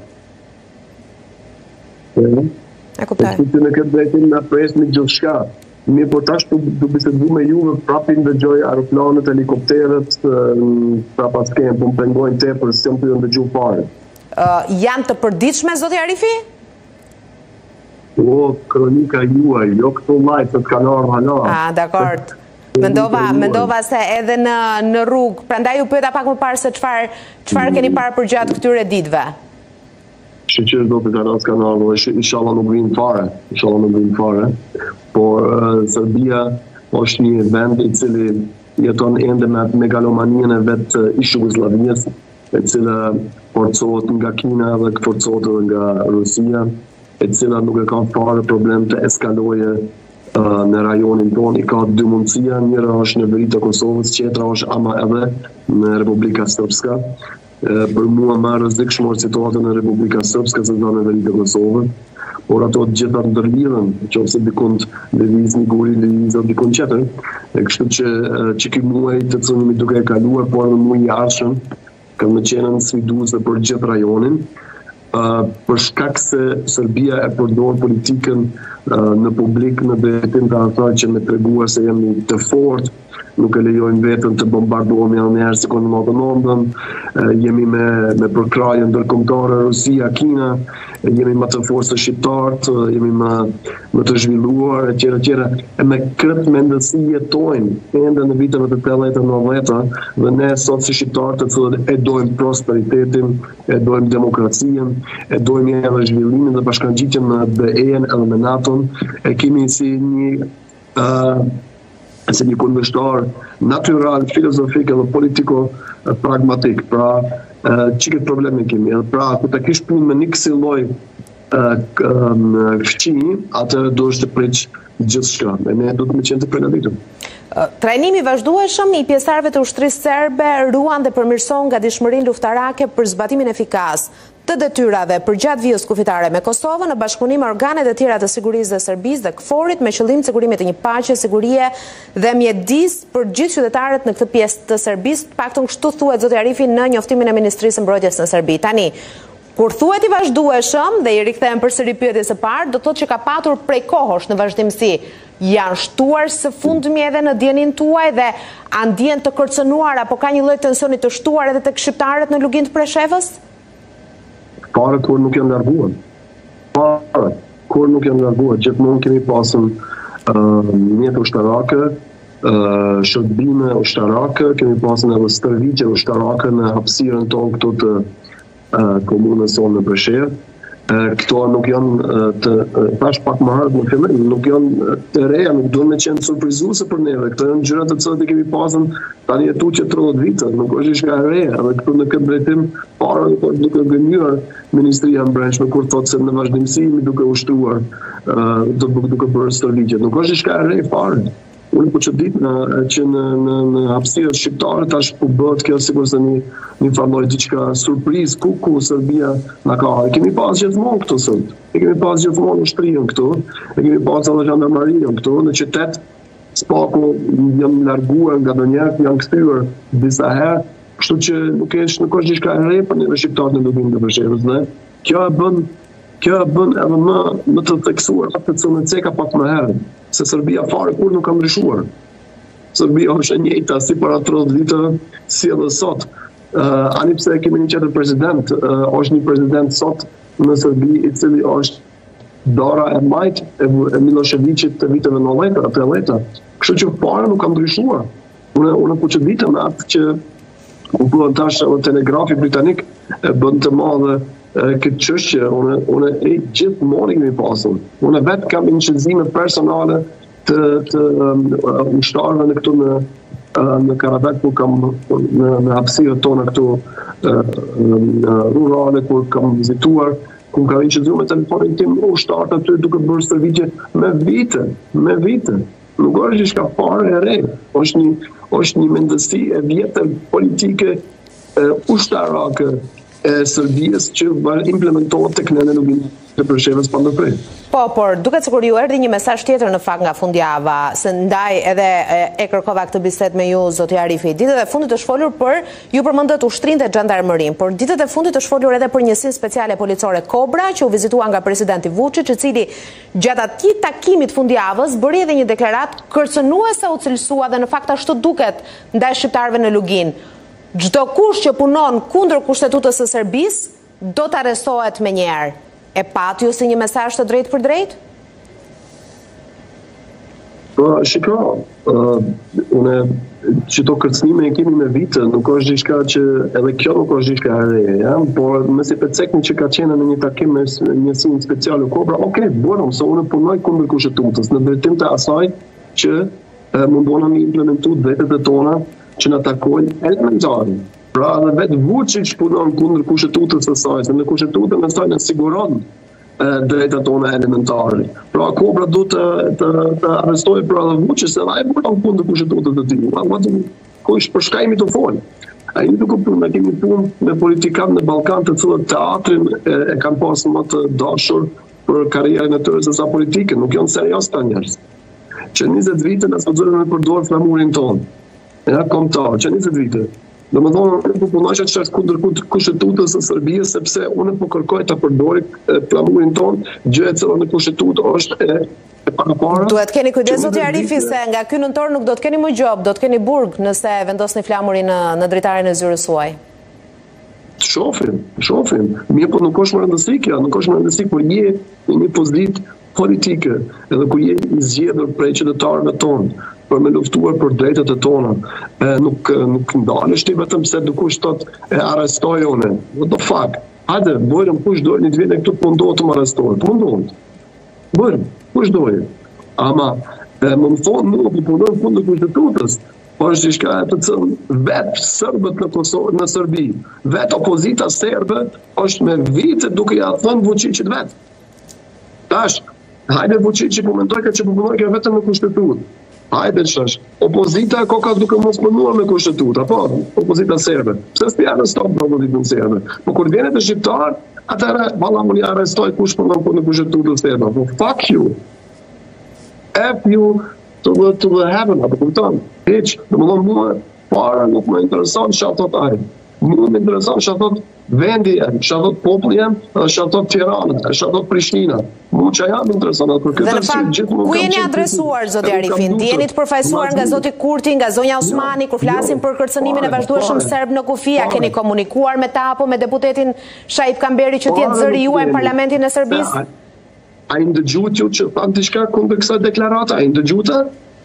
E kuptoj. Në këtë drejtim na presni gjithçka. Mirë, po tash du bisedu me juve, prapin dëgjoj aeroplanet, helikopteret, prapas kemë, po më pengojnë tepër, se më të dëgju fare. Janë të përditshme, zoti Arifi? O, kronika juaj, jo këto lajtë të kanarë hala. Dakord. Mendova se edhe në rrugë, prandaj ju pyeta pak më parë se çfarë keni parë për gjatë këtyre ditëve. Shqyqyrë do të kanarë, inshallah nuk vinë fare, por Serbia është një vend i cili jeton ende me megalomanien e vetë ish Jugosllavisë, e cila forcohet nga Kina dhe forcohet nga Rusia, e cila nuk e ka fare problem të eskaloje në rajonin tonë. I ka 2 mundësia, njëra është në veri të Kosovës, tjetra është ama edhe në Republika Srpska. Për mua më rrezikshme situata në Republika Srpska se në veri të Kosovës, por ato të gjitha të ndërlidhen, nëse dikund lëviz një guri, lëviz dikund tjetër. Kështu që ky muaj të cilin mi duke e kaluar, por edhe muaj i ardhshëm, kanë më qenë sfiduese për gjithë rajonin, për shkak se Serbia e përdor politikën në publik në drejtim të asaj që me treguar se jemi të fortë, nuk e lejojmë vetën të bombardohemi edhe njerë si kënë më të nëndën, jemi me përkrajën ndërkombëtare Rusia, Kina, jemi më të fortë se shqiptarët, jemi më të zhvilluar, etj. E me këtë mendësi jetojmë ende në viteve të 80-90, dhe ne sot si shqiptarët të cilët e dojmë prosperitetin, e dojmë demokracinë, e dojmë edhe zhvillimin dhe bashkangjitjen me BE-n edhe me NATO-n, e kemi si një kundërshtar natyral, filozofik edhe politiko pragmatik. Pra, që këtë probleme kemi. Pra, ku të kish punë me një kësi lloj fqini, atëherë do është të preq gjithë shka. E ne do të me qenë të prenaditur. Trajnimi vazhdueshëm i pjesëtarëve të ushtrisë serbe ruan dhe përmirëson gatishmërinë luftarake për zbatimin efikas të detyrave për gjatë vijës kufitare me Kosovën në bashkëpunim me organet e tjera të sigurisë dhe Serbisë dhe KFOR-it me qëllim sigurimit të një paqe, sigurie dhe mjedis për gjithë qytetarët në këtë pjesë të Serbisë. Paktën kështu thuhet zoti Arifi në njoftimin e Ministrisë së Mbrojtjes në Serbi. Tani, kur thuhet i vazhdueshëm dhe i rikthehen përsëri pyetjes së parë, do të thotë që ka patur prej kohësh në vazhdimsi. Janë shtuar së fundmi edhe në dienin tuaj dhe a ndjen të kërcënuar apo ka një lloj tensioni të shtuar edhe tek shqiptarët në lugin të Preshevës? Pare kur nuk janë larguar. Gjithmonë kemi pasën mjetë ushtarake, shërbime ushtarake, kemi pasën edhe stërvigje ushtarake në hapësirën tonë këto të komunës sonë në Preshevë. Këto nuk janë tash pak më herët në fillim, nuk janë të reja, nuk duhen me qenë surprizuese për neve. Këto janë gjërat të cilat i kemi pasën tani jetu që 30 vite, nuk është diçka e re, edhe këtu në këtë drejtim para duke gënjur Ministria e Brendshme kur thotë se në vazhdimsi jemi duke ushtruar, duke bërë stërvigje. Nuk është diçka e re fare. Unë po që ditë që në hapësirët shqiptare tash po bëhet kjo sikur se një farloj diçka surprizë ku Serbia na ka. E kemi pas gjithmonë këtu sot. E kemi pas gjithmonë ushtrinë këtu. E kemi pas edhe žandarmarinë këtu në qytet. Spaku janë larguar nga ndonjëherë, janë kthyer disa herë, kështu që nuk është diçka e re për ne shqiptarët në luginë të Preshevës, ne. Kjo e bën edhe më të theksuar atë që më ceka pak më herë, se Serbia fare kur nuk ka ndryshuar. Serbia është e njëjta si para 30 viteve, si edhe sot. Ani pse kemi një tjetër president, është një president sot në Serbi i cili është dora e majt e Miloševićit të viteve 90-80. Kështu që fare nuk ka ndryshuar. Unë po çuditem atë që u bën tash telegrafi britanik bën të madhe këtë çështje. Unë gjithmonë kemi pasur. Unë vetë kam inqëzime personale të ushtarëve në këtu në Karabakh, kur kam në hapësirët tona këtu rurale, kur kam vizituar, kur kam inqëzuar me telefonin tim ushtarët aty duke bërë stërvigje me vite. Nuk është diçka fare e re. Është një mendësi e vjetër politike ushtarake e Serbisë që implementohet tek ne në luginë të Preshevës pa ndërprer. Po, por duket sikur ju erdhi një mesazh tjetër në fakt nga fundjava, se ndaj edhe e kërkova këtë bisedë me ju, zoti Arifi. Ditët e fundit është folur për, ju përmendët ushtrinë dhe xhandarmërinë, por ditët e fundit është folur edhe për njësinë speciale policore Kobra, që u vizitua nga presidenti Vučić, i cili gjatë atij takimit fundjavës bëri edhe një deklaratë kërcënuese, u cilësua dhe në fakt ashtu duket ndaj shqiptarëve në Lugin. Çdo kush që punon kundër kushtetutës së Serbisë do të arrestohet menjëherë. E pat ju si një mesazh të drejtë për drejtë? Po, shiko, une që to kërcënime e kemi me vite, nuk është diçka që, edhe kjo nuk është diçka e re, ja? Por nëse përcekni që ka qenë në një takim me njësinë speciale Kobra, bërëm, se une punoj kundër kushtetutës, në drejtim të asaj që mundona mi implementu drejtet e tona që në takojnë elementari. Pra edhe vetë Vučić punon kundër kushtetutës së saj, se në kushtetutën e saj në siguron drejtat tona elementare. Pra Kobra du të arrestojë pra edhe Vučić, se ai punon kundër kushtetutës të tij. Ku është për shkajmi të folë. Ai nuk kupton, ne kemi punë me politikanë në Ballkan të cilët teatrin e kanë pasur më të dashur për karrierën e tyre se sa politikën, nuk janë serioz ta njerëz. Që 20 vite na zgjuan me përdor flamurin ton. Ja kombëtar, që 20 vite. Domethënë, po punoj që është kundër kushtetutës së Serbisë, sepse unë po kërkoj ta përdori flamurin ton, gjë e cila në kushtetutë është e parapara. Duhet keni kujdes zoti Arifi, se nga ky nëntor nuk do të keni më gjob, do të keni burg nëse vendosni flamurin në dritaren e zyrës suaj. Shofim. Mirë, po nuk është më rëndësi kjo, nuk është më rëndësi kur je në një pozitë politike, edhe kur je i zgjedhur prej qytetarëve tonë për me luftuar për drejtet e tona. Nuk ndalesh ti vetëm se dikush thot e arrestoj unë. What the fuck? Hajde, bojëm kush dojnë të vjen këtu po ndohet të më arrestojë. Po ndohet. Bojëm, kush dojnë. Ama më thonë mua po punojnë kundër kushtetutës. Po është diçka të cilën vetë serbët në Kosovë, në Serbi, vetë opozita serbe është me vite duke ja thënë Vučićit vetë. Tash, hajde Vučići komentoj që po punoj vetëm në kushtetutë. Hajde qash, opozita e koka duke mos punuar me kushtetutë, apo opozita serbe. Pse s'ti arreston për opozitën serbe? Po kur vjen te shqiptar, atëherë valla unë ja arrestoj kush punon në kushtetutën serbe. Po fuck you. F you to the heaven, apo kupton? Hiç, domethënë mua para nuk më intereson çfarë thot ai. Mua më intereson çfarë thot vendi jam, çfarë thot populli jam, çfarë thot Tirana, çfarë thot Prishtina. Mua çfarë jam intereson atë për këtë gjithmonë. Ku jeni adresuar zoti Arifi? Jeni të përfaqësuar nga zoti Kurti, nga zonja Osmani kur flasin për kërcënimin e vazhdueshëm serb në kufi, a keni komunikuar me ta apo me deputetin Shahip Kamberi që t'jetë zëri juaj në parlamentin e Serbisë? A i ndëgjut ju që thanë diçka kundër kësaj deklarate? A i ndëgjuta?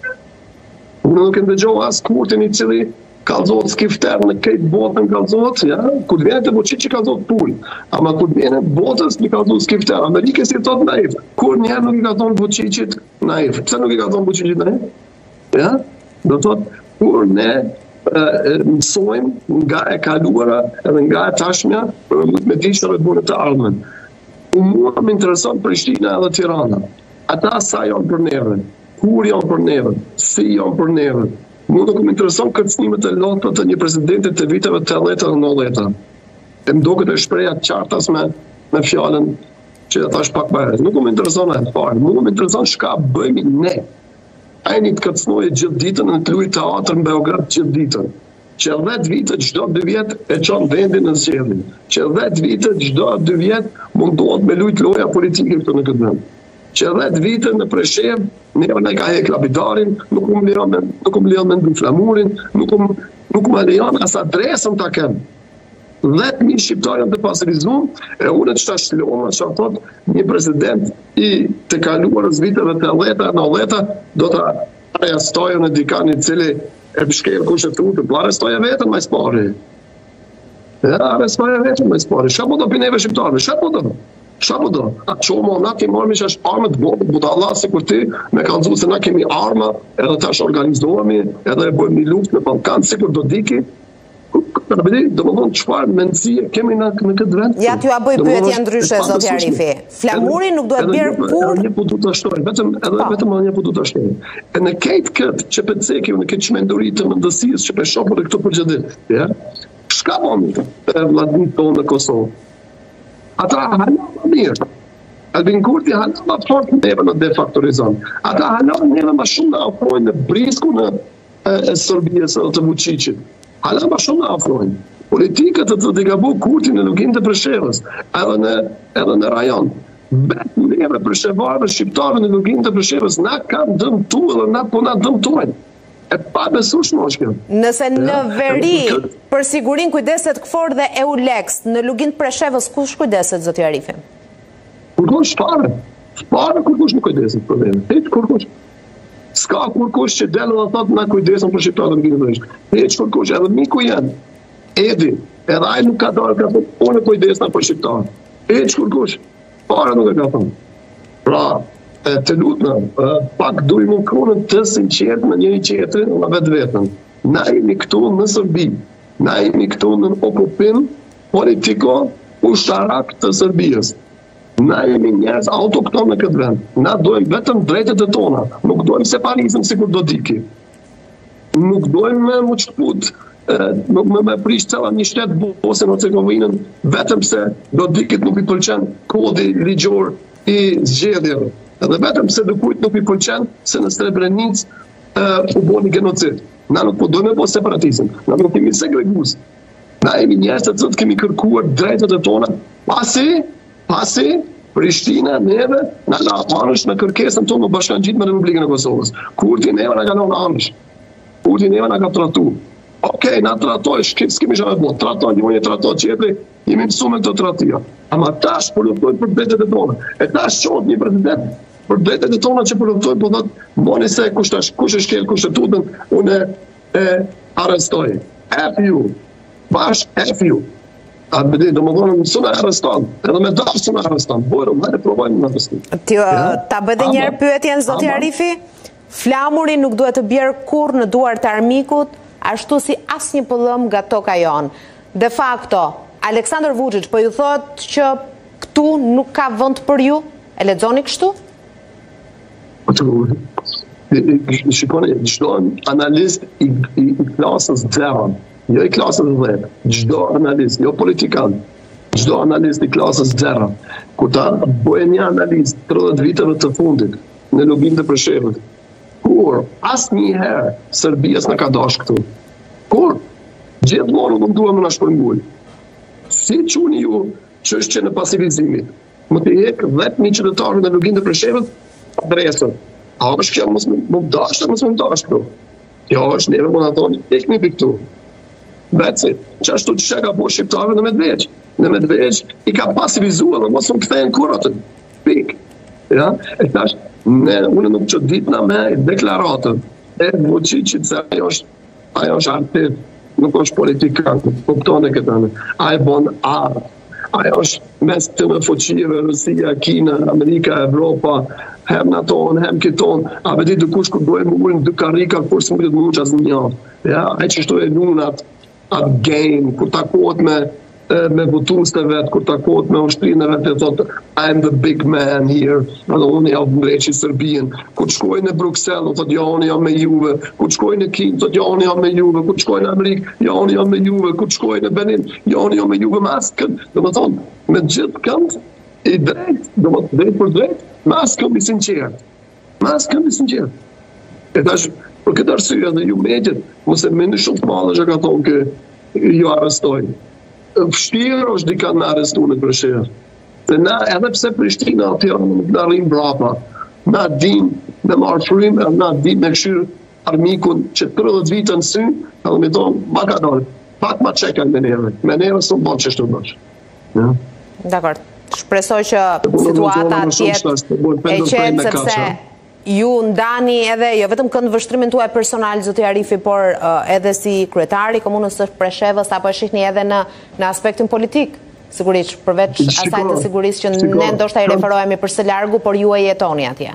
Unë nuk e ndëgjova as Kurtin i cili kallëzohet skifter në këtë botën kallëzohet, ja? Kur vjen te Vučići kallëzohet pul. Ama kur vjen botës i kallëzohet skifter. Amerikës i thot naiv. Kur njëherë nuk i ka thonë Vučićit naiv. Pse nuk i ka thonë Vučićit naiv? Ja? Do thot kur ne mësojmë nga e kaluara edhe nga e tashmja për me dishtë të të ardhmen. Mua më intereson Prishtina edhe Tirana. Ata sa janë për neve, kur janë për neve, si janë për neve. Mua nuk më intereson kërcënimet e lotëve të një presidentit të viteve 80 dhe 90. E më duket e shpreha qartas me fjalën që e thash pak më herët. Nuk më intereson e parë. Mua më intereson çka bëjmë ne. Ai një të kërcënojë gjithë ditën në të luajë teatr në Beograd gjithë ditën. Që 10 vite çdo 2 vjet e çon vendin në zgjedhje. Që 10 vite çdo 2 vjet mundohet me lut loja politike këtu në këtë vend. Që 10 vite në Preshevë, ne ka hek lapidarin, nuk më lejon me ndu flamurin, nuk më lejon as adresën ta kem. 10.000 shqiptarë janë të pasurizuar, e unë çfarë shloma, çfarë thot një president i të kaluarës viteve të 80-90 do ta arrestojë në dikan i cili e bëshkejë kushtetutë, po arrestoja vetëm më spari. Ja, arrestoja vetëm më spari. Çfarë po do pineve shqiptarëve? Çfarë po do? A çomo na ti marrëmi që armë të botës, budalla sikur ti, me kallëzu se na kemi arma, edhe tash organizohemi, edhe e bëjmë një luftë në Ballkan sikur do diki. Domethënë çfarë mendësie kemi në këtë vend? Ja t'ju a bëj pyetje ndryshe zoti Arifi. Flamuri nuk duhet bjerë kur. Një po du ta shtoj, vetëm një po du ta shtoj. E në këtë që peceki në këtë çmenduri të mendësisë që pe shohur këtu për çdo ditë, ja? Çka bën vllazërit tonë në Kosovë? Ata hanë më mirë. Albin Kurti hala ma fort neve në defaktorizon. Ata hala neve ma shumë në afrojnë në brisku në Serbisë të Vučićit. Hala ma shumë në afrojnë. Politikët të të gabu Kurti në lugin të Preshevës, edhe në rajon. Betë neve Preshevarëve shqiptarëve në lugin të Preshevës na kanë dëmtu edhe na po na dëmtojnë. E pa besueshme është kjo. Nëse në veri për sigurin kujdeset KFOR dhe EULEX në lugin të Preshevës, kush kujdeset, zoti Arifi? Kurkush fare. Fare kurkush nuk kujdeset për vene. Heq kurkush. Ska kurkush që delë dhe thotë na kujdesën për shqiptarët në lugin të Preshevës. Heq kurkush, edhe miku janë. Edi, edhe ai nuk ka dorë ka thotë unë kujdesna për shqiptarët. Heq kurkush. Fare nuk e ka thonë. Pra, të lutëm, pak dujmë konën të sinqert në njëri qetërin në vetë vetën. Na jemi këtu në Serbi, na jemi këtu në okupim politiko ushtarak të Serbijës. Na jemi njerëz autokton në këtë vend. Na dojmë vetëm drejtet e tona, nuk dojmë separizëm si kur do diki. Nuk dojmë me muqput, nuk me prish cëlla një shtetë Bosnjën Hercegovinën, vetëm se do dikit nuk i pëlqen kodi ligjor i zgjedhjeve. Edhe vetëm se dëkujt nuk i pëlqen se në Srebrenicë u boni genocid. Na nuk po dojmë po separatizëm, na nuk kemi segregus. Na jemi njerëz të cilët kemi kërkuar drejtet e tona, pasi Prishtina neve na ka anësh në kërkesën tonë në bashkangjit me Republikën e Kosovës. Kurti neve na ka lënë anësh. Kurti neve na ka tratu. Okej, na tratoj, s'kemi shumë e botë, tratoj, një tratoj qetri, jemi mësuar me këto tratija. Ama tash po luftojnë për drejtet e tona. E tash qohet një president për drejtet e tona që po luftojnë, po thotë, moni se kush e shkel kushtetutën, unë e arrestoj. F you. Bash F you. A bëdi, do më thonë, së në arreston, edhe me dashë së në arreston. Bojro, me e provojnë në arreston. Ta bëde njerë pyetjen, zoti Arifi, flamuri nuk duhet të bjerë kur në duar të armikut, ashtu si asë një pëllëm nga toka jonë. De facto, Aleksandar Vučić po ju thot që këtu nuk ka vend për ju? E lexoni kështu? Shikoni, çdo analist i klasës 0, jo i klasës 10, çdo analist, jo politikan, çdo analist i klasës 0, kur ta bëjë një analizë 30 viteve të fundit në lugin të Preshevës, kur asnjëherë Serbia s'na ka dashur këtu. Kur gjithmonë nuk duam të na shpërngul. Si çuni ju çështje në pasivizimit? Më të jek 10.000 qytetarë në lugin të Preshevës adresën. A është kjo mos më dash, mos më dash këtu. Jo, është neve më na thoni, ikni këtu. Beci, çashtu që ka po shqiptarëve në Medveç. Në Medveç i ka pasivizuar dhe mos u kthehen kurrë. Pik. Ja, e tash unë nuk çuditna me deklaratën e Vučićit se ajo është artist, nuk është politikan, kupton e këtë anë. Ai bon art. Ajo është mes të me fuqive, Rusia, Kina, Amerika, Evropa, hem NATO, hem kiton, a vedi dëkush kur dojë më ullin dy karika, kur së më këtë më uqë asë një. Ja, e që shtu e nunat, atë game, kur takohet me votues të vetë, kur takohet me ushtrinë e vetë, e thotë, I'm the big man here, edhe unë jam vreqi Serbien, kur të shkojnë në Bruxelles, thotë, ja, unë jam me juve, kur të shkojnë në Kinë, thotë, ja, unë jam me juve, kur të shkojnë në Amerikë, ja, unë jam me juve, kur të shkojnë në Benin, ja, unë jam me juve, me asë kënd, dhe më thonë, me gjithë kënd, i drejt, dhe më drejt për drejt, me asë kënd i sinqert, me asë kënd i sinqert. E tash, për këtë arsye dhe ju medjet, mos e meni shumë të madhe që ka thonë që ju arrestojnë. Vështirë është dika në arrestu në Preshevë. Dhe na, edhe pse Prishtina atë nuk në rrim brapa, na dim me marshrim, na dim me këshyrë armikun që 30 vitë në sy, edhe me thonë, ma ka dole, pak ma qekan me neve së më bon që shtu bësh. Dakor, shpresoj që situata tjetë e qenë, sepse ju ndani edhe, jo vetëm kënd vështrimin tuaj personal, zoti Arifi, por edhe si kryetari komunës së Preshevës, apo e shihni edhe në aspektin politik, sigurisht, përveç asaj të sigurisht që ne ndoshta i referohemi për së largu, por ju e jetoni atje.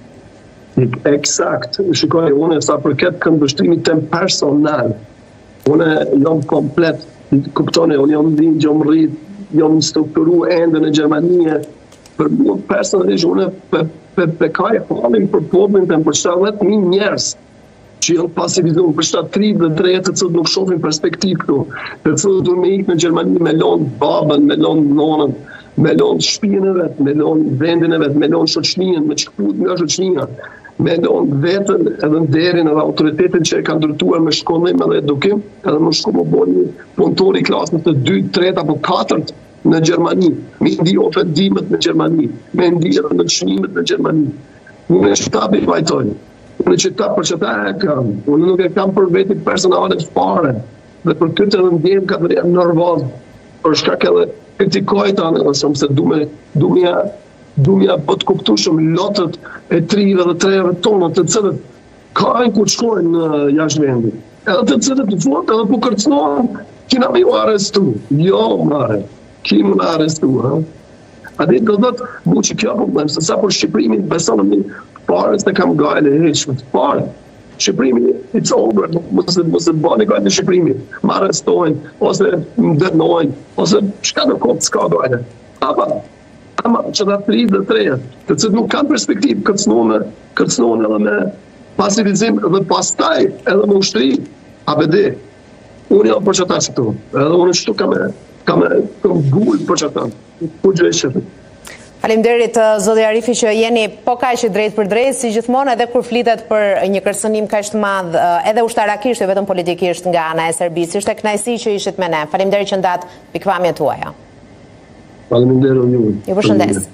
Eksakt. Shikoj, unë sa përket kënd vështrimit tem personal, unë jam komplet, kuptoni, unë jam dhinë, jam rrit, jam strukturu ende në Gjermanie, për mua personalisht unë për kaj halin për poblin të për 70.000 njerës që janë pasivizuar, për 73 të cilët nuk shohin perspektiv këtu, të cilët duhet me ikë në Gjermani me lonë babën, me lonë nonën, me lonë shtëpinë e vetë, me lonë vendin e vetë, me lonë shoqërinë, me shkput nga shoqëria, me lonë vetën edhe nderin edhe autoritetin që e ka ndërtuar me shkollim edhe edukim, edhe më shku më bo një punëtor i klasës të 2, 3 apo 4 në Gjermani, me ndi ofendimet në Gjermani, me ndi edhe në çmimet në Gjermani. Unë e shtabi vajtoj, unë e qëta për qëta e kam, unë nuk e kam për veti personale fare, dhe për këtë edhe ndjem ka të rejë nervoz, për shkak edhe kritikoj të anë edhe shumë, se du mja bët kuptu shumë lotët e trive dhe treve tonët të cilët kajnë ku të shkojnë në jashtë vendi. Edhe të cilët të fort edhe po kërcnohen, kina me ju arrestu. Jo, mare, kina me arrestu. A ditë do dhëtë, mu që kjo problem, se sa për Shqiprimin, besonë në pare se kam gajle e heqme të pare. Shqiprimin, it's over, mos e bani gajle në Shqiprimin, më arrestojnë, ose më dërnojnë, ose shka në kopë s'ka gajle. Ama që da 3 dhe 3, të cilët nuk kanë perspektiv, kërcnohen edhe me pasivizim dhe pastaj edhe me ushtri, ABD. Unë jam për qëta që tu, edhe unë qëtu kam gull për qëta, ku gjë e qëtë. Faleminderit zoti Arifi që jeni po kaq drejt për drejt, si gjithmonë edhe kur flitet për një kërcënim kaq të madh, edhe ushtarakisht, jo vetëm politikisht nga ana e Serbisë. Ishte kënaqësi që ishit me ne. Faleminderit që ndat pikpamjet tuaja. Faleminderit ju. Ju përshëndes.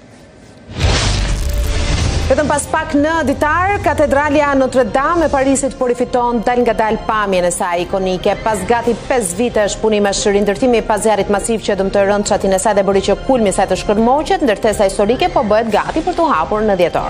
Vetëm pas pak në ditar, katedralja Notre Dame e Parisit po rifiton dal nga dal pamjen e saj ikonike. Pas gati 5 vitesh punimesh, rindërtimi pas zjarrit masiv që dëmtoi rëndçatin e saj dhe bëri që kulmi i saj të shkërmoqet, ndërtesa historike po bëhet gati për të hapur në dhjetor.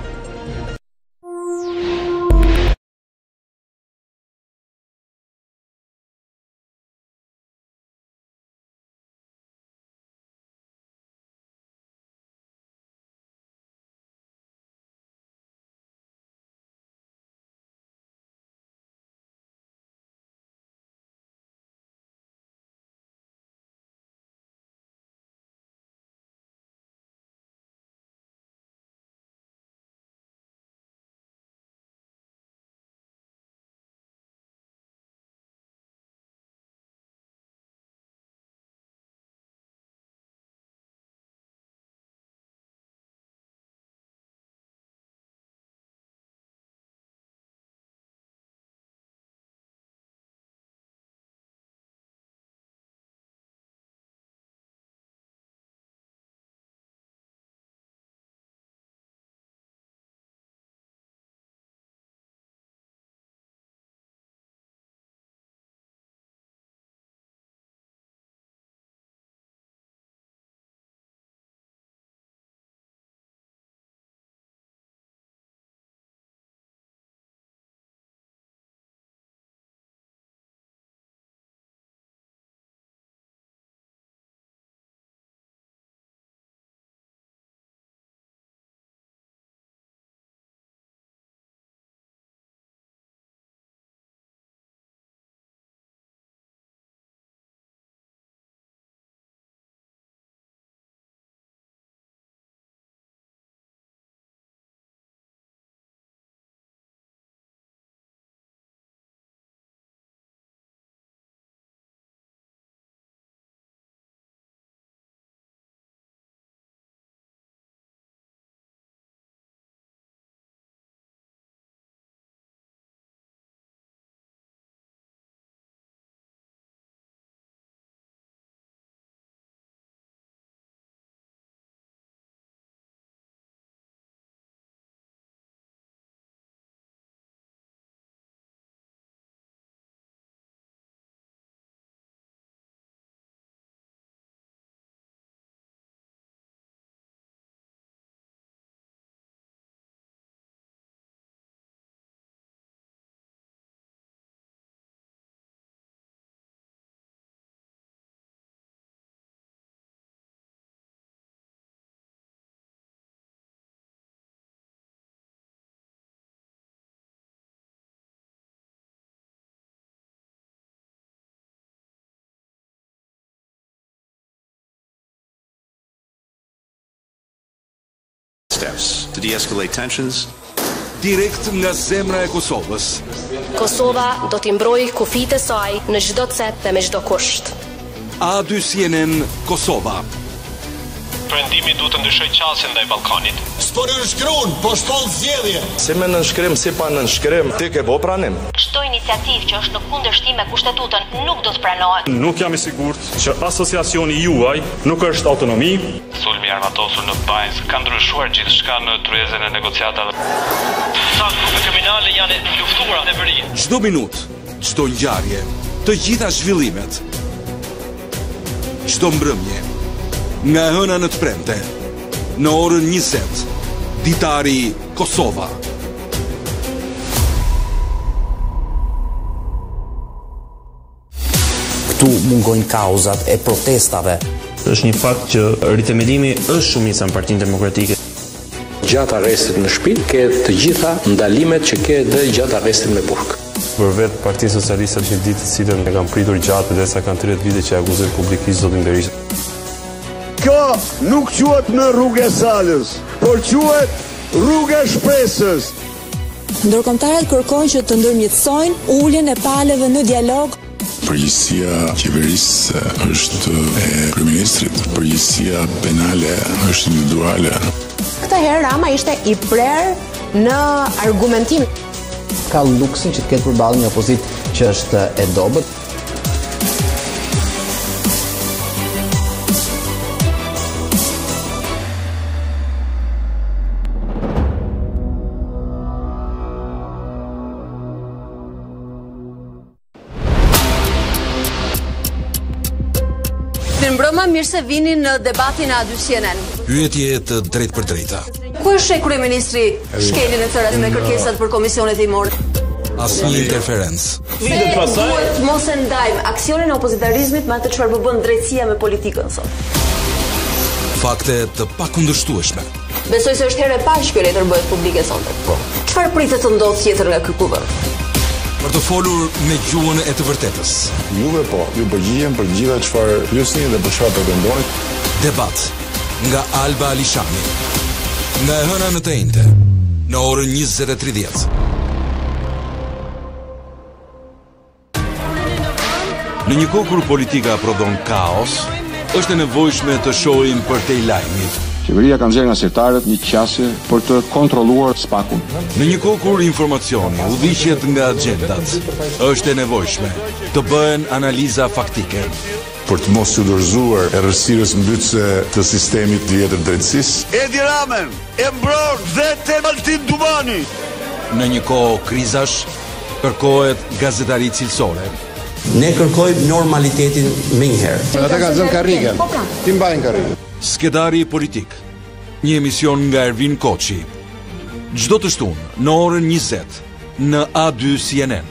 steps to de-escalate tensions. Direkt nga zemra e Kosovës. Kosova do t'i mbrojë kufijtë e saj në çdo cep dhe me çdo kusht. A2 CNN Kosova. Perëndimi duhet të ndryshojë qasjen ndaj Ballkanit. S'po nënshkruan, po shtoll zgjedhje. Si me nënshkrim, si pa nënshkrim, ti ke bo pranim. Çdo iniciativë që është në kundërshtim me kushtetutën nuk do të pranohet. Nuk jam i sigurt që asociacioni juaj nuk është autonomi. Sulmi armatosur në Bajs ka ndryshuar gjithçka në tryezën e negociatave. Sa grupe kriminale janë luftuara në veri. Çdo minutë, çdo ngjarje, të gjitha zhvillimet, çdo mbrëmje, nga e hëna në të premte, në orën 20, ditari Kosova. Këtu mungojnë kauzat e protestave. Është një fakt që rithemëlimi është shumica në Partinë Demokratike. Gjatë arrestit në shtëpi ke të gjitha ndalimet që ke dhe gjatë arrestit me burg. Për vetë Partia Socialiste është një ditë të cilën e kanë pritur gjatë derisa kanë 30 vite që akuzojnë publikisht zotin Berisha. Kjo nuk quhet në rrugë e Salës, por quhet rrugë e Shpresës. Ndërkombëtarët kërkojnë që të ndërmjetësojnë uljen e palëve në dialog. Përgjegjësia qeverisë është e kryeministrit, përgjegjësia penale është individuale. Këtë herë Rama ishte i prerë në argumentim. Ka luksin që të ketë përballë një opozitë që është e dobët. Mbrëma, mirë se vini në debatin A2 CNN. Pyetje të drejtë për drejta. Ku është kryeministri shkeljen e tërat me kërkesat për komisionet timore? Asnjë interferencë. Se duhet mos e ndajmë aksionin e opozitarizmit me atë çfarë bën drejtësia me politikën sot. Fakte të pakundërshtueshme. Besoj se është herë e parë që kjo letër bëhet publike sonte. Çfarë pritet të ndodhë tjetër nga ky kuvend? Për të folur me gjuhën e të vërtetës. Juve po, ju përgjigjem për gjitha çfarë pyesni dhe për çfarë pretendoni. Debat nga Alba Alishani. Nga e hëna në të njëjtë, në orën 20:30. Në një kohë kur politika prodhon kaos, është e nevojshme të shohim përtej lajmit. Qeveria ka nxjerrë nga sirtarët një qasje për të kontrolluar spakun. Në një kohë kur informacioni udhëhiqet nga agjendat, është e nevojshme të bëhen analiza faktike. Për të mos u dorëzuar errësirës mbytëse të sistemit të jetër drejtësisë. Edi Ramen e mbron dhe Altin Dumani. Në një kohë krizash, kërkohet gazetari cilësore. Ne kërkojmë normalitetin më njëherë. Ata kanë zënë karrikën. Ti mbajnë karrikën. Skedari politik. Një emision nga Ervin Koçi. Çdo të shtunë në orën 20 në A2 CNN.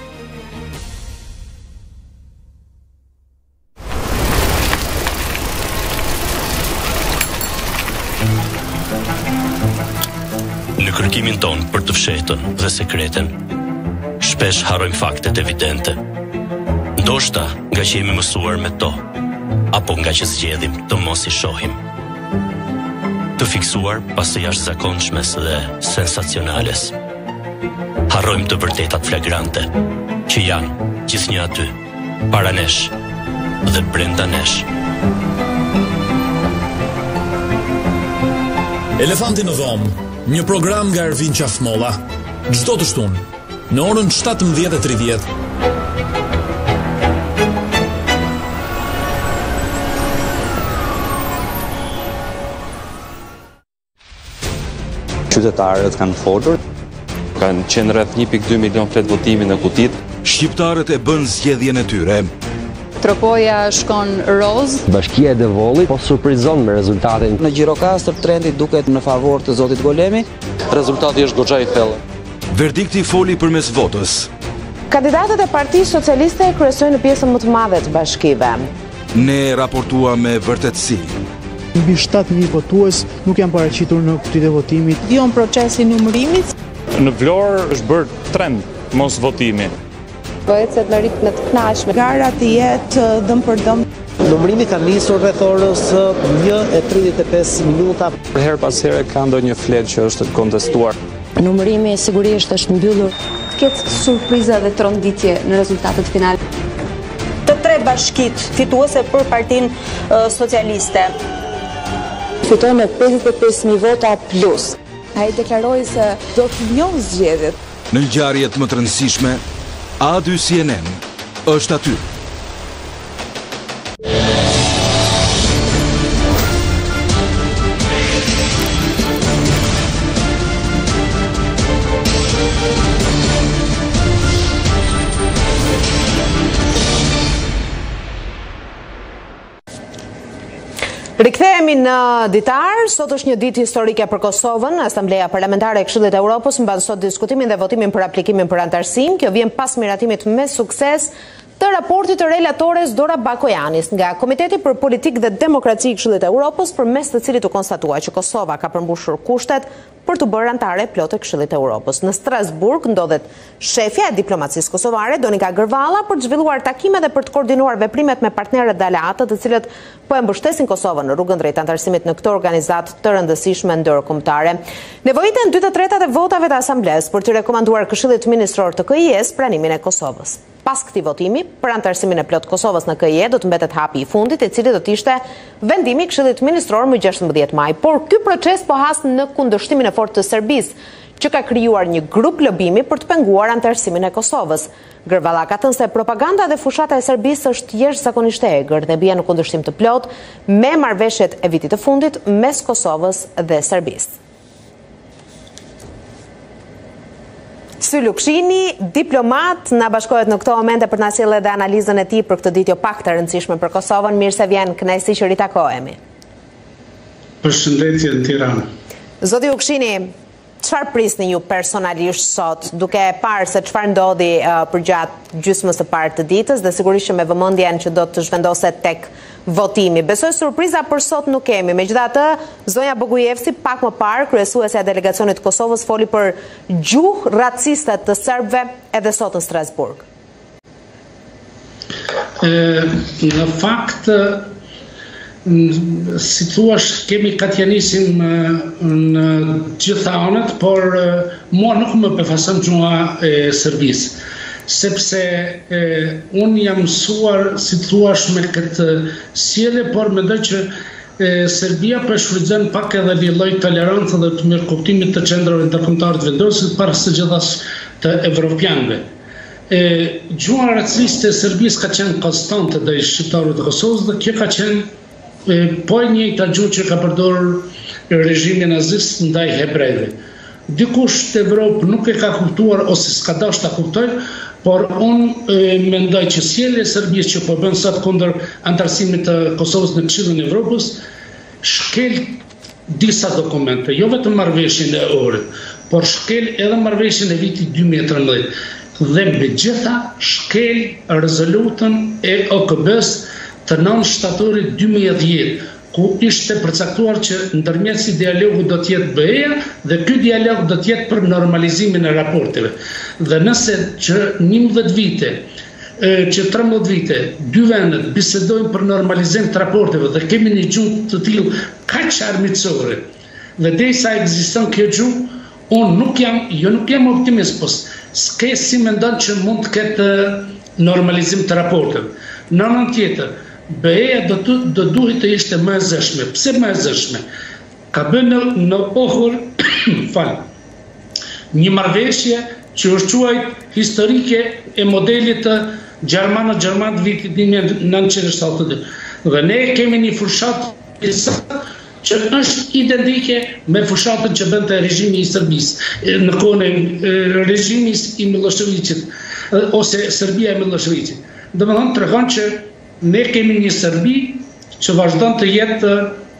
Në kërkimin ton për të fshehtën dhe sekreten, shpesh harrojmë faktet evidente. Ndoshta nga që jemi mësuar me to, apo nga që zgjedhim të mos i shohim. Të fiksuar pas së jashtëzakonshmes dhe sensacionales. Harrojmë të vërtetat flagrante, që janë gjithnjë aty, para nesh dhe brenda nesh. Elefanti në dhomë, një program nga Ervin Qafmolla, çdo të shtunë, në orën 17:30. Qytetarët kanë folur, kanë qenë rreth 1.2 milion flet votimi në kutit. Shqiptarët e bën zgjedhjen e tyre. Tropoja shkon roz. Bashkia e Devollit po surprizon me rezultatin. Në Gjirokastër trendi duket në favor të zotit Golemi. Rezultati është goxha i thellë. Verdikti foli përmes votës. Kandidatët e Partisë Socialiste kryesojnë në pjesën më të madhe të bashkive. Ne raportuam me vërtetësi. Mbi 7.000 votues nuk janë paraqitur në kutit e votimit. Dion procesi numërimit. Në Vlorë është bërë trend mos votimi. Bëhet se të rrit në të kënaqshme. Gara të jetë dëm për dëm. Numërimi ka nisur rreth orës 1:35 minuta. Për her pas here ka ndonjë flet që është kontestuar. Numërimi sigurisht është mbyllur. Ketë surpriza dhe tronditje në rezultatet finale. Të tre bashkit fituese për Partinë Socialiste. fitoi me 55.000 vota plus. Ai deklaroi se do të njohë zgjedhjet. Në ngjarjet më të rëndësishme, A2 CNN është aty. Rikthehemi në ditar. Sot është një ditë historike për Kosovën. Asambleja Parlamentare e Këshillit të Evropës mban sot diskutimin dhe votimin për aplikimin për antarësim. Kjo vjen pas miratimit me sukses të raportit të relatores Dora Bakojanis nga Komiteti për Politikë dhe Demokraci i Këshillit të Evropës, përmes të cilit u konstatua që Kosova ka përmbushur kushtet për të bërë anëtare plot e Këshillit të Evropës. Në Strasburg ndodhet shefja e diplomacisë kosovare Donika Gërvalla për të zhvilluar takime dhe për të koordinuar veprimet me partnerët dalatë, të cilët po e mbështesin Kosovën në rrugën drejt antarësimit në këtë organizatë të rëndësishme ndërkombëtare. Nevojiten 2/3 e votave të asamblesë për të rekomanduar Këshillit Ministror të KiM pranimin e Kosovës. Pas këtij votimi, për antarësimin e plot Kosovës në KiM do të mbetet hapi i fundit, i cili do të ishte vendimi i Këshillit Ministror më 16 maj. Por ky proces po has në kundërshtimin e fortë të Serbisë, që ka krijuar një grup lobimi për të penguar antarësimin e Kosovës. Gërvalla ka thënë se propaganda dhe fushata e Serbisë është jashtëzakonisht e egër dhe bie në kundërshtim të plot me marrëveshjet e vitit të fundit mes Kosovës dhe Serbisë. Sy Lukshini, diplomat, na bashkohet në këto momente për të na sjellë edhe analizën e tij për këtë ditë jo pak të rëndësishme për Kosovën. Mirë se vjen, kënaqësi që ritakohemi. Përshëndetje në Tiranë. Zoti Lukshini, çfarë prisni ju personalisht sot, duke parë se çfarë ndodhi përgjatë gjysmës së parë të ditës dhe sigurisht që me vëmendjen që do të zhvendoset tek votimi. Besoj surpriza për sot nuk kemi. Megjithatë, zonja Bogujevci pak më parë, kryesuesja e delegacionit të Kosovës, foli për gjuhë raciste të serbëve edhe sot në Strasburg. Në fakt, si thuash, kemi katjanisim në gjitha anët, por mua nuk më befason gjuha e Serbisë. Sepse unë jam mësuar, si thuash, me këtë sjellje, por mendoj që Serbia po shfrytëzon pak edhe një lloj tolerancë dhe të mirëkuptimit të qendrave ndërkombëtare të vendosur para së gjithas të evropianëve. Gjuha raciste e Serbisë ka qenë konstante ndaj shqiptarëve të Kosovës dhe kjo ka qenë po e njëjta gjuhë që ka përdorur regjimi nazist ndaj hebrejve. Dikush të Evropë nuk e ka kuptuar ose s'ka dashur ta kuptojë, por unë mendoj që sjellja e Serbisë që po bën sot kundër antarësimit të Kosovës në Këshillin e Evropës shkel disa dokumente, jo vetëm marrëveshjen e orët, por shkel edhe marrëveshjen e vitit 2013 dhe me gjitha shkel rezolutën e OKB-s të 9 shtatorit 2010, ku ishte përcaktuar që ndërmjet si dialogu do të jetë BE-ja dhe ky dialog do të jetë për normalizimin e raporteve. Dhe nëse që 11 vite, që 13 vite, dy vendet bisedojnë për normalizim të raporteve dhe kemi një gjuhë të tillë kaq armiqësore, dhe derisa ekziston kjo gjuhë, unë nuk jam optimist, po s'ke si mendon që mund të ketë normalizim të raporteve. Në anën tjetër, BE-ja do duhet të ishte më e zëshme. Pse më e zëshme? Ka bënë në Ohur një marrëveshje që është quajt historike e modelit të gjerman vitit 1972. Dhe ne kemi një fushat që është identike me fushatën që bënte regjimi i Serbisë në kohën e regjimit i Miloševićit ose Serbia e Miloševićit. Domethënë tregon që ne kemi një Serbi që vazhdon të jetë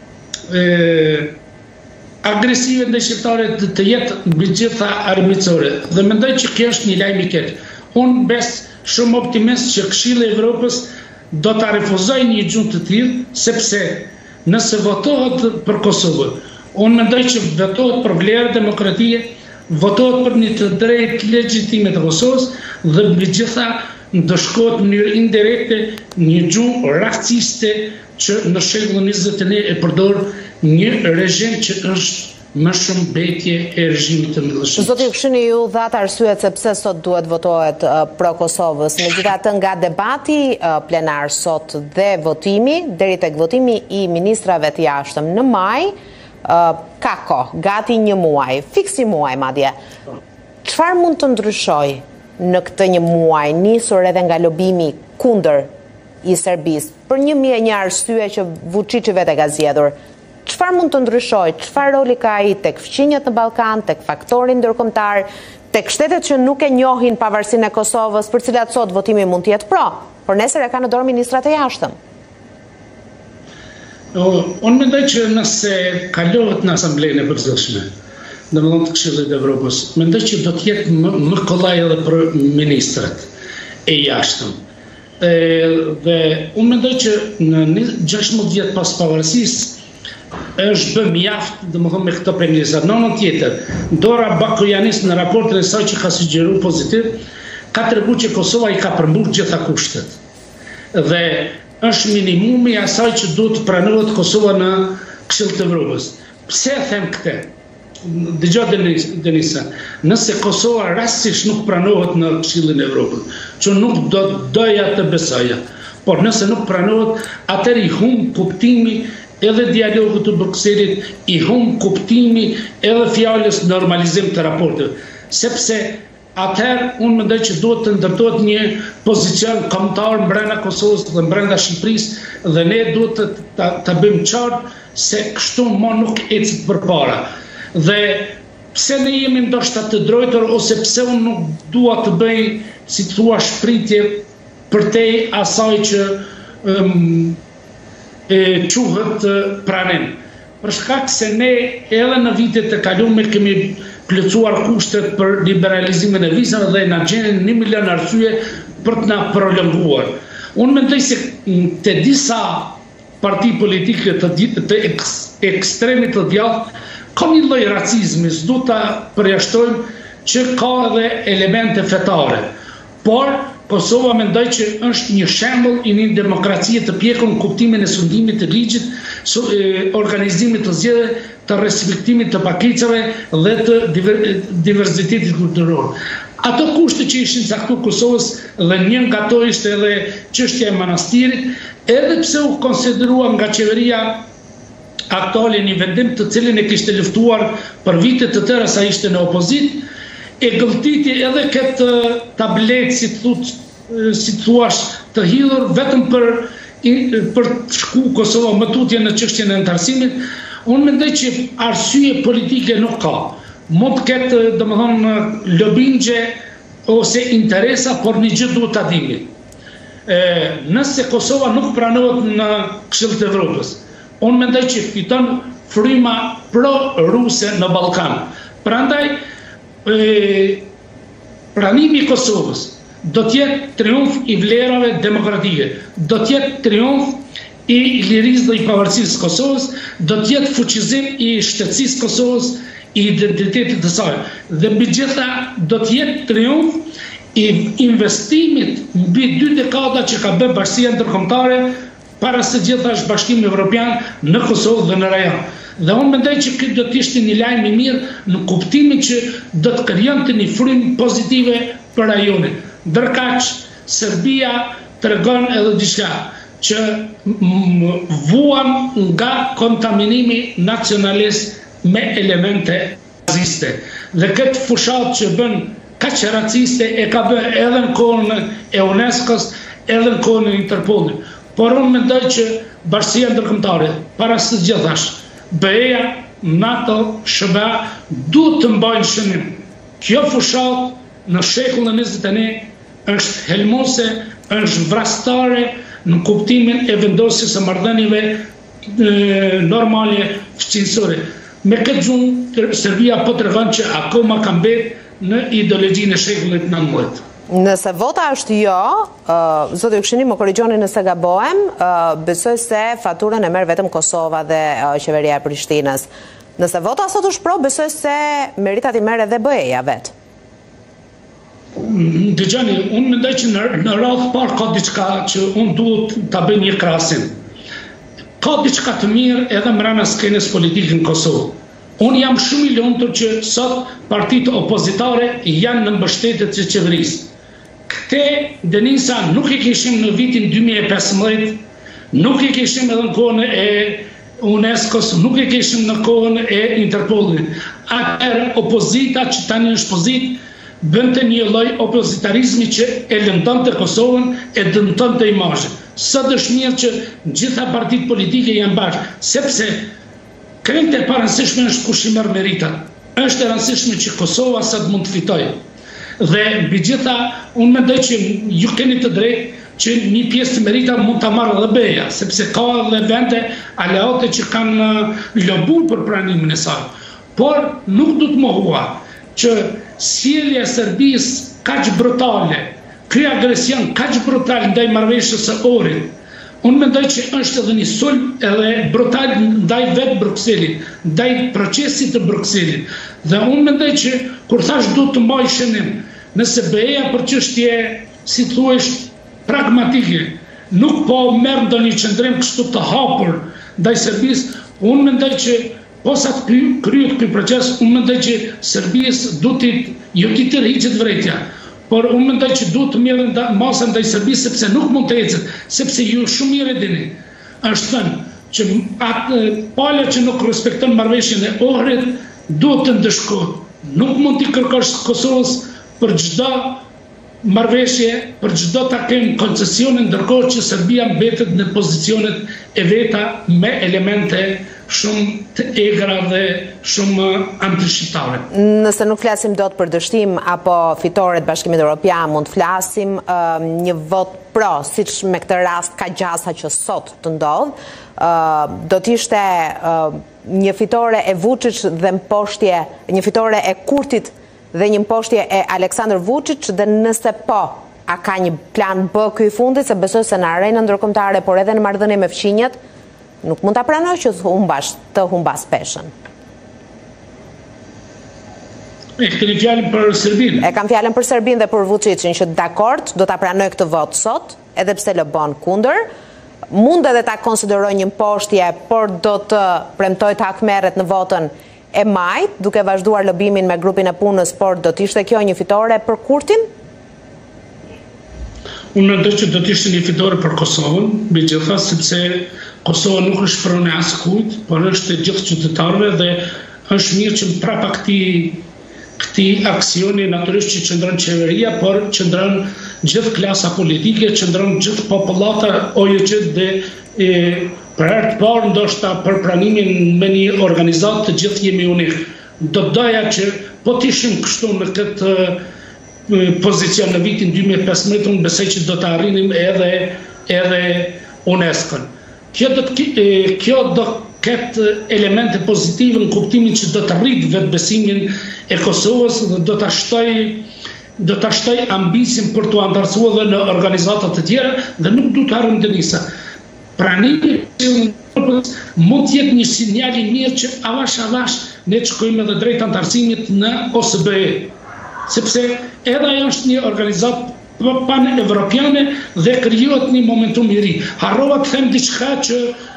agresive ndaj shqiptarëve, të jetë mbi gjitha armiqësore. Dhe mendoj që kjo është një lajm i keq. Unë bes shumë optimist që Këshilli i Evropës do ta refuzojë një gjuhë të tillë, sepse nëse votohet për Kosovën, unë mendoj që votohet për vlerë demokratike, votohet për një të drejtë legjitime të Kosovës dhe mbi gjitha ndëshkohet në mënyrë indirekte një gjuhë raciste që në shekullin 21 e përdor një regjim që është më shumë betje e regjimit të Milošević. Zoti Këshini, ju dhatë arsyet se pse sot duhet votohet pro Kosovës. Megjithatë, nga debati plenar sot dhe votimi, deri tek votimi i ministrave të jashtëm në maj, ka kohë, gati një muaj, fiksi muaj madje. Çfarë mund të ndryshoj në këtë një muaj, nisur edhe nga lobimi kundër i Serbisë, për 1001 arsye që Vučići vetë ka zgjedhur? Çfarë mund të ndryshoj? Çfarë roli ka ai tek fqinjet në Ballkan, tek faktori ndërkombëtar, tek shtetet që nuk e njohin pavarësinë e Kosovës, për cilat sot votimi mund të jetë pro, por nesër e ka në dorë ministrat e jashtëm? Unë mendoj që nëse kalohet në Asamblenë e Përgjithshme, domethënë të Këshillit të Evropës, mendoj që do të jetë më kollaj edhe për ministrat e jashtëm. Dhe unë mendoj që në 16 vjet pas pavarësisë është bë mjaft, domethënë me këto premisa. Në anën tjetër, Dora Bakojanis në raportin e saj që ka sugjeruar pozitiv, ka treguar që Kosova i ka përmbushur gjitha kushtet. Dhe është minimumi i asaj që duhet të pranohet Kosova në Këshillin të Evropës. Pse e them këtë? Dëgjoj Denisa, nëse Kosova rastisht nuk pranohet në Këshillin e Evropës, që nuk do doja të besoja, por nëse nuk pranohet, atëherë i humb kuptimi edhe dialogu të Brukselit, i humb kuptimi edhe fjalës normalizim të raporteve. Sepse atëherë unë mendoj që duhet të ndërtohet një pozicion kombëtar brenda Kosovës dhe brenda Shqipërisë, dhe ne duhet të bëjmë qartë se kështu më nuk ecet përpara. Dhe pse ne jemi ndoshta të drejtur, ose pse unë nuk dua të bëj, si thua, shpritje përtej asaj që quhet pranim. Për shkak se ne edhe në vitet e kaluara kemi plotësuar kushtet për liberalizimin e vizave dhe na gjenin 1 milion arsye për të na prolonguar. Unë mendoj se te disa parti politike të ekstremit të djathtë ka një lloj racizmi, s'du ta përjashtojmë, që ka edhe elemente fetare. Por Kosova mendoj që është një shembull i një demokracie të pjekur në kuptimin e sundimit të ligjit, organizimit të zgjedhjeve, të respektimit të pakicave dhe të diversitetit kulturor. Ato kushte që ishin caktuar Kosovës, dhe një nga ato ishte edhe çështja e manastirit, edhe pse u konsiderua nga qeveria aktuale një vendim të cilin e kishte luftuar për vite të tëra sa ishte në opozit, e gëlltiti edhe këtë tablet, si thuash, të hidhur vetëm për të shku Kosova më tutje në çështjen e antarësimit. Unë mendoj që arsye politike nuk ka. Mund të ketë, domethënë, lobingje ose interesa, por një gjë duhet ta dini. Nëse Kosova nuk pranohet në Këshillin e Evropës, unë mendoj që fiton fryma pro-ruse në Ballkan. Prandaj pranimi i Kosovës do të jetë triumf i vlerave demokratike, do të jetë triumf i lirisë dhe i pavarësisë së Kosovës, do të jetë fuqizim i shtetësisë Kosovës, i identitetit të saj. Dhe mbi gjitha do të jetë triumf i investimit mbi 2 dekada që ka bërë Bashkia Ndërkombëtare, para së gjitha është Bashkimi Evropian në Kosovë dhe në rajon. Dhe unë mendoj që këtë do të ishte një lajm i mirë në kuptimin që do të krijonte një frymë pozitive për rajonin. Ndërkaq Serbia tregon edhe diçka që vuan nga kontaminimi nacionalist me elemente raciste. Dhe këtë fushat që bën kaq raciste e ka bërë edhe në kohën e UNESCO-s, edhe në kohën e Interpolit. Por unë mendoj që Bashkia Ndërkombëtare, para së gjithash, BE-ja, NATO, SBA, duhet të mbajnë shënim. Kjo fushat në shekullin 21 është helmose, është vrastare në kuptimin e vendosjes së marrëdhënieve normale fqinësore. Me këtë gjumë, Serbia po tregon që akoma ka mbetë në ideologjinë e shekullit 19. Nëse vota është jo, zoti Këshini më korrigjoni nëse gabohem, besoj se faturën e merr vetëm Kosova dhe qeveria e Prishtinës. Nëse vota sot është pro, besoj se meritat i merr edhe BE-ja vet. Dëgjoni, unë mendoj që në radhë parë ka diçka që unë duhet ta bëj një krahasim. Ka diçka të mirë edhe brenda skenës politike në Kosovë. Unë jam shumë i lumtur që sot partitë opozitare janë në mbështetje të qeverisë. Këte dënisa nuk i kishim në vitin 2015, nuk i kishim edhe në kohën e UNESCO-s, nuk i kishim në kohën e Interpolit. Atëherë opozita që tani është pozitë, bënte një lloj opozitarizmi që e lëndonte Kosovën, e dëmtonte imazhin. Sa dëshmirë që gjitha partitë politike janë bashkë, sepse krejtë e parënsishme është kush i merr meritat. Është e rëndësishme që Kosova sa të mund të fitojë. Dhe mbi gjitha, unë mendoj që ju keni të drejtë që një pjesë të merita mund ta marrë edhe BE-ja, sepse ka edhe vende aleate që kanë lobuar për pranimin e saj. Por nuk do të mohua që sjellja e Serbisë kaq brutale, ky agresion kaq brutal ndaj marrëveshjes së Ohrit, unë mendoj që është edhe një sulm edhe brutal ndaj vetë Brukselit, ndaj procesit të Brukselit. Dhe unë mendoj që kur thash duhet të mbaj shënim, nëse BE-ja për çështje, si thuhesh, pragmatike, nuk po merr ndonjë qendrim kështu të hapur ndaj Serbisë, unë mendoj që posa të kryet ky proces, unë mendoj që Serbisë duhet jo të tërhiqet vërejtja, por unë mendoj që duhet të merren masa ndaj Serbisë sepse nuk mund të ecet, sepse ju shumë mirë e dini. Është thënë që atë pala që nuk respekton marrëveshjen e Ohrit duhet të ndëshkohet. Nuk mund t'i kërkosh Kosovës për çdo marrëveshje, për çdo takim koncesione, ndërkohë që Serbia mbetet në pozicionet e veta me elemente shumë të egra dhe shumë antishqiptare. Nëse nuk flasim dot për dështim apo fitore të Bashkimit Evropian, mund të flasim një vot pro, siç me këtë rast ka gjasa që sot të ndodh, do t'ishte një fitore e Vučić dhe mposhtje, një fitore e Kurtit dhe një mposhtje e Aleksandar Vučić, dhe nëse po, a ka një plan B ky i fundit, se besoj se në arenën ndërkombëtare, por edhe në marrëdhënie me fqinjet, nuk mund ta pranoj që të humbas peshën. E keni fjalën për Serbinë? E kam fjalën për Serbinë dhe për Vučićin që dakord, do ta pranoj këtë vot sot, edhe pse lëbon kundër. Mund edhe ta konsideroj një mposhtje, por do të premtoj të hakmerret në votën e majt, duke vazhduar lobimin me grupin e punës, por do t'ishte kjo një fitore për Kurtin? Unë mendoj që do t'ishte një fitore për Kosovën, megjithatë sepse Kosova nuk është pronë askujt, por është e gjithë qytetarëve dhe është mirë që prapa këtij aksioni natyrisht që qëndron qeveria, por qëndron gjithë klasa politike, qëndron gjithë popullata OJC dhe për herë të parë ndoshta për pranimin me një organizatë të gjithë jemi unik. Do doja që po t'ishim kështu në këtë pozicion në vitin 2015, unë besoj që do të arrinim edhe UNESCO-n. Kjo do ketë elemente pozitive në kuptimin që do të rritë vetëbesimin e Kosovës dhe do të shtoj ambicin për të antarësua dhe në organizatat të tjera dhe nuk du të harëm dënisa. Pranimi mund të jetë një sinjal i mirë që avash ne të shkojmë edhe drejt antarësimit në OSBE, sepse edhe ajo është një organizatë pan-evropiane dhe krijohet një momentum i ri. Harrova të them diçka që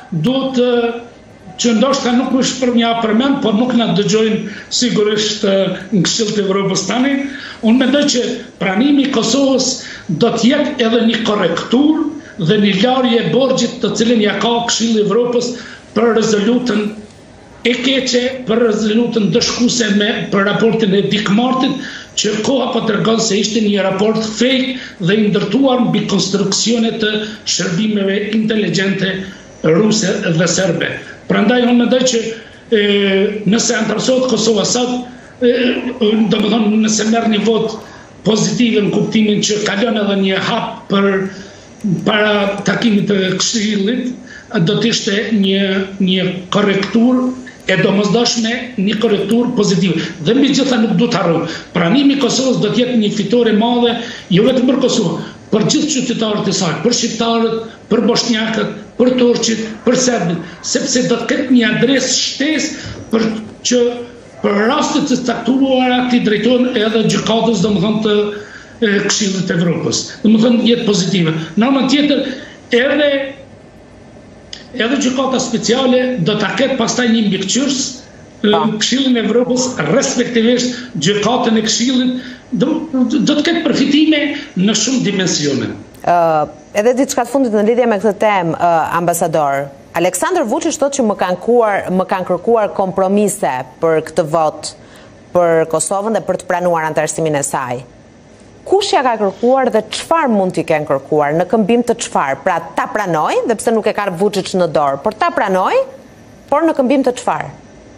që ndoshta nuk është për mja përmend, por nuk na dëgjojnë sigurisht në Këshillin e Evropës tani. Unë mendoj që pranimi i Kosovës do të jetë edhe një korrektur dhe një larje e borxhit të cilën ja ka Këshilli i Evropës për rezolutën e keqe, për rezolutën dëshkuese për raportin e Dick Martit, që koha po tregon se ishte një raport fake dhe i ndërtuar mbi konstruksione të shërbimeve inteligjente ruse dhe serbe. Prandaj unë mendoj që nëse antarësohet Kosova sot, domethënë nëse merr një vot pozitiv në kuptimin që kalon edhe një hap para takimit të Këshillit, do të ishte një korrektur e domosdoshme, një korrektur pozitiv. Dhe megjithatë nuk do të harrojmë, pranimi i Kosovës do të jetë një fitore e madhe, jo vetëm për Kosovën, për gjithë qytetarët e saj, për shqiptarët, për bosnjakët, për turqit, për serbët, sepse do të ketë një adresë shtesë për rastet të caktuara të drejtohen edhe gjykatës, domethënë të Këshillit të Evropës. Domethënë jetë pozitive. Në anën tjetër, edhe gjykata speciale do ta ketë pastaj një mbikëqyrës Këshillin e Evropës, respektivisht gjykatën e Këshillit, do të ketë përfitime në shumë dimensione. Edhe diçka të fundit në lidhje me këtë temë, ambasador, Aleksandar Vučić thotë që më kanë kërkuar kompromise për këtë vot për Kosovën dhe për të pranuar anëtarësimin e saj. Kush ja ka kërkuar dhe çfarë mund t'i kenë kërkuar, në këmbim të çfarë? Pra ta pranoj, dhe pse nuk e ka Vučić në dorë, por ta pranoj, por në këmbim të çfarë?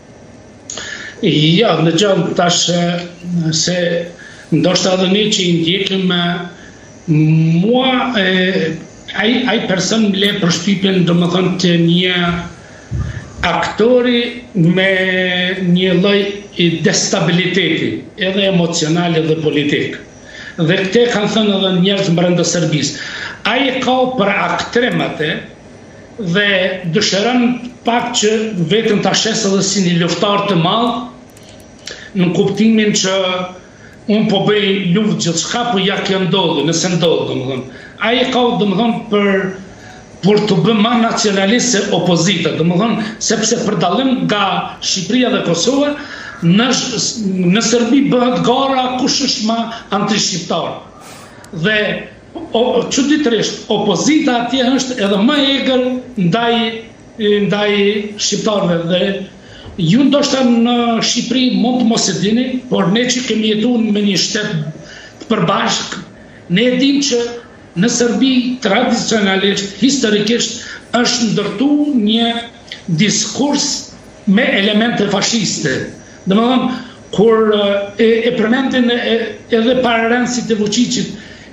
Ja, në gjallë tash se ndoshta edhe ne që i ndjekim mua ai person më le përshtypjen domethënë të një aktori me një lloj destabiliteti, edhe emocional edhe politik. Dhe këte kanë thënë edhe njerëz brenda Serbisë. Ai ka për aktremat dhe dëshiron pak që vetëm ta shes edhe si një luftar të madh, në kuptimin që unë po bëj luftë gjithçka, po ja kjo ndodhë, nëse ndodhë, domethënë. Ai ka domethënë për të bërë më nacionalist se opozita, domethënë sepse për dallim nga Shqipëria dhe Kosova, në Serbi bëhet gara kush është më anti-shqiptar. Dhe çuditërisht opozita atje është edhe më egër ndaj shqiptarëve dhe ju ndoshta në Shqipëri mund të mos e dini, por ne që kemi jetuar me një shtet të përbashkë, ne e dim që në Serbi tradicionalisht, historikisht është ndërtuar një diskurs me elemente fashiste. Domethënë, kur e përmendin edhe pararenësit e Vučićit,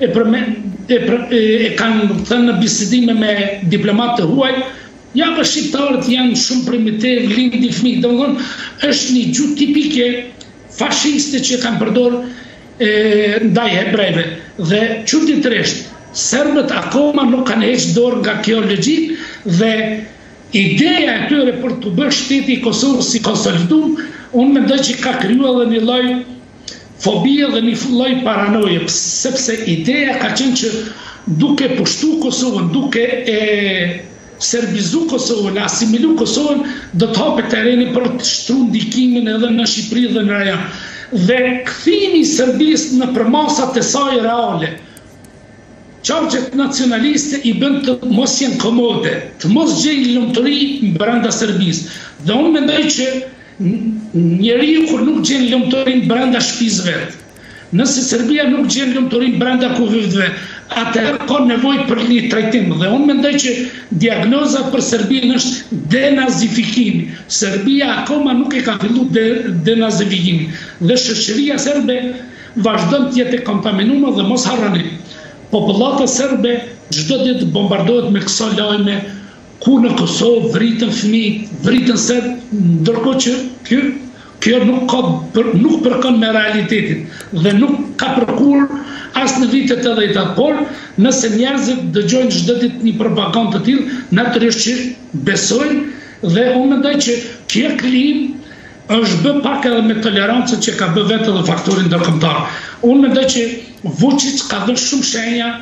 e kanë thënë në bisedime me diplomatë të huaj, ja, për shqiptarët janë shumë primitiv, lindi fëmijë, domethënë është një gjuhë tipike fashiste që kanë përdorur ndaj hebrejve. Dhe çuditërisht, serbët akoma nuk kanë hequr dorë nga kjo logjik dhe ideja e tyre për të bërë shteti i Kosovës si konsolidum, unë mendoj që ka krijuar edhe një lloj fobie dhe një lloj paranoje, sepse ideja ka qenë që duke pushtu Kosovën, duke serbizu Kosovën, asimilu Kosovën, do të hapet terreni për të shtruar ndikimin edhe në Shqipëri dhe në rajon. Dhe kthimi i Serbisë në përmasat e saj reale, qarqet nacionaliste i bën të mos jenë komode, të mos gjejnë lumturi brenda Serbisë. Dhe unë mendoj që njeriu kur nuk gjen lumturinë brenda shtëpisë vet, nëse Serbia nuk gjen lumturinë brenda kufit vet, atëherë ka nevojë për një trajtim. Dhe unë mendoj që diagnoza për Serbinë është denazifikimi. Serbia akoma nuk e ka filluar denazifikimin. Dhe shoqëria serbe vazhdon të jetë e kontaminuar dhe mos harroni. Popullata serbe çdo ditë bombardohet me këso lajme ku në Kosovë vritën fëmijë, vritën serb, ndërkohë që kjo nuk përkon me realitetin dhe nuk ka përkur as në vitet e 80-ta, por nëse njerëzit dëgjojnë çdo ditë një propagandë të tillë, natyrisht që besojnë dhe unë mendoj që kjo klim është bë pak edhe me tolerancën që ka bë vetë edhe faktorin ndërkombëtar. Unë mendoj që Vučić ka dhënë shumë shenja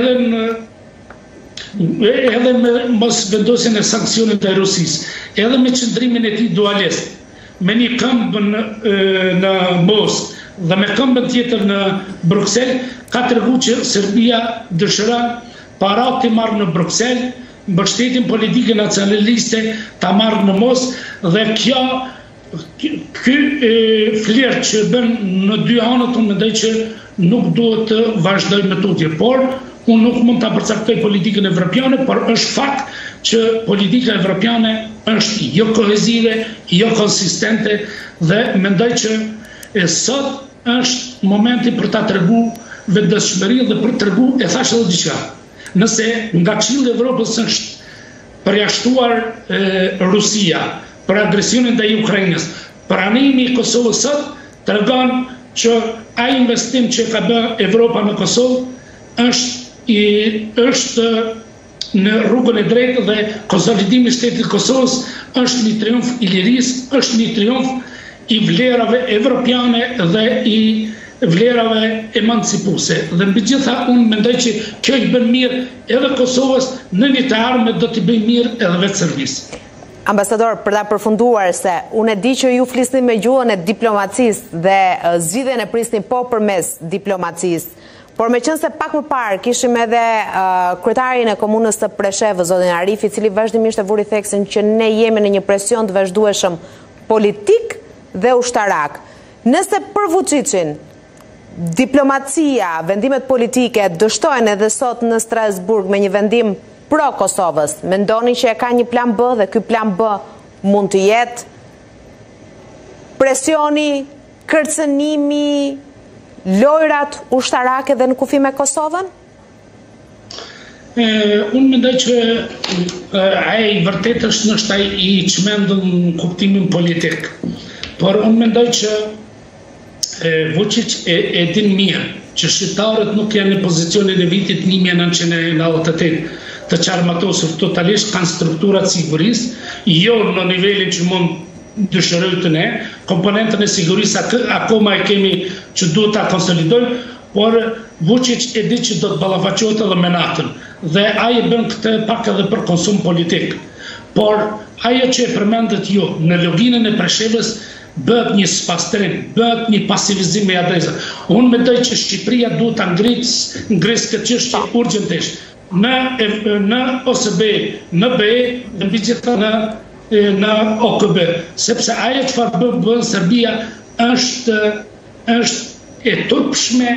edhe me mos vendosjen e sanksioneve të Rusisë, edhe me qëndrimin e tij dualist, me një këmbë në Moskë dhe me këmbën tjetër në Bruksel, ka treguar që Serbia dëshiron parat të marrë në Bruksel, mbështetjen politike nacionaliste ta marrë në Moskë dhe ky flirt që bën në dy anët, unë mendoj që nuk duhet të vazhdojë me tutje, por unë nuk mund ta përcaktoj politikën evropiane, por është fakt që politika evropiane është jo kohezive, jo konsistente dhe mendoj që sot është momenti për ta treguar vetëdijshmëri dhe për të treguar, e thash edhe diçka. Nëse nga Këshilli i Evropës është përjashtuar Rusia për agresionin ndaj Ukrainës, pranimi i Kosovës sot tregon që ai investim që ka bërë Evropa në Kosovë është në rrugën e drejtë dhe konsolidimi i shtetit të Kosovës është një triumf i lirisë, është një triumf i vlerave evropiane dhe i vlerave emancipuese. Dhe mbi gjitha unë mendoj që kjo i bën mirë edhe Kosovës, në një të ardhmen do t'i bëjë mirë edhe vetë Serbisë. Ambasador, për ta përfunduar se unë e di që ju flisni me gjuhën e diplomacisë dhe zgjidhjen e prisni po përmes diplomacisë. Por me qënë se pak më parë kishim edhe kryetarin e komunës të Preshevës, zotin Arif, i cili vazhdimisht e vuri theksin që ne jemi në një presion të vazhdueshëm politik dhe ushtarak. Nëse për Vučićin diplomacia, vendimet politike dështojnë edhe sot në Strasburg me një vendim pro Kosovës, mendoni që e ka një plan B dhe ky plan B mund të jetë presioni, kërcënimi, lojrat ushtarake dhe në kufi me Kosovën? Unë mendoj që ai vërtet është nështë i çmendur në kuptimin politik. Por unë mendoj që Vučić e din mirë që shqiptarët nuk janë në pozicionin e vitit 1998 të qarmatosur totalisht, kanë strukturat sigurisë, jo në nivelin që mund dëshirojnë ne, komponentën e sigurisë akoma e kemi që duhet ta konsolidojmë, por Vučić e di që do të ballafaqohet edhe me NATO dhe ai bën këtë pak edhe për konsum politik. Por ajo që e përmendet ju në loginën e Preshevës bëhet një spastrim, bëhet një pasivizim me adresa. Unë mendoj që Shqipëria duhet ta ngrisë këtë çështje urgjentisht në OSB, në BE, në bigjeta në OKB, sepse ajo çfarë bën Serbia është e turpshme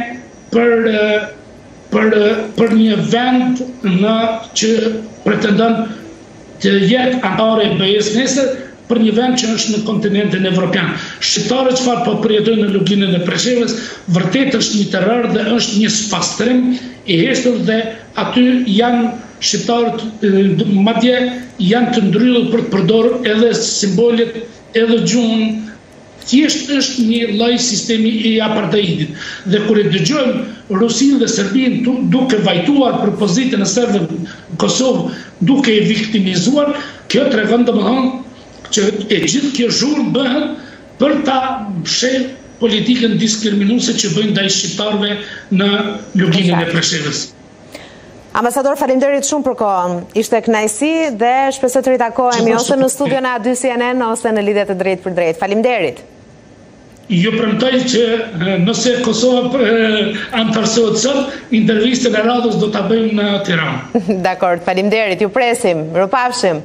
për një vend që pretendon të jetë anëtare e BE-s nesër, për një vend që është në kontinentin evropian. Shqiptarët çfarë po përjetojnë në loginën e Preshevës, vërtet është një terror dhe është një spastrim i heshtur dhe aty janë shqiptarët, madje janë të ndryllur për të përdorur edhe simbolet, edhe gjuhën. Thjesht është një lloj sistemi i apartheidit. Dhe kur e dëgjojmë Rusinë dhe Serbinë duke vajtuar për pozitën e serbëve në Kosovë, duke e viktimizuar, kjo tregon domethënë që e gjithë kjo zhurmë bëhet për ta mshel politikën diskriminuese që bëjnë ndaj shqiptarëve në loginën e Preshevës. Ambasador, faleminderit shumë për kohën. Ishte kënaqësi dhe shpresoj të ritakohemi ose në studion e A2 CNN ose në lidhje të drejtë për drejtë. Faleminderit. Ju premtoj që nëse Kosova antarësohet sot, intervistën e radhës do ta bëjmë në Tiranë. Dakor, faleminderit. Ju presim. Mirupafshim.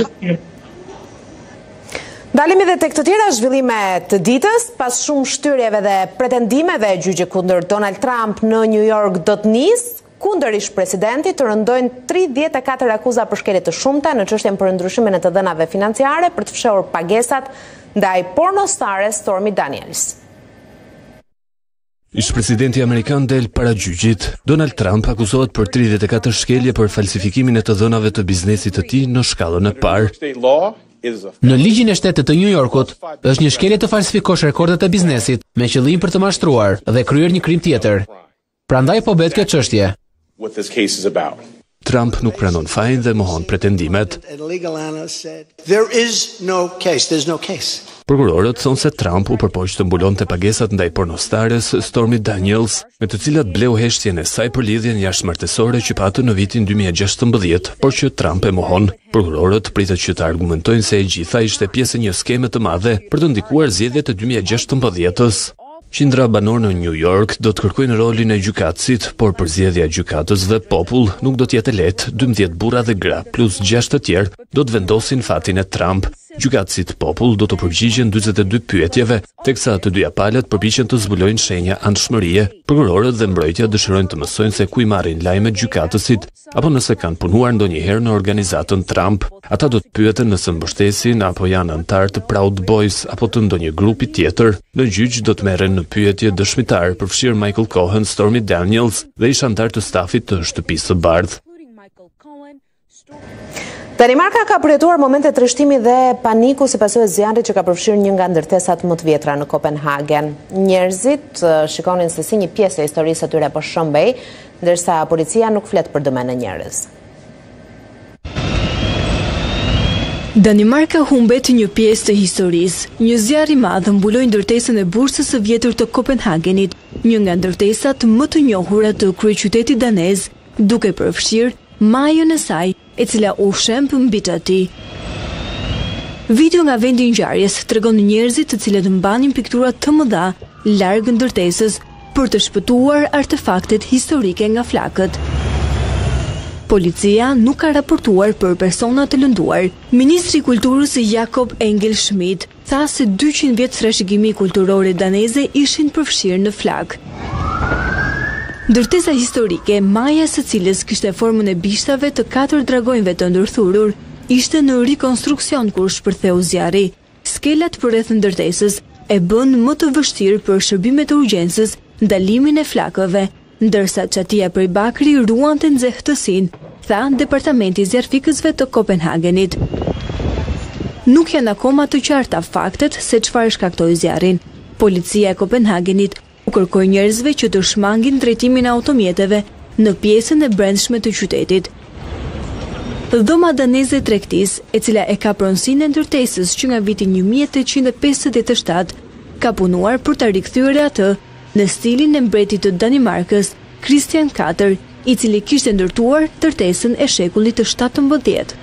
Dalimi dhe tek të tjera zhvillime të ditës, pas shumë shtyrjeve dhe pretendimeve e gjyqi kundër Donald Trump në New York do të nisë, kundër ish presidentit të rëndojnë 34 akuza për shkelje të shumta në çështjen për ndryshimin e të dhënave financiare për të fshehur pagesat ndaj pornostares Stormy Daniels. Ish-presidenti amerikan del para gjyqit. Donald Trump akuzohet për 34 shkelje për falsifikimin e të dhënave të biznesit të tij në shkallën e parë. Në ligjin e shtetit të New Yorkut, është një shkelje të falsifikosh rekordet e biznesit me qëllim për të mashtruar dhe kryer një krim tjetër. Prandaj po bëhet kjo çështje. Trump nuk pranon fajin dhe mohon pretendimet. Prokurorët thonë se Trump u përpoq të mbulonte pagesat ndaj pornostares Stormy Daniels, me të cilat bleu heshtjen e saj për lidhjen jashtëmartësore që patën në vitin 2016, por që Trump e mohon. Prokurorët pritet që të argumentojnë se e gjitha ishte pjesë e një skeme të madhe për të ndikuar zgjedhjet e 2016-s. Qindra banor në New York do të kërkojnë rolin e gjykatësit, por përzgjedhja e gjykatës dhe popull nuk do të jetë lehtë. 12 burra dhe gra plus 6 të tjerë do të vendosin fatin e Trump. Gjykatësit popull do të përgjigjen 42 pyetjeve, teksa të dyja palët përpiqen të zbulojnë shenja anëshmërie. Prokurorët dhe mbrojtja dëshirojnë të mësojnë se ku i marrin lajmet gjykatësit, apo nëse kanë punuar ndonjëherë në organizatën Trump. Ata do të pyeten nëse mbështesin apo janë antar të Proud Boys apo të ndonjë grupi tjetër. Në gjyq do të merren në pyetje dëshmitar përfshirë Michael Cohen, Stormy Daniels dhe ish antar të stafit të Shtëpisë së Bardhë. Danimarka ka përjetuar momente trishtimi dhe paniku si pasojë e zjarrit që ka përfshirë një nga ndërtesat më të vjetra në Kopenhagen. Njerëzit shikonin se si një pjesë e historisë së tyre po shëmbej, ndërsa policia nuk flet për dëmen e njerëz. Danimarka humbet një pjesë të historisë. Një zjarr i madh mbuloi ndërtesën e bursës së vjetër të Kopenhagenit, një nga ndërtesat më të njohura të kryeqytetit danez, duke përfshirë majën e saj, e cila u shemb mbi të ati. Video nga vendi i ngjarjes tregon njerëzit të cilët mbanin piktura të mëdha larg ndërtesës për të shpëtuar artefaktet historike nga flakët. Policia nuk ka raportuar për persona të lënduar. Ministri i Kulturës Jakob Engel Schmidt tha se 200 vjet trashëgimi kulturore daneze ishin përfshirë në flak. Ndërtesa historike, maja së cilës kishte formën e bishtave të 4 dragonjve të ndërthurur, ishte në rikonstruksion kur shpërtheu zjarri. Skelat përreth ndërtesës e bën më të vështirë për shërbimet e urgjencës ndalimin e flakëve, ndërsa çatia prej Bakri ruante nxehtësinë, tha Departamenti i Zjarfikësve të Kopenhagenit. Nuk janë akoma të qarta faktet se çfarë shkaktoi zjarrin. Policia e Kopenhagenit u kërkoi njerëzve që të shmangin drejtimin e automjeteve në pjesën e brendshme të qytetit. Dhoma daneze e tregtisë, e cila e ka pronësinë e ndërtesës që nga viti 1857, ka punuar për ta rikthyer atë në stilin e mbretit të Danimarkës, Christian IV, i cili kishte ndërtuar ndërtesën e shekullit të 17.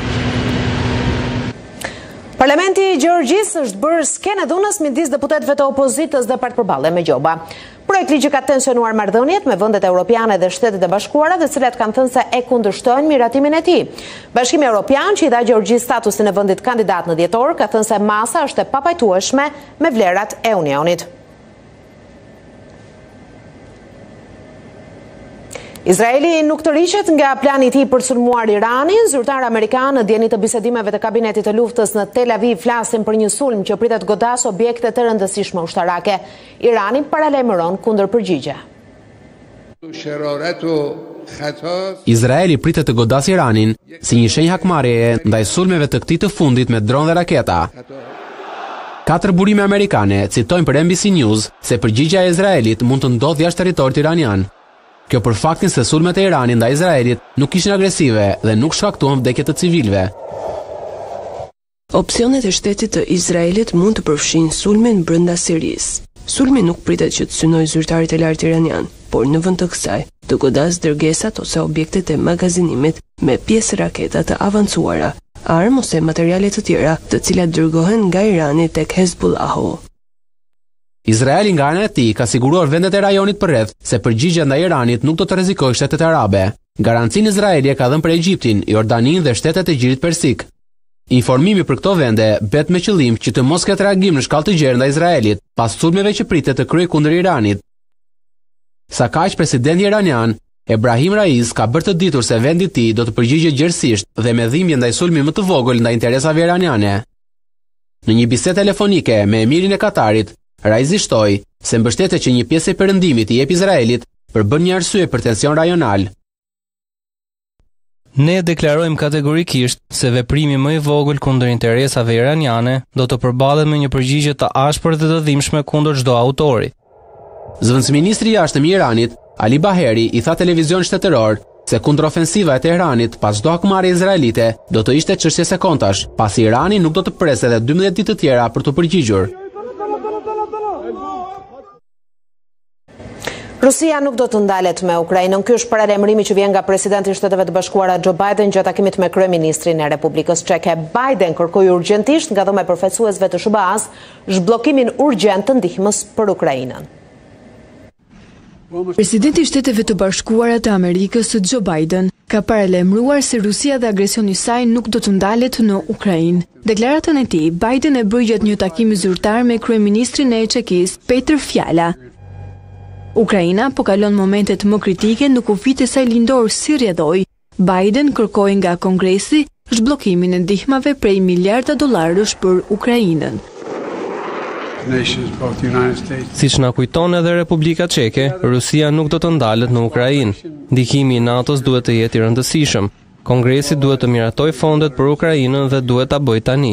Parlamenti i Gjeorgjisë është bërë skenë dhunës midis deputetëve të opozitës dhe part përballe me gjoba. Projekt ligji ka tensionuar marrëdhëniet me vendet europiane dhe Shtetet e Bashkuara, dhe cilat kanë thënë se e kundërshtojnë miratimin e tij. Bashkimi Evropian, që i dha Gjeorgjisë statusin e vendit kandidat në dhjetor, ka thënë se masa është e papajtueshme me vlerat e Unionit. Izraeli nuk të rishet nga plani i tij për të sulmuar Iranin. Zyrtar amerikan në dieni të bisedimeve të kabinetit të luftës në Tel Aviv flasin për një sulm që pritet godas objekte të rëndësishme ushtarake. Irani paralajmëron kundërpërgjigje. Izraeli pritet të godas Iranin si një shenjë hakmarrjeje ndaj sulmeve të këtij të fundit me dronë dhe raketa. 4 burime amerikane citojnë për NBC News se përgjigjja e Izraelit mund të ndodhë jashtë territorit iranian. Kjo për faktin se sulmet e Iranit ndaj Izraelit nuk ishin agresive dhe nuk shkaktuan vdekje të civilëve. Opsionet e shtetit të Izraelit mund të përfshin sulmin brenda Sirisë. Sulmi nuk pritet që të synojë zyrtarit e lartë iranian, por në vend të kësaj, të godas dërgesat ose objektet e magazinimit me pjesë raketa të avancuara, armë ose materiale të tjera, të cilat dërgohen nga Irani tek Hezbollahu. Izraeli nga ana e tij ka siguruar vendet e rajonit përreth se përgjigjja ndaj Iranit nuk do të rrezikojë shtetet arabe. Garancinë Izraeli e ka dhënë për Egjiptin, Jordaninë dhe shtetet e Gjirit Persik. Informimi për këto vende bet me qëllim që të mos ketë reagim në shkallë të gjerë ndaj Izraelit pas sulmeve që pritet të kryej kundër Iranit. Sa kaq, presidenti iranian Ebrahim Raiz ka bërë të ditur se vendi i tij do të përgjigjet gjerësisht dhe me dhimbje ndaj sulmit më të vogël ndaj interesave iraniane. Në një bisedë telefonike me emirin e Katarit, Raizi shtoi se mbështetet që një pjesë e perëndimit i jep Izraelit për bën një arsye për tension rajonal. Ne deklarojmë kategorikisht se veprimi më i vogël kundër interesave iraniane do të përballet me një përgjigje të ashpër dhe të dhimbshme kundër çdo autori. Zëvendësministri i jashtëm i Iranit, Ali Baheri, i tha televizion shtetëror se kundrofensiva e Teheranit pas çdo hakmarrje izraelite do të ishte çështje sekondash, pasi Irani nuk do të presë edhe 12 ditë të tjera për të përgjigjur. Rusia nuk do të ndalet me Ukrainën. Ky është paralajmërimi që vjen nga presidenti i Shteteve të Bashkuara Joe Biden gjatë takimit me kryeministrin e Republikës Çeke. Biden kërkoi urgjentisht nga dhoma e përfaqësuesve të SBA-s zhbllokimin urgjent të ndihmës për Ukrainën. Presidenti i Shteteve të Bashkuara të Amerikës Joe Biden ka paralajmëruar se Rusia dhe agresioni i saj nuk do të ndalet në Ukrainë. Deklaratën e tij Biden e bëri gjatë një takimi zyrtar me kryeministrin e Çekisë Petr Fiala. Ukraina po kalon momentet më kritike në kufit e saj lindor si rrjedhoi. Biden kërkoi nga Kongresi zhbllokimin e ndihmave prej miliarda dollarësh për Ukrainën. Siç na kujton edhe Republika Çeke, Rusia nuk do të ndalet në Ukrainë. Ndihmimi i NATO-s duhet të jetë i rëndësishëm. Kongresi duhet të miratojë fondet për Ukrainën dhe duhet ta bëjë tani.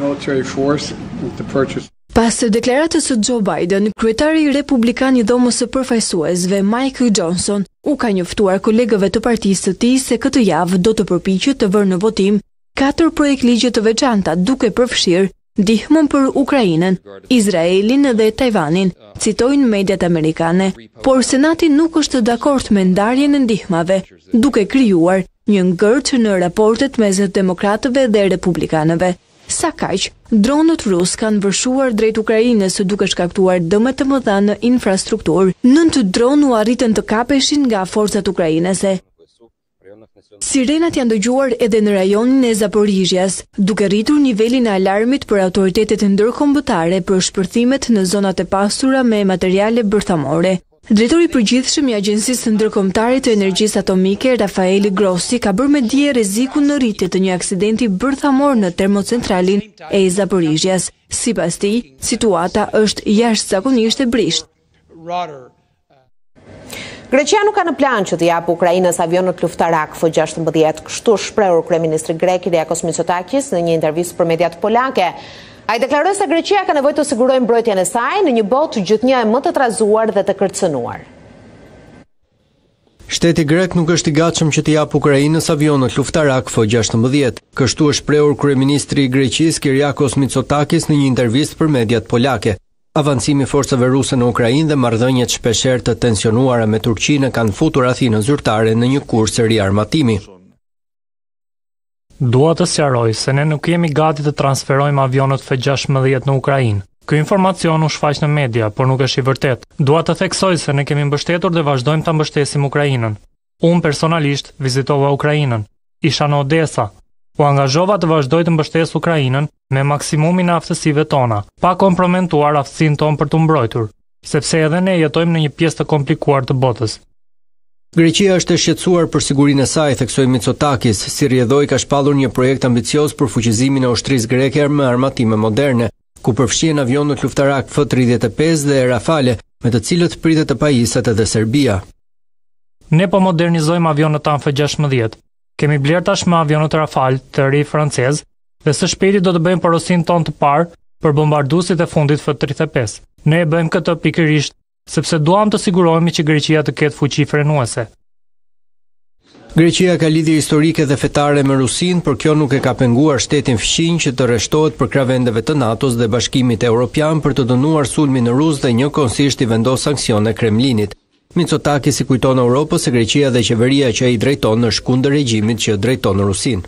Pas deklaratës së Joe Biden, kryetari republikan i Dhomës së Përfaqësuesve Mike Johnson u ka njoftuar kolegëve të partisë së tij se këtë javë do të përpiqet të vërë në votim 4 projekt ligje të veçanta, duke përfshirë ndihmën për Ukrainën, Izraelin dhe Tajvanin, citojnë mediat amerikane, por Senati nuk është dakord me ndarjen e ndihmave, duke krijuar një ngërç në raportet mes demokratëve dhe republikanëve. Sa kaq, dronët rus kanë vërshuar drejt Ukrainës duke shkaktuar dëme të mëdha në infrastrukturë. 9 dronë u arritën të kapeshin nga forcat ukrainase. Sirenat janë dëgjuar edhe në rajonin e Zaporizhjas, duke rritur nivelin e alarmit për autoritetet ndërkombëtare për shpërthimet në zonat e pasura me materiale bërthamore. Drejtori i përgjithshëm i Agjencisë Ndërkombëtare të Energjisë Atomike, Rafael Grossi, ka bërë me dije rrezikun në rritje të një aksidenti bërthamor në termocentralin e Zaporizhjas. Sipas tij, situata është jashtëzakonisht e brisht. Greqia nuk ka në plan që të japë Ukrainës avionët luftarak F-16, kështu shprehur kryeministri grek Kyriakos Mitsotakis në një intervistë për mediat polake. Ai deklaroi se Greqia ka nevojë të sigurojë mbrojtjen e saj në një botë gjithnjë më të trazuar dhe të kërcënuar. Shteti grek nuk është i gatshëm që të japë Ukrainës avionët luftarak F-16. Kështu është shprehur kryeministri i Greqisë Kyriakos Mitsotakis në një intervistë për mediat polake. Avancimi i forcave ruse në Ukrainë dhe marrëdhëniet shpeshherë të tensionuara me Turqinë kanë futur Athinën zyrtare në një kursë riarmatimi. Dua të sqaroj se ne nuk jemi gati të transferojmë avionët F-16 në Ukrainë. Ky informacion u shfaq në media, por nuk është i vërtet. Dua të theksoj se ne kemi mbështetur dhe vazhdojmë ta mbështesim Ukrainën. Unë personalisht vizitova Ukrainën. Isha në Odesa. U angazhova të vazhdoj të mbështes Ukrainën me maksimumin e aftësive tona, pa komprometuar aftësinë tonë për të mbrojtur, sepse edhe ne jetojmë në një pjesë të komplikuar të botës. Greqia është e shqetësuar për sigurinë e saj, theksoi Mitsotakis, si rrjedhoi ka shpallur një projekt ambicioz për fuqizimin e ushtrisë greke me armatime moderne, ku përfshihen avionët luftarak F-35 dhe Rafale, me të cilët pritet të pajisat edhe Serbia. Ne po modernizojmë avionët tanë F-16. Kemi bler tashmë avionët Rafale të ri francez dhe së shpejti do të bëjmë porosinë tonë të parë për bombarduesit e fundit F-35. Ne e bëjmë këtë pikërisht sepse duam të sigurohemi që Greqia të ketë fuqi frenuese. Greqia ka lidhje historike dhe fetare me Rusinë, por kjo nuk e ka penguar shtetin fqinj që të rreshtohet për krah vendeve të NATO-s dhe Bashkimit Evropian për të dënuar sulmin rus dhe njëkohësisht i vendos sanksione Kremlinit. Mitsotakis i kujton Europës se Greqia dhe qeveria që ai drejton është kundër regjimit që drejton Rusinë.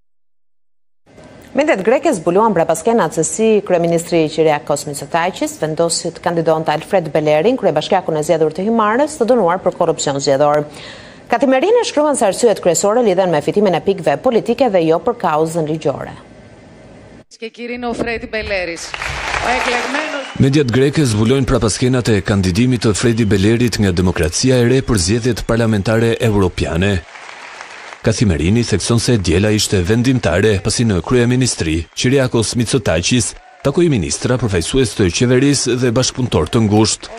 Mediat greke zbuluan brapaskenat se si kryeministri Kyriakos Mitsotakis vendosi të kandidonte Alfred Belerin, kryebashkiakun e zgjedhur të Himarës, të dënuar për korrupsion zgjedhor. Katimerinë shkruan se arsyet kryesore lidhen me fitimin e pikëve politike dhe jo për kauzën ligjore. Mediat greke zbulojnë prapaskenat e kandidimit të Fredi Belerit nga Demokracia e Re për zgjedhjet parlamentare europiane. Kathimerini thekson se djela ishte vendimtare pasi në kryeministri Kyriakos Mitsotakis takoi ministra, përfaqësues të qeverisë dhe bashkëpunëtor të ngushtë.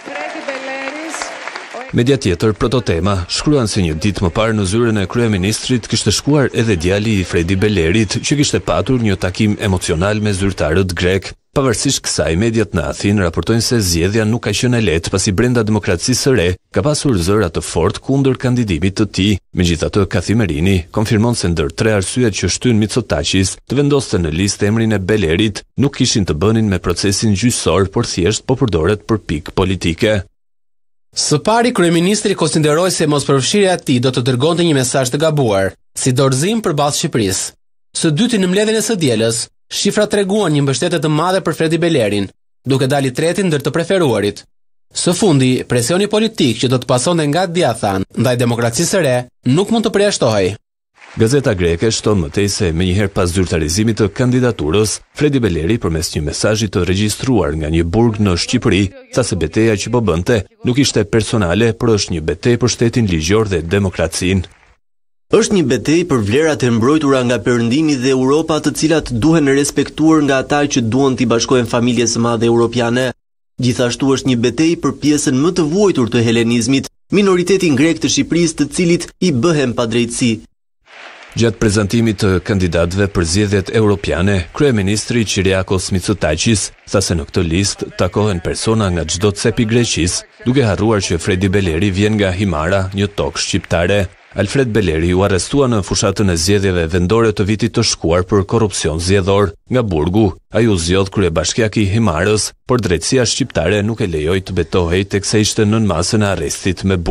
Media tjetër, Prototema, shkruan se një ditë më parë në zyrën e kryeministrit kishte shkuar edhe djali i Fredi Belerit, që kishte patur një takim emocional me zyrtarët grek. Pavarësisht kësaj, mediat në Athinë raportojnë se zgjedhja nuk ka qenë e lehtë pasi brenda Demokracisë së Re ka pasur zëra të fortë kundër kandidimit të tij. Megjithatë, Kathimerini konfirmon se ndër 3 arsyet që shtyn Mitsotakis të vendoste në listë emrin e Belerit nuk kishin të bënin me procesin gjyqësor, por thjesht po përdoret për pikë politike. Së pari, kryeministri konsideroi se mospërfshirja e tij do të dërgonte një mesazh të gabuar, si dorëzim përballë Shqipërisë. Së dyti, në mbledhjen e së dielës, shifrat treguan një mbështetje të madhe për Fredi Belerin, duke dalë i treti ndër të preferuarit. Së fundi, presioni politik që do të pasonte nga Diathan ndaj Demokracisë së Re nuk mund të përjashtohej. Gazeta greke shton mëtej se menjëherë pas zyrtarizimit të kandidaturës, Fredi Beleri përmes një mesazhi të regjistruar nga një burg në Shqipëri, tha se betejë që po bënte nuk ishte personale, por është një betejë për shtetin ligjor dhe demokracinë. Është një betejë për vlerat e mbrojtura nga Perëndimi dhe Europa, të cilat duhen respektuar nga ata që duan t'i bashkohen familjes së madhe europiane. Gjithashtu është një betejë për pjesën më të vuajtur të helenizmit, minoritetin grek të Shqipërisë, të cilit i bëhen padrejtësi. Gjatë prezantimit të kandidatëve për zgjedhjet europiane, kryeministri Kyriakos Mitsotakis tha se në këtë listë takohen persona nga çdo cep i Greqisë, duke harruar që Fredi Beleri vjen nga Himara, një tokë shqiptare. Alfred Beleri u arrestua në fushatën e zgjedhjeve vendore të vitit të shkuar për korrupsion zgjedhor. Nga burgu, ai u zgjodh kryebashkiak i Himarës, por drejtësia shqiptare nuk e lejoi të betohej teksa ishte nën masën e arrestit me burg.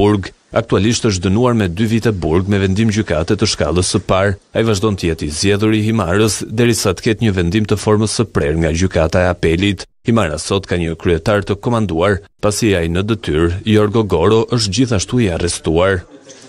Aktualisht është dënuar me 2 vite burg me vendim gjykate të shkallës së parë. Ai vazhdon të jetë i zgjedhur i Himarës derisa të ketë një vendim të formës së prerë nga gjykata e apelit. Himara sot ka një kryetar të komanduar, pasi ai në detyrë, Jorgo Goro, është gjithashtu i arrestuar.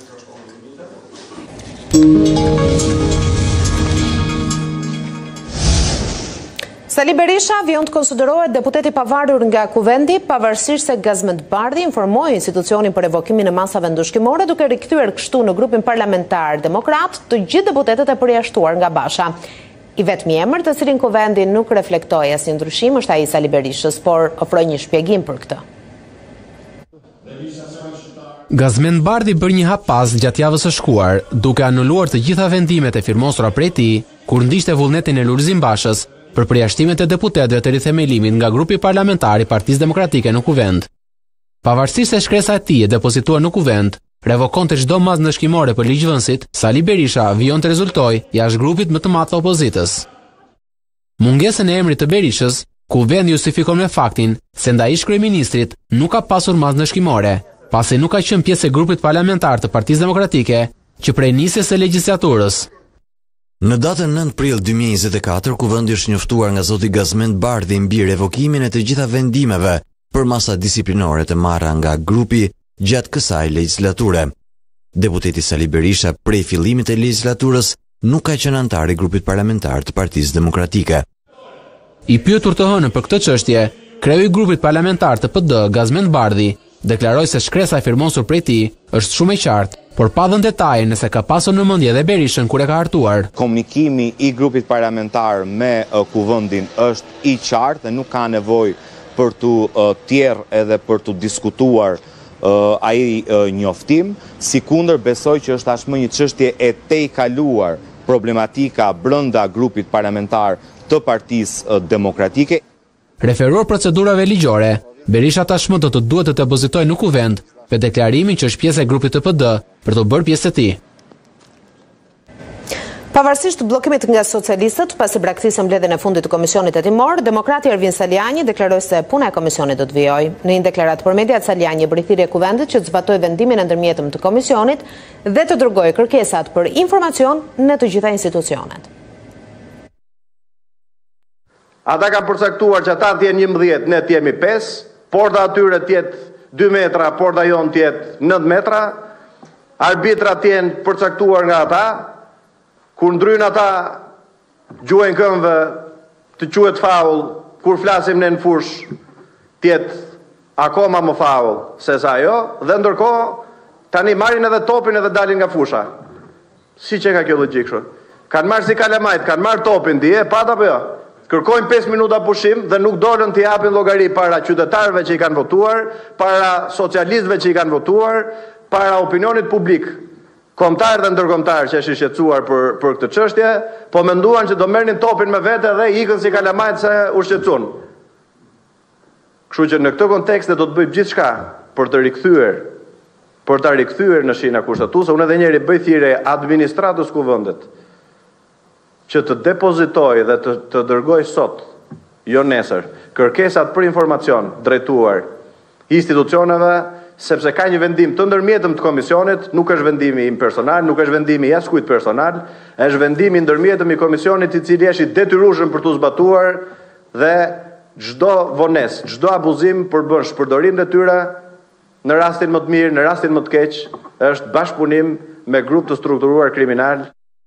Sali Berisha vion të konsiderohet deputeti pavarur nga kuvendi, pavarësisht se Gazmend Bardhi informoi institucionin për revokimin e masave ndëshkimore, duke rikthyer kështu në grupin parlamentar demokrat të gjithë deputetët e përjashtuar nga Basha. I vetmi emër të cilin kuvendi nuk reflektoi asnjë ndryshim është ai i Sali Berishës, por ofroi një shpjegim për këtë. Gazmend Bardhi bërë një hap pas gjatë javës së shkuar, duke anuluar të gjitha vendimet e firmosura prej tij kur ndiqte vullnetin e Lulzim Bashës për përjashtimet e deputetëve të rithemelimit nga grupi parlamentar i Partisë Demokratike në kuvend. Pavarësisht se shkresa e tij e depozituar në kuvend revokonte çdo masë ndëshkimore për ligjvënësit, Sali Berisha vijon të rezultoi jashtë grupit më të madh të opozitës. Mungesën e emrit të Berishës, kuvendi justifikon me faktin se ndaj ish-kryeministrit nuk ka pasur masë ndëshkimore, pasi nuk ka qenë pjesë e grupit parlamentar të Partisë Demokratike që prej nisjes së legjislaturës. Në datën 9 prill 2024, kuvendi është njoftuar nga zoti Gazmend Bardhi mbi revokimin e të gjitha vendimeve për masa disiplinore të marra nga grupi gjatë kësaj legjislature. Deputeti Sali Berisha prej fillimit të legjislaturës nuk ka qenë antar i grupit parlamentar të Partisë Demokratike. I pyetur të hënën për këtë çështje, kreu i grupit parlamentar të PD, Gazmend Bardhi, deklaroi se shkresa e firmosur prej tij është shumë e qartë, por pa dhënë detaje nëse ka pasur në mendje dhe Berishën kur e ka hartuar. Komunikimi i grupit parlamentar me kuvendin është i qartë dhe nuk ka nevojë për të tjerë edhe për të diskutuar ai njoftim, sikundër besoj që është tashmë një çështje e tejkaluar problematika brenda grupit parlamentar të Partisë Demokratike. Referuar procedurave ligjore, Berisha tashmë do të duhet të depozitojë në kuvend për deklarimin që është pjesë e grupit të PD për të bërë pjesë të tij. Pavarësisht bllokimit nga socialistët pasi braktisën mbledhjen e fundit të komisionit hetimor, demokrati Ervin Saliani deklaroi se puna e komisionit do të vijojë. Në një deklaratë për mediat, Saliani bëri thirrje kuvendit që të zbatoj vendimin e ndërmjetëm të komisionit dhe të dërgojë kërkesat për informacion në të gjitha institucionet. Ata kanë përcaktuar që ata të jenë 11, ne të jemi 5, porta atyre të jetë 2 metra, porta jonë të jetë 9 metra, arbitra të jenë përcaktuar nga ata, kur ndryjnë ata gjuajnë këmbëve të quhet faull, kur flasim në fush të jetë akoma më faull se sa ajo, dhe ndërkohë tani marrin edhe topin edhe dalin nga fusha. Si që ka kjo logjik kështu? Kanë marrë si kalamajt, kanë marrë topin, dije, pat apo jo? Kërkojnë 5 minuta pushim dhe nuk dolën të japin llogari para qytetarëve që i kanë votuar, para socialistëve që i kanë votuar, para opinionit publik, kombëtar dhe ndërkombëtar që është i shqetësuar për këtë çështje, po menduan që do merrnin topin me vete dhe ikën si kalamajt se u shqetësuan. Kështu që në këtë kontekst do të bëjmë gjithçka për ta rikthyer në shina kushtetuese. Unë edhe njëri bëj thirrje administratës kuvendit që të depozitoj dhe të dërgoj sot, jo nesër, kërkesat për informacion drejtuar institucioneve, sepse ka një vendim të ndërmjetëm të komisionit, nuk është vendimi im personal, nuk është vendimi i askujt personal, është vendimi i ndërmjetëm i komisionit i cili është i detyrueshëm për të zbatuar dhe çdo vonesë, çdo abuzim përbën shpërdorim detyra në rastin më të mirë, në rastin më të keq, është bashkëpunim me grup të strukturuar kriminal.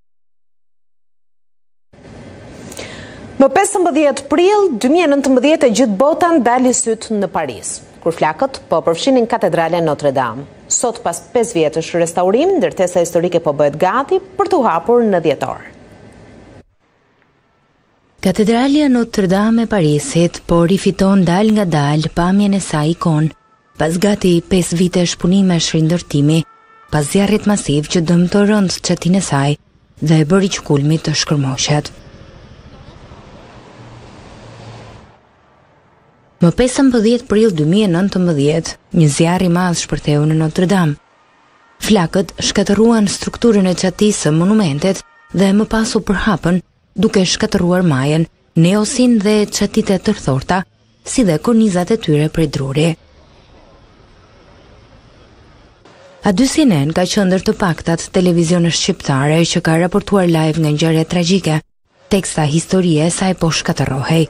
Më 15 prill 2019 e gjithë bota ndali syt në Paris, kur flakët po përfshinin katedralen Notre Dame. Sot pas 5 vjetësh restaurim, ndërtesa historike po bëhet gati për të hapur në dhjetor. Katedralja Notre Dame e Parisit po rifiton dal nga dal pamjen e saj ikon, pas gati 5 vitesh punimesh rindërtimi, pas zjarrit masiv që dëmtorën çetin e saj dhe e bëri që kulmit të shkërmoshet. Më 15 prill 2019, një zjarr i madh shpërtheu në Notre Dame. Flakët shkatëruan strukturën e çatisë së monumentit dhe më pas u përhapën, duke shkatëruar majën, neosin dhe çatitë e tërthorta, si dhe kornizat e tyre prej druri. A2CNN ka qëndër të paktat televizionës shqiptare që ka raportuar live nga ngjarje tragjike. Teksta historie e saj po shkatërrohej.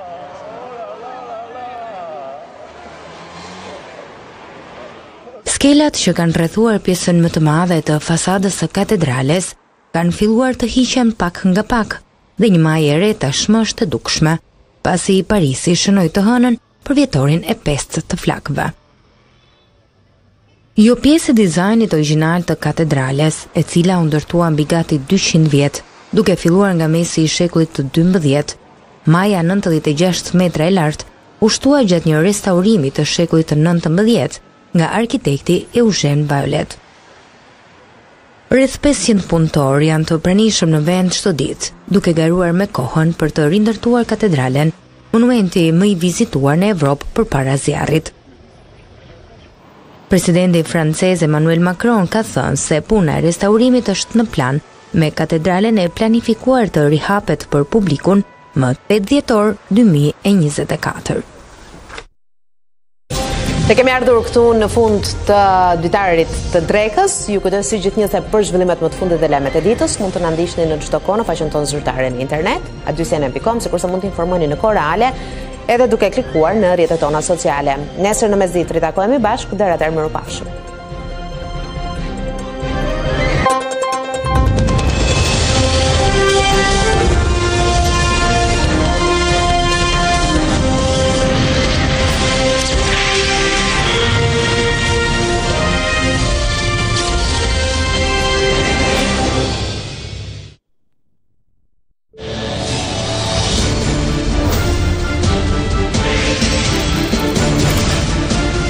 Skelat që kanë rrethuar pjesën më të madhe të fasadës së katedrales kanë filluar të hiqen pak nga pak dhe një majë e re tashmë është e dukshme, pasi Parisi shënoi të hënën për vjetorin e 5 të flakëve. Jo pjesë e dizajnit origjinal të katedrales, e cila u ndërtua mbi gati 200 vjet, duke filluar nga mesi i shekullit të 12, maja 96 metra e lartë u shtua gjatë një restaurimi të shekullit të 19 nga arkitekti Eugen Violet. Rreth 500 punëtor janë të pranishëm në vend çdo ditë, duke garuar me kohën për të rindërtuar katedralen, monumenti më i vizituar në Evropë përpara zjarrit. Presidenti francez Emmanuel Macron ka thënë se puna e restaurimit është në plan, me katedralen e planifikuar të rihapet për publikun më 8 dhjetor 2024. Ne kemi ardhur këtu në fund të dytarit të drekës. Ju kujtoj si gjithnjë se për zhvillimet më të fundit dhe lajmet e ditës mund të na ndiqni në çdo kohë në faqen tonë zyrtare në internet, a2cn.com, sikurse mund të informoheni në kohë reale edhe duke klikuar në rrjetet tona sociale. Nesër në mesditë ritakojemi bashkë, deri atëherë mirupafshim.